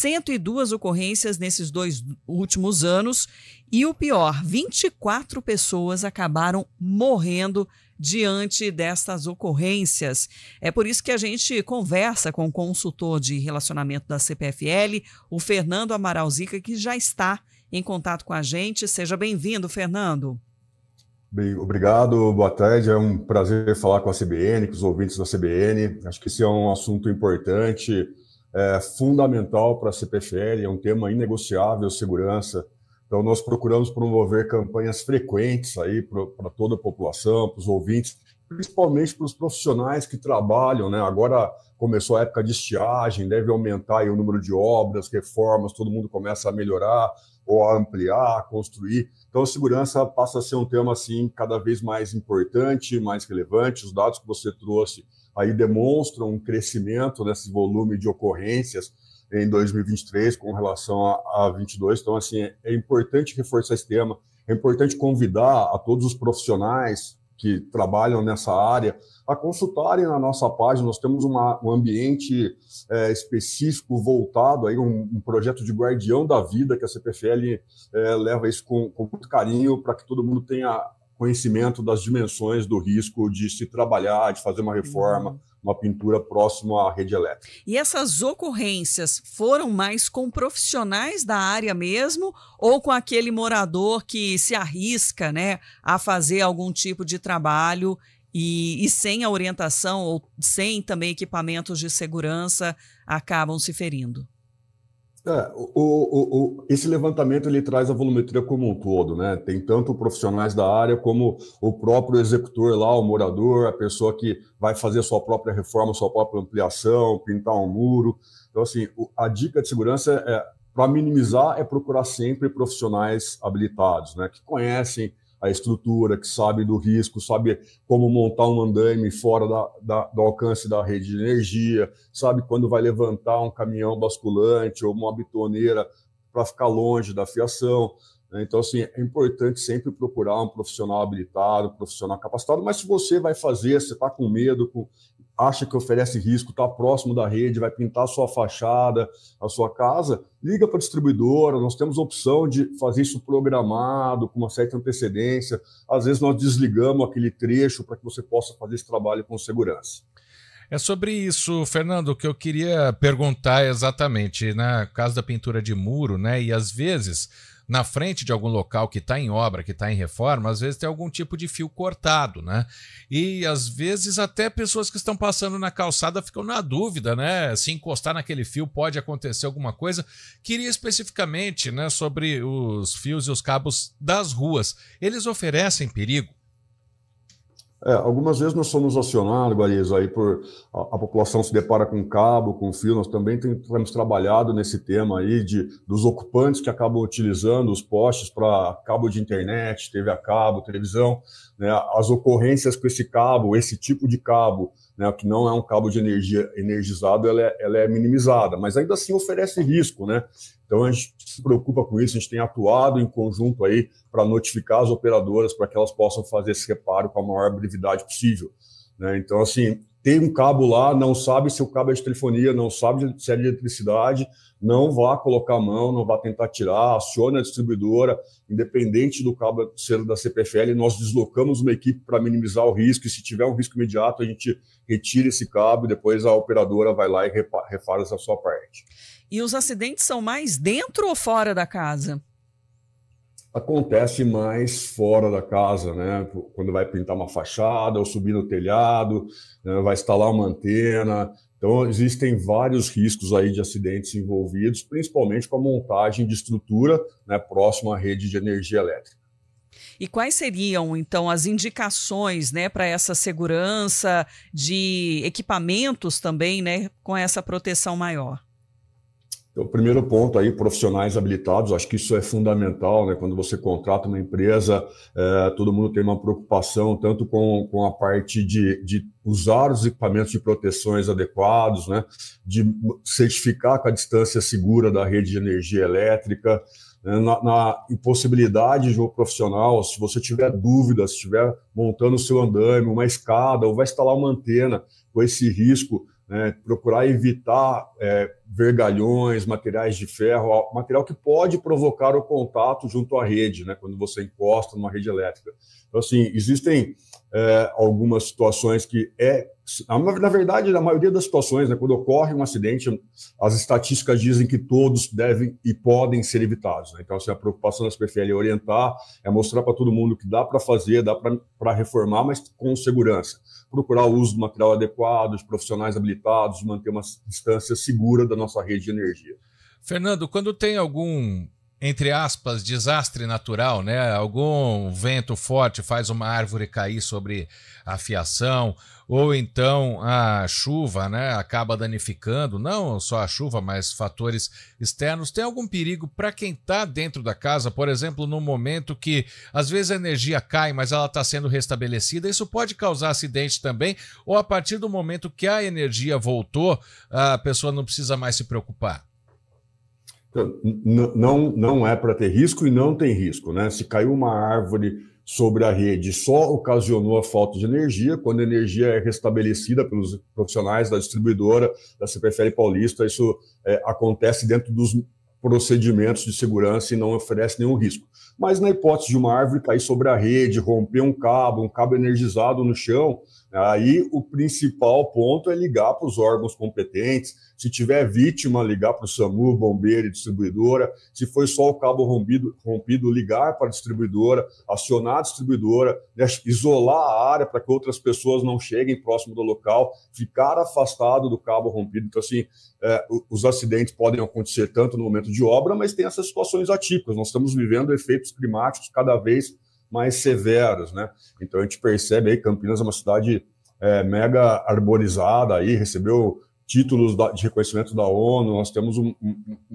102 ocorrências nesses 2 últimos anos e o pior, 24 pessoas acabaram morrendo diante destas ocorrências. É por isso que a gente conversa com o consultor de relacionamento da CPFL, o Fernando Amaral Zica, que já está em contato com a gente. Seja bem-vindo, Fernando. Bem, obrigado, boa tarde. É um prazer falar com a CBN, com os ouvintes da CBN. Acho que esse é um assunto importante, fundamental para a CPFL, é um tema inegociável, segurança. Então, nós procuramos promover campanhas frequentes aí para toda a população, para os ouvintes, principalmente para os profissionais que trabalham, né? Agora começou a época de estiagem, deve aumentar aí o número de obras, reformas, todo mundo começa a melhorar ou a ampliar, a construir. Então, a segurança passa a ser um tema assim cada vez mais importante, mais relevante. Os dados que você trouxe aí demonstram um crescimento nesse volume de ocorrências em 2023 com relação a 22. Então, assim, é importante reforçar esse tema, é importante convidar a todos os profissionais que trabalham nessa área a consultarem na nossa página. Nós temos um ambiente específico voltado aí, um projeto de guardião da vida, que a CPFL leva isso com muito carinho para que todo mundo tenha conhecimento das dimensões do risco de se trabalhar, de fazer uma reforma, uma pintura próximo à rede elétrica. E essas ocorrências foram mais com profissionais da área mesmo ou com aquele morador que se arrisca, né, a fazer algum tipo de trabalho e sem a orientação ou sem também equipamentos de segurança acabam se ferindo? Esse levantamento ele traz a volumetria como um todo, né? Tem tanto profissionais da área como o próprio executor lá, o morador, a pessoa que vai fazer a sua própria reforma, sua própria ampliação, pintar um muro. Então, assim, a dica de segurança para minimizar é procurar sempre profissionais habilitados, né? Que conhecem a estrutura, que sabe do risco, sabe como montar um andaime fora do alcance da rede de energia, sabe quando vai levantar um caminhão basculante ou uma bitoneira para ficar longe da fiação. Então, assim, é importante sempre procurar um profissional habilitado, um profissional capacitado, mas se você vai fazer, você está com medo, acha que oferece risco, está próximo da rede, vai pintar a sua fachada, a sua casa, liga para a distribuidora, nós temos a opção de fazer isso programado, com uma certa antecedência. Às vezes nós desligamos aquele trecho para que você possa fazer esse trabalho com segurança. É sobre isso, Fernando, que eu queria perguntar exatamente, né? Caso da pintura de muro, né? E às vezes, na frente de algum local que está em obra, que está em reforma, às vezes tem algum tipo de fio cortado, né? E às vezes até pessoas que estão passando na calçada ficam na dúvida, né? Se encostar naquele fio pode acontecer alguma coisa. Queria especificamente, né, sobre os fios e os cabos das ruas. Eles oferecem perigo? Algumas vezes nós somos acionados, Guarizo, aí por a população se depara com cabo, com fio. Nós também temos trabalhado nesse tema aí dos ocupantes que acabam utilizando os postes para cabo de internet, TV a cabo, televisão, né? As ocorrências com esse cabo, esse tipo de cabo, né, que não é um cabo de energia energizado, ela é minimizada, mas ainda assim oferece risco, né? Então a gente se preocupa com isso, a gente tem atuado em conjunto aí para notificar as operadoras para que elas possam fazer esse reparo com a maior brevidade possível, né? Então, assim, tem um cabo lá, não sabe se o cabo é de telefonia, não sabe se é de eletricidade, não vá colocar a mão, não vá tentar tirar, acione a distribuidora, independente do cabo ser da CPFL, nós deslocamos uma equipe para minimizar o risco, e se tiver um risco imediato, a gente retira esse cabo e depois a operadora vai lá e refaz essa sua parte. E os acidentes são mais dentro ou fora da casa? Acontece mais fora da casa, né? Quando vai pintar uma fachada ou subir no telhado, né? Vai instalar uma antena. Então, existem vários riscos aí de acidentes envolvidos, principalmente com a montagem de estrutura, né, próxima à rede de energia elétrica. E quais seriam, então, as indicações, né, para essa segurança de equipamentos também, né, com essa proteção maior? Então, o primeiro ponto aí, profissionais habilitados, acho que isso é fundamental, né? Quando você contrata uma empresa, todo mundo tem uma preocupação, tanto com a parte de usar os equipamentos de proteções adequados, né? De certificar com a distância segura da rede de energia elétrica, né? Na impossibilidade de um profissional, se você tiver dúvidas, se estiver montando o seu andaime, uma escada, ou vai instalar uma antena com esse risco, né, procurar evitar vergalhões, materiais de ferro, material que pode provocar o contato junto à rede, né, quando você encosta numa rede elétrica. Então, assim, existem algumas situações que na verdade, na maioria das situações, né, quando ocorre um acidente, as estatísticas dizem que todos devem e podem ser evitados, né? Então, assim, a preocupação da CPFL é orientar, é mostrar para todo mundo que dá para fazer, dá para reformar, mas com segurança. Procurar o uso do material adequado, de profissionais habilitados, manter uma distância segura da nossa rede de energia. Fernando, quando tem algum, entre aspas, desastre natural, né? Algum vento forte faz uma árvore cair sobre a fiação, ou então a chuva, né, acaba danificando, não só a chuva, mas fatores externos. Tem algum perigo para quem está dentro da casa, por exemplo, no momento que às vezes a energia cai, mas ela está sendo restabelecida? Isso pode causar acidente também? Ou a partir do momento que a energia voltou, a pessoa não precisa mais se preocupar? Não é para ter risco e não tem risco, né? Se caiu uma árvore sobre a rede, só ocasionou a falta de energia. Quando a energia é restabelecida pelos profissionais da distribuidora, da CPFL Paulista, isso acontece dentro dos procedimentos de segurança e não oferece nenhum risco. Mas na hipótese de uma árvore cair sobre a rede, romper um cabo energizado no chão, aí o principal ponto é ligar para os órgãos competentes. Se tiver vítima, ligar para o SAMU, bombeiro e distribuidora. Se foi só o cabo rompido, ligar para a distribuidora, acionar a distribuidora, né, isolar a área para que outras pessoas não cheguem próximo do local, ficar afastado do cabo rompido. Então, assim, os acidentes podem acontecer tanto no momento de obra, mas tem essas situações atípicas. Nós estamos vivendo efeitos climáticos cada vez mais severos, né? Então a gente percebe aí que Campinas é uma cidade mega arborizada, aí recebeu títulos de reconhecimento da ONU. Nós temos uma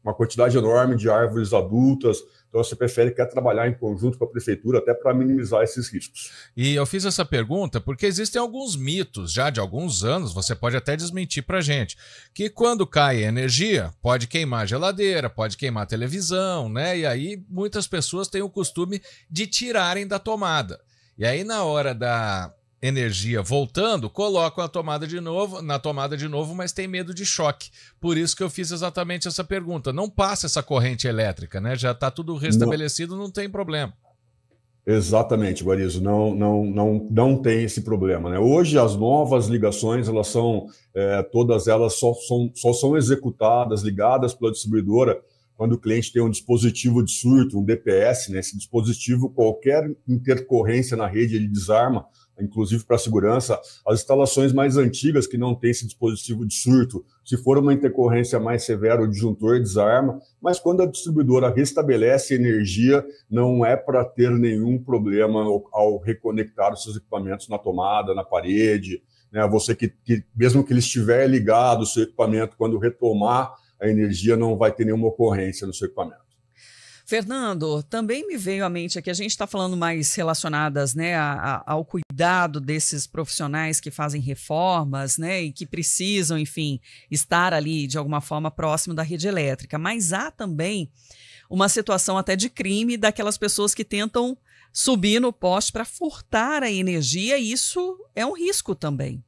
uma quantidade enorme de árvores adultas. Então, a CPFL quer trabalhar em conjunto com a prefeitura até para minimizar esses riscos. E eu fiz essa pergunta porque existem alguns mitos já de alguns anos, você pode até desmentir para a gente, que quando cai a energia, pode queimar a geladeira, pode queimar a televisão, né? E aí muitas pessoas têm o costume de tirarem da tomada. E aí na hora da energia voltando, colocam a tomada na tomada de novo, mas tem medo de choque. Por isso que eu fiz exatamente essa pergunta. Não passa essa corrente elétrica, né? Já está tudo restabelecido, não tem problema. Exatamente, Guarizo, não tem esse problema, né? Hoje as novas ligações, elas são, todas elas só são executadas, ligadas pela distribuidora, quando o cliente tem um dispositivo de surto, um DPS, né? Esse dispositivo, qualquer intercorrência na rede, ele desarma, inclusive para segurança. As instalações mais antigas que não tem esse dispositivo de surto, se for uma intercorrência mais severa, o disjuntor desarma, mas quando a distribuidora restabelece energia, não é para ter nenhum problema ao reconectar os seus equipamentos na tomada, na parede, né? Você que mesmo que ele estiver ligado, o seu equipamento, quando retomar a energia, não vai ter nenhuma ocorrência no seu equipamento. Fernando, também me veio à mente aqui, a gente está falando mais relacionadas, né, ao cuidado desses profissionais que fazem reformas, né, e que precisam, enfim, estar ali de alguma forma próximo da rede elétrica, mas há também uma situação até de crime daquelas pessoas que tentam subir no poste para furtar a energia, e isso é um risco também.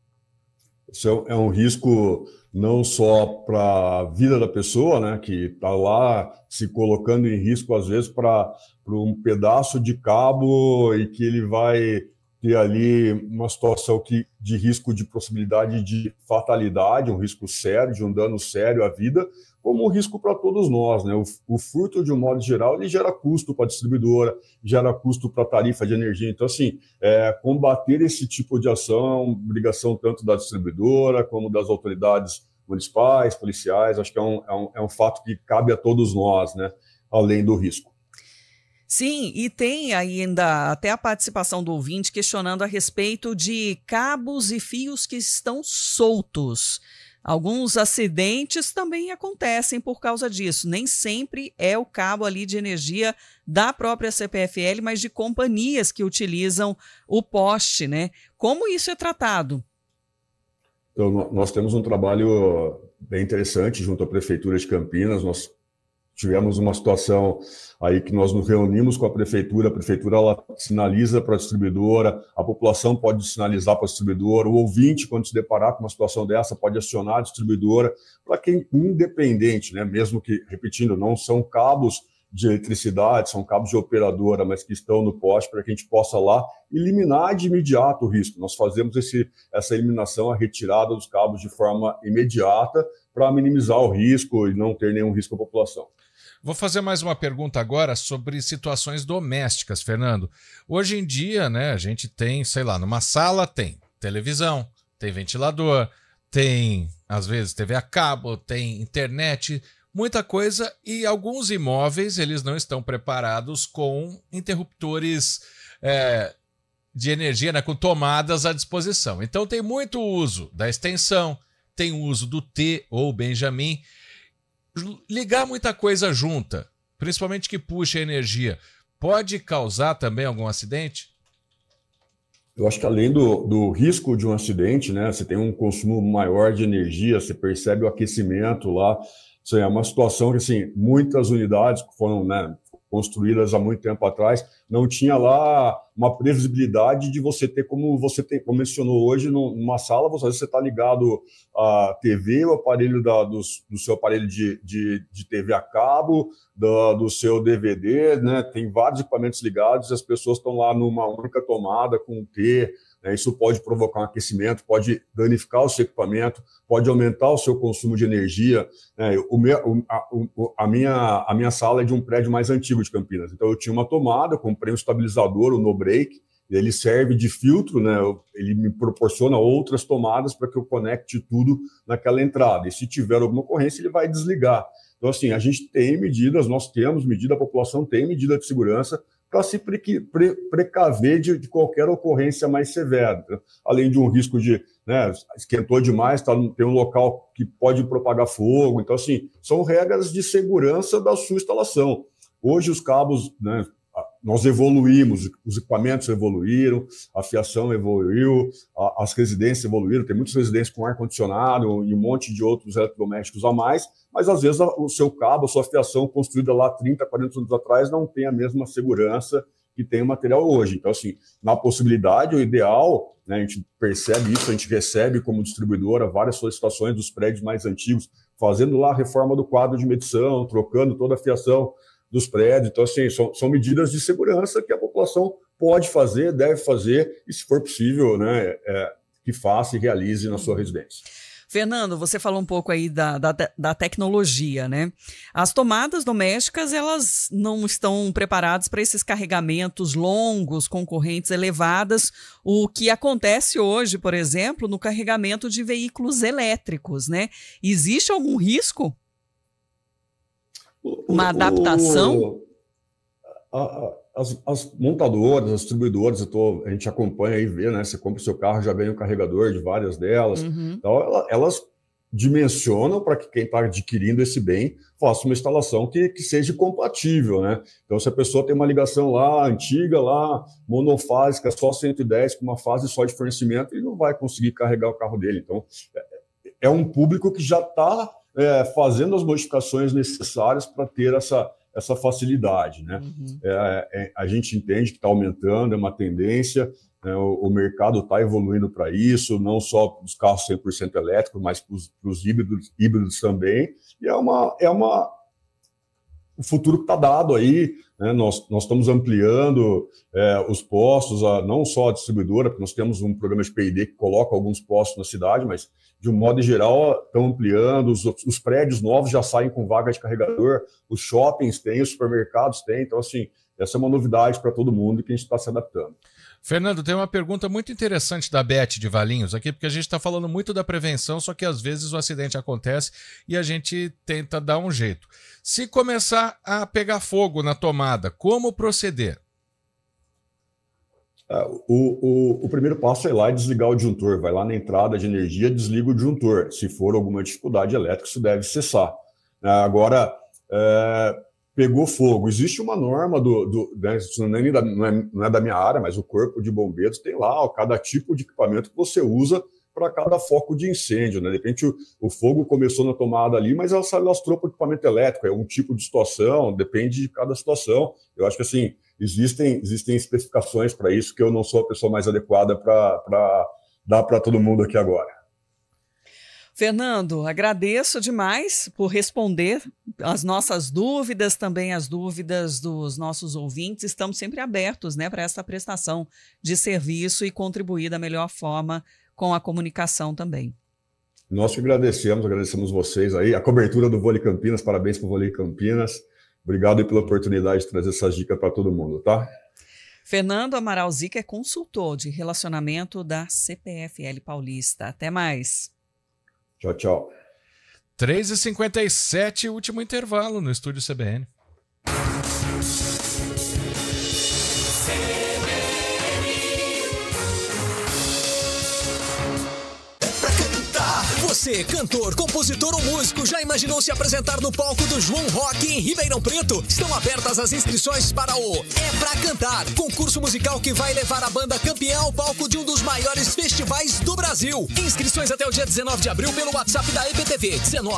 Isso é um risco não só para a vida da pessoa, né, que está lá se colocando em risco, às vezes, para um pedaço de cabo e que ele vai ter ali uma situação de risco de possibilidade de fatalidade, um risco sério, de um dano sério à vida, como um risco para todos nós, né? O furto, de um modo geral, ele gera custo para a distribuidora, gera custo para a tarifa de energia. Então, assim, combater esse tipo de ação, obrigação tanto da distribuidora como das autoridades municipais, policiais, acho que é um fato que cabe a todos nós, né? Além do risco. Sim, e tem ainda até a participação do ouvinte questionando a respeito de cabos e fios que estão soltos. Alguns acidentes também acontecem por causa disso. Nem sempre é o cabo ali de energia da própria CPFL, mas de companhias que utilizam o poste, né? Como isso é tratado? Então, nós temos um trabalho bem interessante junto à Prefeitura de Campinas. Nós tivemos uma situação aí que nós nos reunimos com a prefeitura ela sinaliza para a distribuidora, a população pode sinalizar para a distribuidora, o ouvinte, quando se deparar com uma situação dessa, pode acionar a distribuidora, para quem independente, né, mesmo que, repetindo, não são cabos de eletricidade, são cabos de operadora, mas que estão no poste, para que a gente possa lá eliminar de imediato o risco. Nós fazemos essa eliminação, a retirada dos cabos de forma imediata, para minimizar o risco e não ter nenhum risco à população. Vou fazer mais uma pergunta agora sobre situações domésticas, Fernando. Hoje em dia, né, a gente tem, sei lá, numa sala tem televisão, tem ventilador, tem, às vezes, TV a cabo, tem internet, muita coisa, e alguns imóveis, eles não estão preparados com interruptores de energia, né, com tomadas à disposição. Então tem muito uso da extensão, tem o uso do T ou Benjamin. Ligar muita coisa junta, principalmente que puxa energia, pode causar também algum acidente? Eu acho que além do risco de um acidente, né, você tem um consumo maior de energia, você percebe o aquecimento lá. Isso é uma situação que, assim, muitas unidades que foram, né, construídas há muito tempo atrás, não tinha lá uma previsibilidade de você ter, como mencionou hoje, numa sala, às vezes você está ligado à TV, o aparelho do seu aparelho de TV a cabo, do seu DVD, né? Tem vários equipamentos ligados e as pessoas estão lá numa única tomada com T, né? Isso pode provocar um aquecimento, pode danificar o seu equipamento, pode aumentar o seu consumo de energia, né? A minha sala é de um prédio mais antigo de Campinas, então eu tinha uma tomada, comprei um estabilizador, o No Break, ele serve de filtro, né? Ele me proporciona outras tomadas para que eu conecte tudo naquela entrada, e se tiver alguma ocorrência ele vai desligar. Então, assim, a gente tem medidas, nós temos medida, a população tem medida de segurança para se precaver de qualquer ocorrência mais severa. Além de um risco de, né, esquentou demais, tem um local que pode propagar fogo. Então, assim, são regras de segurança da sua instalação. Hoje os cabos, né, nós evoluímos, os equipamentos evoluíram, a fiação evoluiu, as residências evoluíram, tem muitas residências com ar-condicionado e um monte de outros eletrodomésticos a mais, mas às vezes o seu cabo, a sua fiação construída lá 30, 40 anos atrás não tem a mesma segurança que tem o material hoje. Então, assim, na possibilidade, o ideal, né, a gente percebe isso, a gente recebe como distribuidora várias solicitações dos prédios mais antigos, fazendo lá a reforma do quadro de medição, trocando toda a fiação dos prédios. Então, assim, são medidas de segurança que a população pode fazer, deve fazer, e se for possível, né, que faça e realize na sua residência. Fernando, você falou um pouco aí da tecnologia, né? As tomadas domésticas, elas não estão preparadas para esses carregamentos longos, com correntes elevadas, o que acontece hoje, por exemplo, no carregamento de veículos elétricos, né? Existe algum risco? Uma adaptação? As montadoras, as distribuidoras, a gente acompanha e vê, né? Você compra o seu carro, já vem um carregador de várias delas. Uhum. Então, elas dimensionam para que quem está adquirindo esse bem faça uma instalação que seja compatível, né? Então, se a pessoa tem uma ligação lá, antiga, lá, monofásica, só 110, com uma fase só de fornecimento, ele não vai conseguir carregar o carro dele. Então, é um público que já está fazendo as modificações necessárias para ter essa facilidade, né? Uhum. A gente entende que está aumentando, é uma tendência, né? O mercado está evoluindo para isso, não só para os carros 100% elétricos, mas para os híbridos também, e o futuro que está dado aí, né? Nós estamos ampliando os postos, não só a distribuidora, porque nós temos um programa de P&D que coloca alguns postos na cidade, mas de um modo geral estão ampliando, os prédios novos já saem com vaga de carregador, os shoppings têm, os supermercados têm, então assim, essa é uma novidade para todo mundo que a gente está se adaptando. Fernando, tem uma pergunta muito interessante da Beth de Valinhos aqui, porque a gente está falando muito da prevenção, só que às vezes o acidente acontece e a gente tenta dar um jeito. Se começar a pegar fogo na tomada, como proceder? O primeiro passo é ir lá e desligar o disjuntor. Vai lá na entrada de energia, desliga o disjuntor. Se for alguma dificuldade elétrica, isso deve cessar. Agora, pegou fogo. Existe uma norma né, isso não é da minha área, mas o Corpo de Bombeiros tem lá cada tipo de equipamento que você usa para cada foco de incêndio, né? De repente o fogo começou na tomada ali, mas ela se alastrou para o equipamento elétrico. É um tipo de situação, depende de cada situação. Eu acho que assim, existem especificações para isso, que eu não sou a pessoa mais adequada para dar para todo mundo aqui agora. Fernando, agradeço demais por responder as nossas dúvidas, também as dúvidas dos nossos ouvintes. Estamos sempre abertos, né, para essa prestação de serviço e contribuir da melhor forma com a comunicação também. Nós que agradecemos vocês aí, a cobertura do Vôlei Campinas, parabéns para o Vôlei Campinas. Obrigado aí pela oportunidade de trazer essas dicas para todo mundo, tá? Fernando Amaral Zica é consultor de relacionamento da CPFL Paulista. Até mais. Tchau, tchau. 3h57, último intervalo no Estúdio CBN. Você, cantor, compositor ou músico, já imaginou se apresentar no palco do João Rock em Ribeirão Preto? Estão abertas as inscrições para o É Pra Cantar, concurso musical que vai levar a banda campeã ao palco de um dos maiores festivais do Brasil. Inscrições até o dia 19 de abril pelo WhatsApp da EPTV,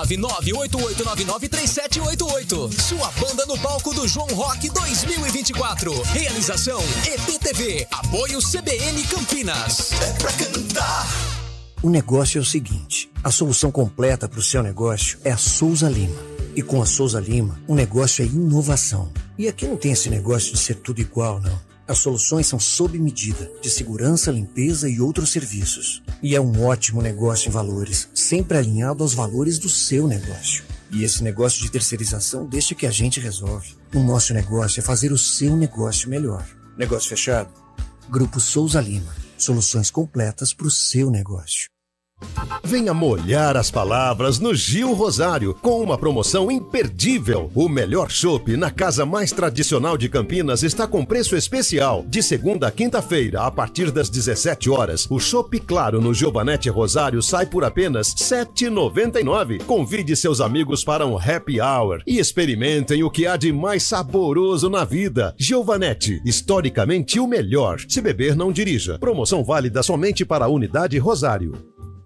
19988993788. Sua banda no palco do João Rock 2024. Realização EPTV, apoio CBN Campinas. É Pra Cantar. O negócio é o seguinte, a solução completa para o seu negócio é a Souza Lima. E com a Souza Lima, o negócio é inovação. E aqui não tem esse negócio de ser tudo igual, não. As soluções são sob medida, de segurança, limpeza e outros serviços. E é um ótimo negócio em valores, sempre alinhado aos valores do seu negócio. E esse negócio de terceirização deixa que a gente resolve. O nosso negócio é fazer o seu negócio melhor. Negócio fechado? Grupo Souza Lima. Soluções completas para o seu negócio. Venha molhar as palavras no Gil Rosário com uma promoção imperdível. O melhor chopp na casa mais tradicional de Campinas está com preço especial. De segunda a quinta-feira, a partir das 17 horas, o chopp claro no Giovanetti Rosário sai por apenas R$ 7,99. Convide seus amigos para um happy hour e experimentem o que há de mais saboroso na vida. Giovanetti, historicamente o melhor. Se beber, não dirija. Promoção válida somente para a unidade Rosário.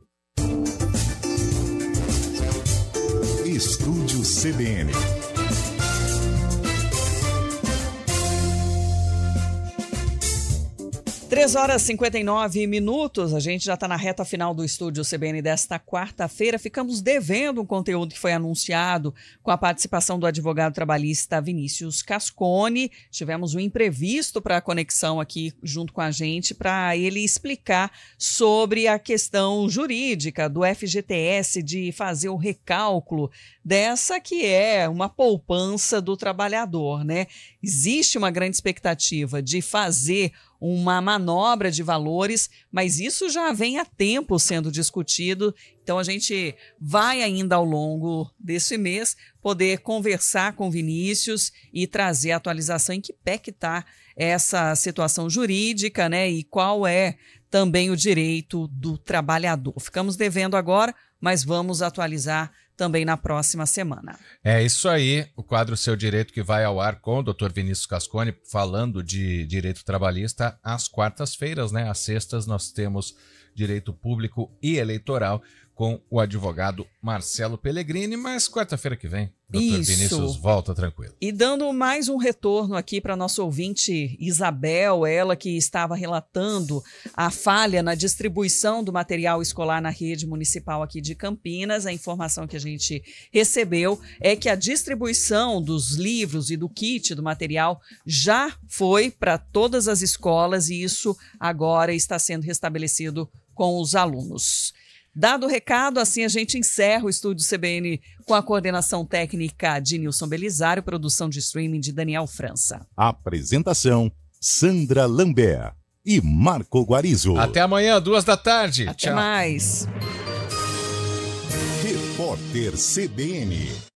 Estúdio CBN. 3h59, a gente já está na reta final do Estúdio CBN desta quarta-feira. Ficamos devendo um conteúdo que foi anunciado com a participação do advogado trabalhista Vinícius Cascone. Tivemos um imprevisto para a conexão aqui junto com a gente para ele explicar sobre a questão jurídica do FGTS de fazer o recálculo dessa que é uma poupança do trabalhador, né? Existe uma grande expectativa de fazer uma manobra de valores, mas isso já vem há tempo sendo discutido, então a gente vai ainda ao longo desse mês poder conversar com o Vinícius e trazer a atualização em que pé que está essa situação jurídica, né, e qual é também o direito do trabalhador. Ficamos devendo agora, mas vamos atualizar também na próxima semana. É isso aí, o quadro Seu Direito que vai ao ar com o Dr. Vinícius Cascone, falando de direito trabalhista às quartas-feiras, né? Às sextas nós temos direito público e eleitoral com o advogado Marcelo Pellegrini, mas quarta-feira que vem, Dr. Vinícius volta tranquilo. E dando mais um retorno aqui para nossa ouvinte Isabel, ela que estava relatando a falha na distribuição do material escolar na rede municipal aqui de Campinas. A informação que a gente recebeu é que a distribuição dos livros e do kit do material já foi para todas as escolas e isso agora está sendo restabelecido com os alunos. Dado o recado, assim a gente encerra o Estúdio CBN com a coordenação técnica de Nilson Belisário, produção de streaming de Daniel França. Apresentação, Sandra Lambert e Marco Guarizo. Até amanhã, 14h. Até mais. Repórter CBN.